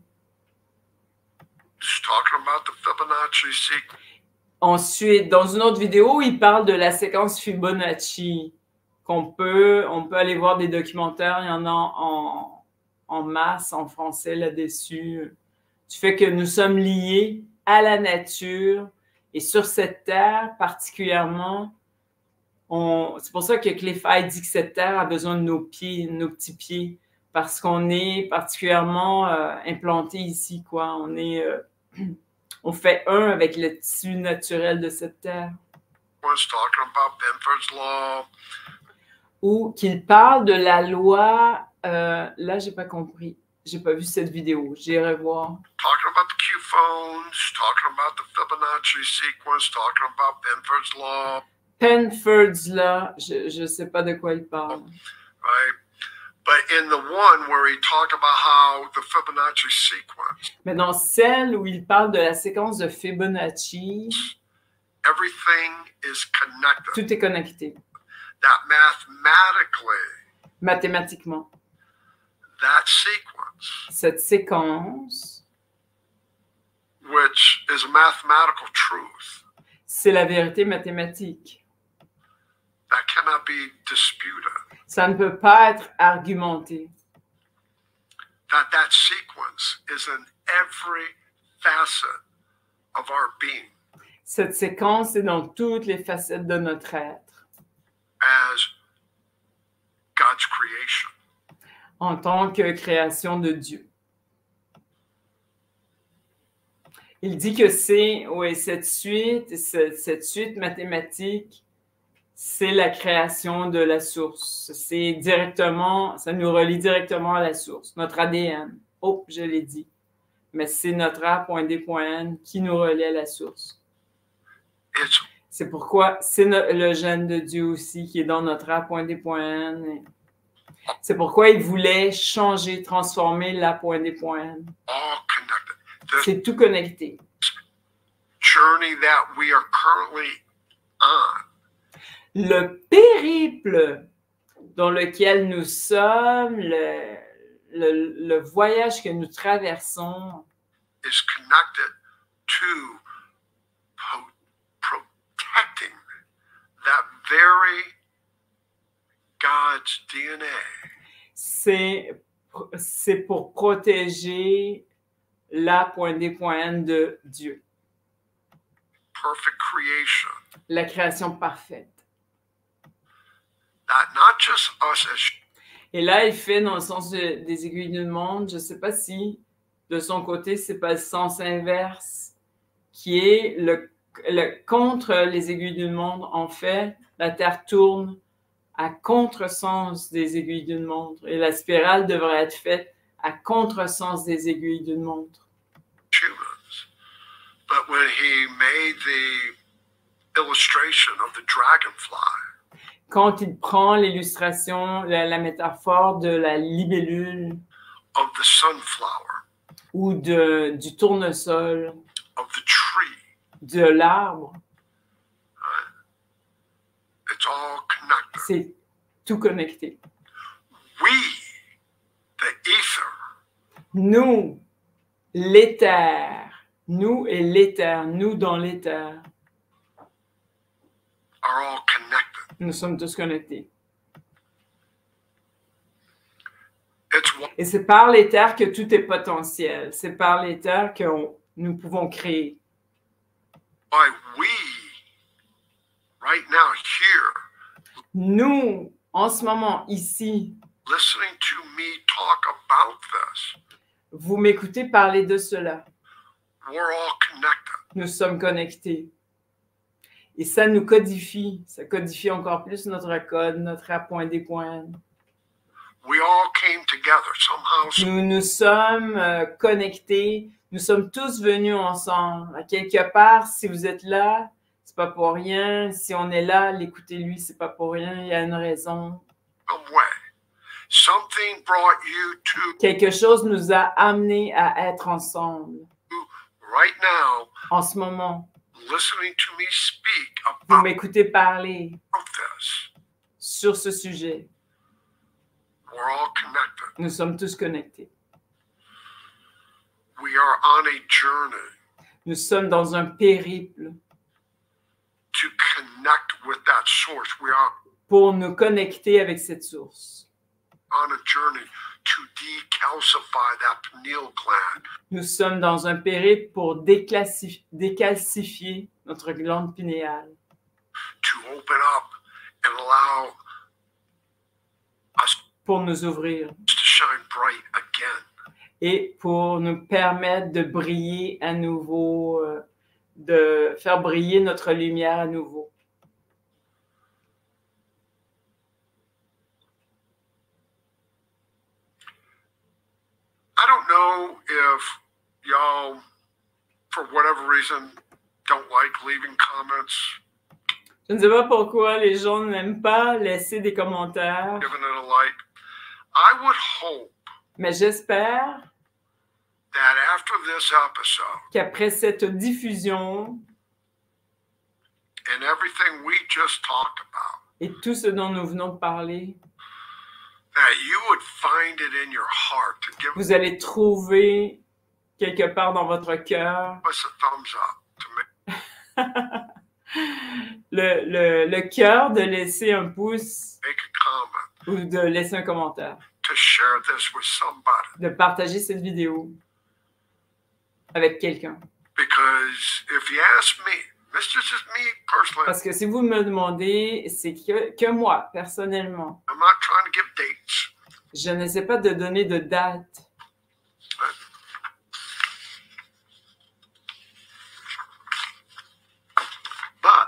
just talking about the Fibonacci sequence. Ensuite, dans une autre vidéo, il parle de la séquence Fibonacci, on peut aller voir des documentaires, il y en a en masse, en français là-dessus, du fait que nous sommes liés à la nature et sur cette terre particulièrement, c'est pour ça que Clefay dit que cette terre a besoin de nos pieds, nos petits pieds, parce qu'on est particulièrement implanté ici, quoi. On fait un avec le tissu naturel de cette terre. Was talking about Benford's Law. Ou qu'il parle de la loi, là, j'ai pas compris. j'ai pas vu cette vidéo. J'irai voir. Talking about the Q phones, talking about the Fibonacci sequence, talking about Benford's law. Penford's Law, je sais pas de quoi il parle. Right? But in the one where he talked about how the Fibonacci sequence, Mais dans celle où il parle de la séquence de Fibonacci, everything is connected. tout est connecté. That mathematically, Mathématiquement. that sequence, Cette séquence, which is a mathematical truth c'est la vérité mathématique. that cannot be disputed, Ça ne peut pas être argumenté. that sequence is in every facet of our being Cette séquence est dans toutes les facettes de notre être, as God's creation. en tant que création de Dieu. Il dit que c'est, oui, cette suite mathématique, c'est la création de la source. C'est directement, ça nous relie directement à la source, notre ADN. Oh, je l'ai dit. Mais c'est notre A.D.N qui nous relie à la source. It's C'est pourquoi c'est le gène de Dieu aussi qui est dans notre A.D.N. C'est pourquoi il voulait changer, transformer l'A.D.N. all connected. This C'est tout connecté. journey that we are currently on Le périple dans lequel nous sommes, le voyage que nous traversons, is connected to protecting that very God's DNA. c'est pour protéger l'A.D.N de Dieu, Perfect creation. la création parfaite. That not just us as Et là, il fait dans le sens des aiguilles d'une montre. Je ne sais pas si de son côté, c'est pas le sens inverse qui est le contre les aiguilles d'une montre. En fait, la Terre tourne à contresens des aiguilles d'une montre et la spirale devrait être faite à contresens des aiguilles d'une montre. humans. But when he made the illustration of the dragonfly, Quand il prend l'illustration, la métaphore de la libellule of the sunflower, ou du tournesol, of the tree, de l'arbre, it's all connected. c'est tout connecté. We, the ether, Nous, l'éther, nous et l'éther, nous dans l'éther, are all connected. nous sommes tous connectés. It's Et c'est par l'éther que tout est potentiel. C'est par l'éther que nous pouvons créer. why we, right now, here, Nous, en ce moment, ici, listening to me talk about this, vous m'écoutez parler de cela. we're all connected. Nous sommes connectés. Et ça nous codifie. Ça codifie encore plus notre code, notre A.D.N. We all came together somehow. Nous nous sommes connectés. Nous sommes tous venus ensemble. À quelque part, si vous êtes là, c'est pas pour rien. Si on est là, l'écoutez-lui, c'est pas pour rien. Il y a une raison. Some way. Something brought you to Quelque chose nous a amenés à être ensemble. right now, En ce moment, listening to me speak vous about m'écoutez parler this. sur ce sujet. We're all connected. Nous sommes tous connectés. We are on a journey Nous sommes dans un périple to connect with that source. We are pour nous connecter avec cette source. on a journey to decalcify that pineal gland, Nous sommes dans un périple pour décalcifier notre glande pinéale, to open up and allow us pour nous ouvrir to shine bright again. et pour nous permettre de briller à nouveau, de faire briller notre lumière à nouveau. I don't know if y'all, for whatever reason, don't like leaving comments, Je ne sais pas pourquoi les gens n'aiment pas laisser des commentaires, giving it a like. I would hope mais j'espère that after this episode qu'après cette diffusion and everything we just talked about, et tout ce dont nous venons de parler, that you would find it in your heart to give vous allez trouver quelque part dans votre cœur us a thumbs up, to le cœur de laisser un pouce make a comment, ou de laisser un commentaire, to share this with somebody. de partager cette vidéo avec quelqu'un. Because if you ask me, this is just me personally, Parce que si vous me demandez, c'est que moi, personnellement, I'm not trying to give dates. je n'essaie pas de donner de date. But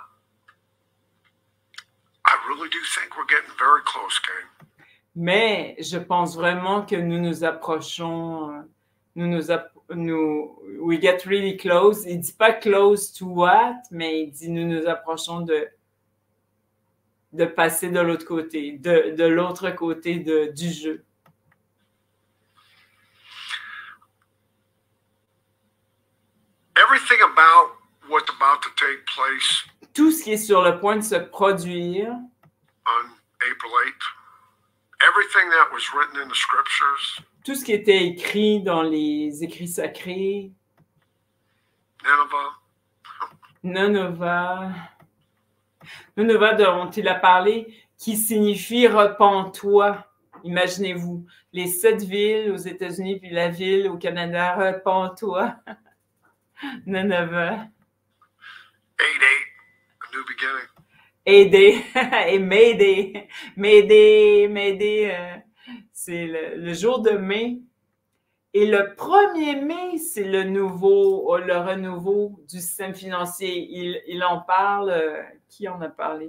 I really do think we're getting very close, gang. Mais je pense vraiment que nous nous approchons, we get really close. Il dit pas close to what, mais il dit nous nous approchons de passer de l'autre côté, de l'autre côté du jeu. Everything about what's about to take place Tout ce qui est sur le point de se produire, on April 8th, everything that was written in the scriptures, tout ce qui était écrit dans les écrits sacrés, Nineveh, Nineveh dont il a parlé, qui signifie repens-toi. Imaginez-vous, les 7 villes aux États-Unis puis la ville au Canada, repens-toi. Nineveh. 8-8, a new beginning. Aider et Mayday. Mayday, c'est le jour de mai. Et le 1er mai, c'est le renouveau du système financier. Il en parle. Qui en a parlé?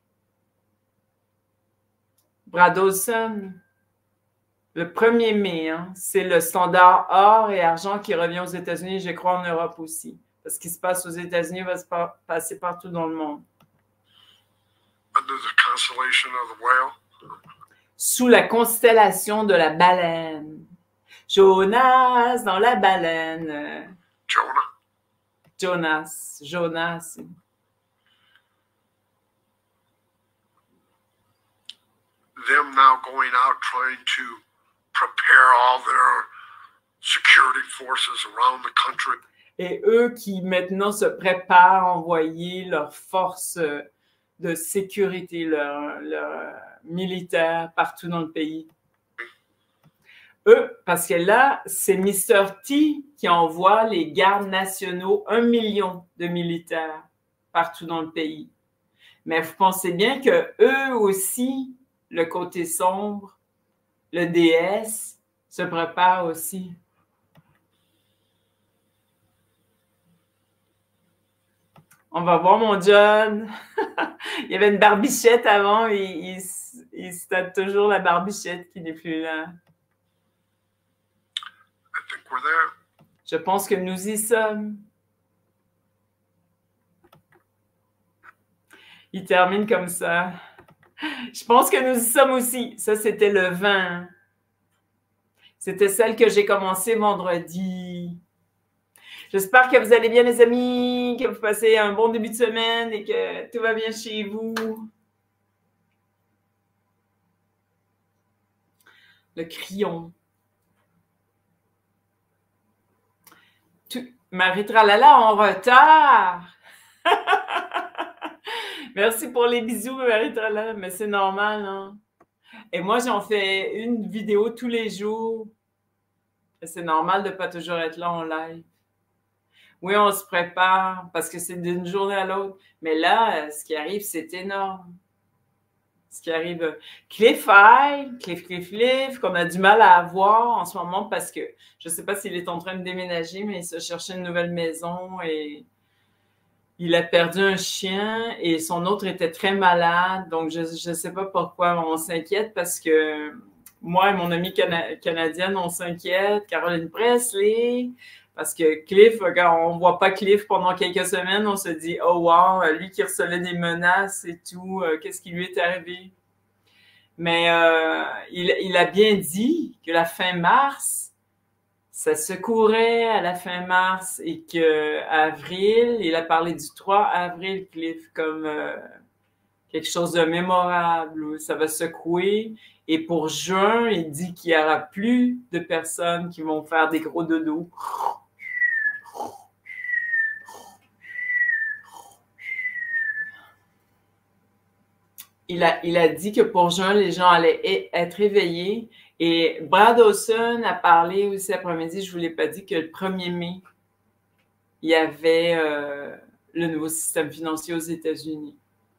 Brad Olson. Le 1er mai, hein, c'est le standard or et argent qui revient aux États-Unis, je crois en Europe aussi. Parce qu'il se passe aux États-Unis va se passer partout dans le monde. Under the constellation of the whale. Sous la constellation de la baleine. Jonas dans la baleine. Jonas. Them now going out trying to prepare all their security forces around the country. Et eux qui maintenant se préparent à envoyer leurs forces de sécurité, leurs militaires partout dans le pays. Eux, parce que là, c'est Mr. T qui envoie les gardes nationaux, 1 million de militaires partout dans le pays. Mais vous pensez bien que eux aussi, le côté sombre, le DS, se prépare aussi. On va voir mon John. Il y avait une barbichette avant, il se tape toujours la barbichette qui n'est plus là. I think we're there. Je pense que nous y sommes. Il termine comme ça. Je pense que nous y sommes aussi. Ça, c'était le 20. C'était celle que j'ai commencé vendredi. J'espère que vous allez bien, les amis, que vous passez un bon début de semaine et que tout va bien chez vous. Le crayon. Marie Tralala en retard. Merci pour les bisous, Marie Tralala, mais c'est normal, hein? Et moi, j'en fais une vidéo tous les jours. C'est normal de ne pas toujours être là en live. Oui, on se prépare parce que c'est d'une journée à l'autre. Mais là, ce qui arrive, c'est énorme. Ce qui arrive, Cliff, qu'on a du mal à avoir en ce moment parce que je ne sais pas s'il est en train de déménager, mais il se cherchait une nouvelle maison et il a perdu un chien et son autre était très malade. Donc, je ne sais pas pourquoi on s'inquiète parce que moi et mon amie canadienne, on s'inquiète. Caroline Presley, parce que Cliff, quand on ne voit pas Cliff pendant quelques semaines, on se dit « Oh wow, lui qui recevait des menaces et tout, qu'est-ce qui lui est arrivé? » Mais il a bien dit que la fin mars, ça secourait à la fin mars et que avril, il a parlé du 3 avril, Cliff, comme quelque chose de mémorable, où ça va secouer. Et pour juin, il dit qu'il n'y aura plus de personnes qui vont faire des gros dodos. Il a dit que pour juin, les gens allaient être éveillés. Et Brad Dawson a parlé aussi après-midi, je ne vous l'ai pas dit, que le 1er mai, il y avait le nouveau système financier aux États-Unis.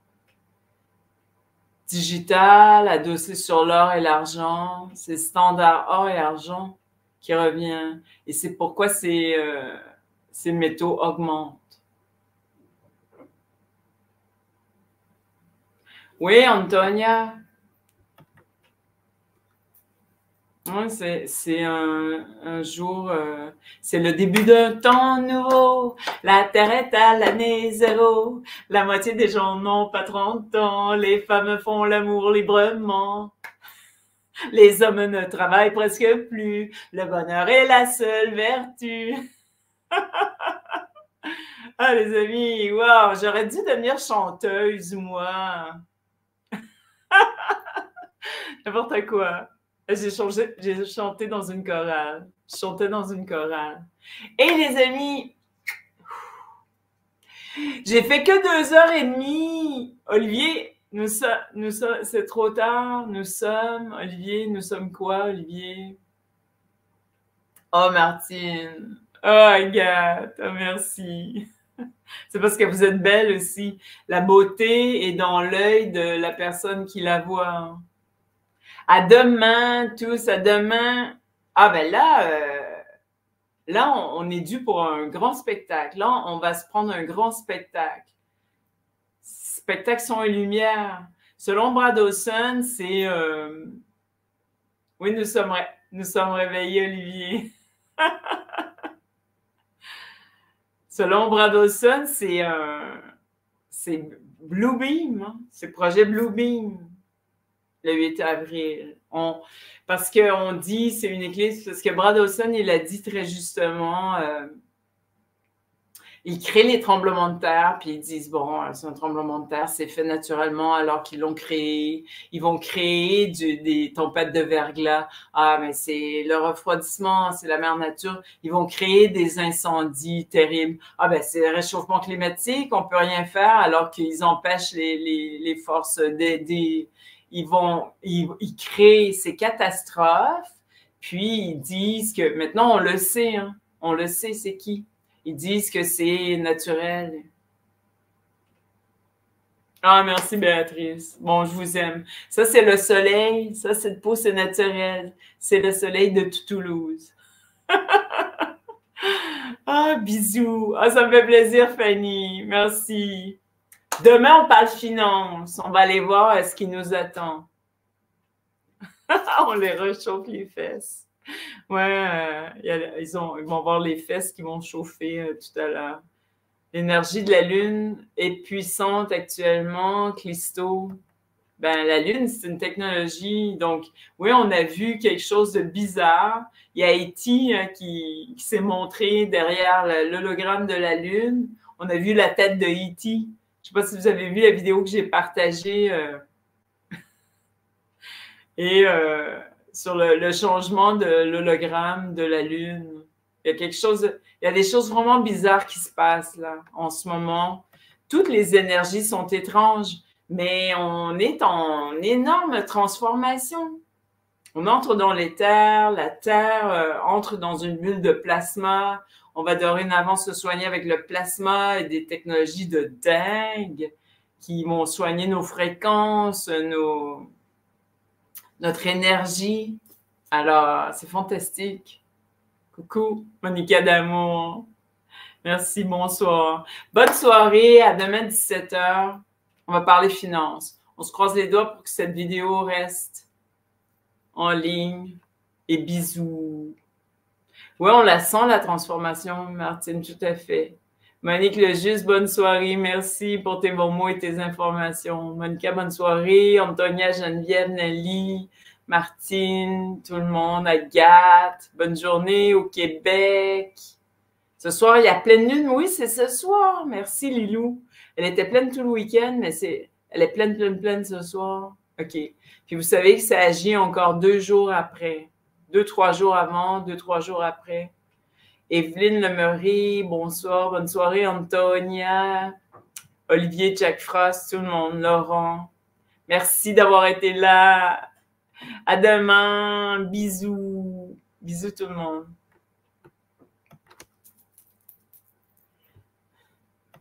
Digital, adossé sur l'or et l'argent, c'est standard or et argent qui revient. Et c'est pourquoi ces métaux augmentent. Oui, Antonia. Oui, c'est un jour, c'est le début d'un temps nouveau. La Terre est à l'année zéro. La moitié des gens n'ont pas 30 ans. Les femmes font l'amour librement. Les hommes ne travaillent presque plus. Le bonheur est la seule vertu. Ah, les amis, wow, j'aurais dû devenir chanteuse, moi. N'importe quoi. J'ai chanté dans une chorale. Je chantais dans une chorale. Et les amis, j'ai fait que 2h30. Olivier, c'est trop tard. Olivier, nous sommes quoi, Olivier? Oh, Martine. Oh, Agathe. Oh, merci. C'est parce que vous êtes belle aussi. La beauté est dans l'œil de la personne qui la voit. À demain, tous, à demain. Ah ben là, on est dû pour un grand spectacle. Là, on va se prendre un grand spectacle. Spectacle son et lumière. Selon Brad Dawson, c'est... Oui, nous sommes réveillés, Olivier. Selon Brad Dawson, c'est Bluebeam, hein? C'est le projet Bluebeam. Le 8 avril. Parce qu'on dit c'est une éclipse, parce que Brad Dawson, il a dit très justement, ils créent les tremblements de terre, puis ils disent, bon, c'est un tremblement de terre, c'est fait naturellement alors qu'ils l'ont créé. Ils vont créer des tempêtes de verglas. Ah, mais c'est le refroidissement, c'est la mère nature. Ils vont créer des incendies terribles. Ah, ben c'est le réchauffement climatique, on peut rien faire alors qu'ils empêchent les forces ils créent ces catastrophes, puis ils disent que, maintenant on le sait, hein, on le sait, c'est qui? Ils disent que c'est naturel. Ah, merci Béatrice. Bon, je vous aime. Ça, c'est le soleil. Ça, cette peau, c'est naturel. C'est le soleil de Toulouse. Ah, bisous. Ah, ça me fait plaisir, Fanny. Merci. Demain, on parle finance. On va aller voir ce qui nous attend. On les réchauffe les fesses. Ouais, ils vont voir les fesses qui vont chauffer tout à l'heure. L'énergie de la Lune est puissante actuellement, Clisto. Ben, la Lune, c'est une technologie. Donc, oui, on a vu quelque chose de bizarre. Il y a E.T. qui s'est montré derrière l'hologramme de la Lune. On a vu la tête de E.T. Je ne sais pas si vous avez vu la vidéo que j'ai partagée. Sur le changement de l'hologramme de la Lune. Il y a des choses vraiment bizarres qui se passent là, en ce moment. Toutes les énergies sont étranges, mais on est en énorme transformation. On entre dans l'éther, la Terre entre dans une bulle de plasma. On va dorénavant se soigner avec le plasma et des technologies de dingue qui vont soigner nos fréquences, notre énergie. Alors, c'est fantastique. Coucou, Monica d'amour. Merci, bonsoir. Bonne soirée, à demain 17h. On va parler finances. On se croise les doigts pour que cette vidéo reste. en ligne. Et bisous. Oui, on la sent, la transformation, Martine, tout à fait. Monique Le Juste, bonne soirée. Merci pour tes bons mots et tes informations. Monica, bonne soirée. Antonia, Geneviève, Nelly, Martine, tout le monde, Agathe. Bonne journée au Québec. Ce soir, il y a pleine lune. Oui, c'est ce soir. Merci, Lilou. Elle était pleine tout le week-end, mais elle est pleine ce soir. OK. Puis vous savez que ça agit encore 2 jours après. 2-3 jours avant, 2-3 jours après. Evelyne Lemery, bonsoir, bonne soirée, Antonia, Olivier, Jack Frost, tout le monde, Laurent. Merci d'avoir été là. À demain. Bisous. Bisous tout le monde.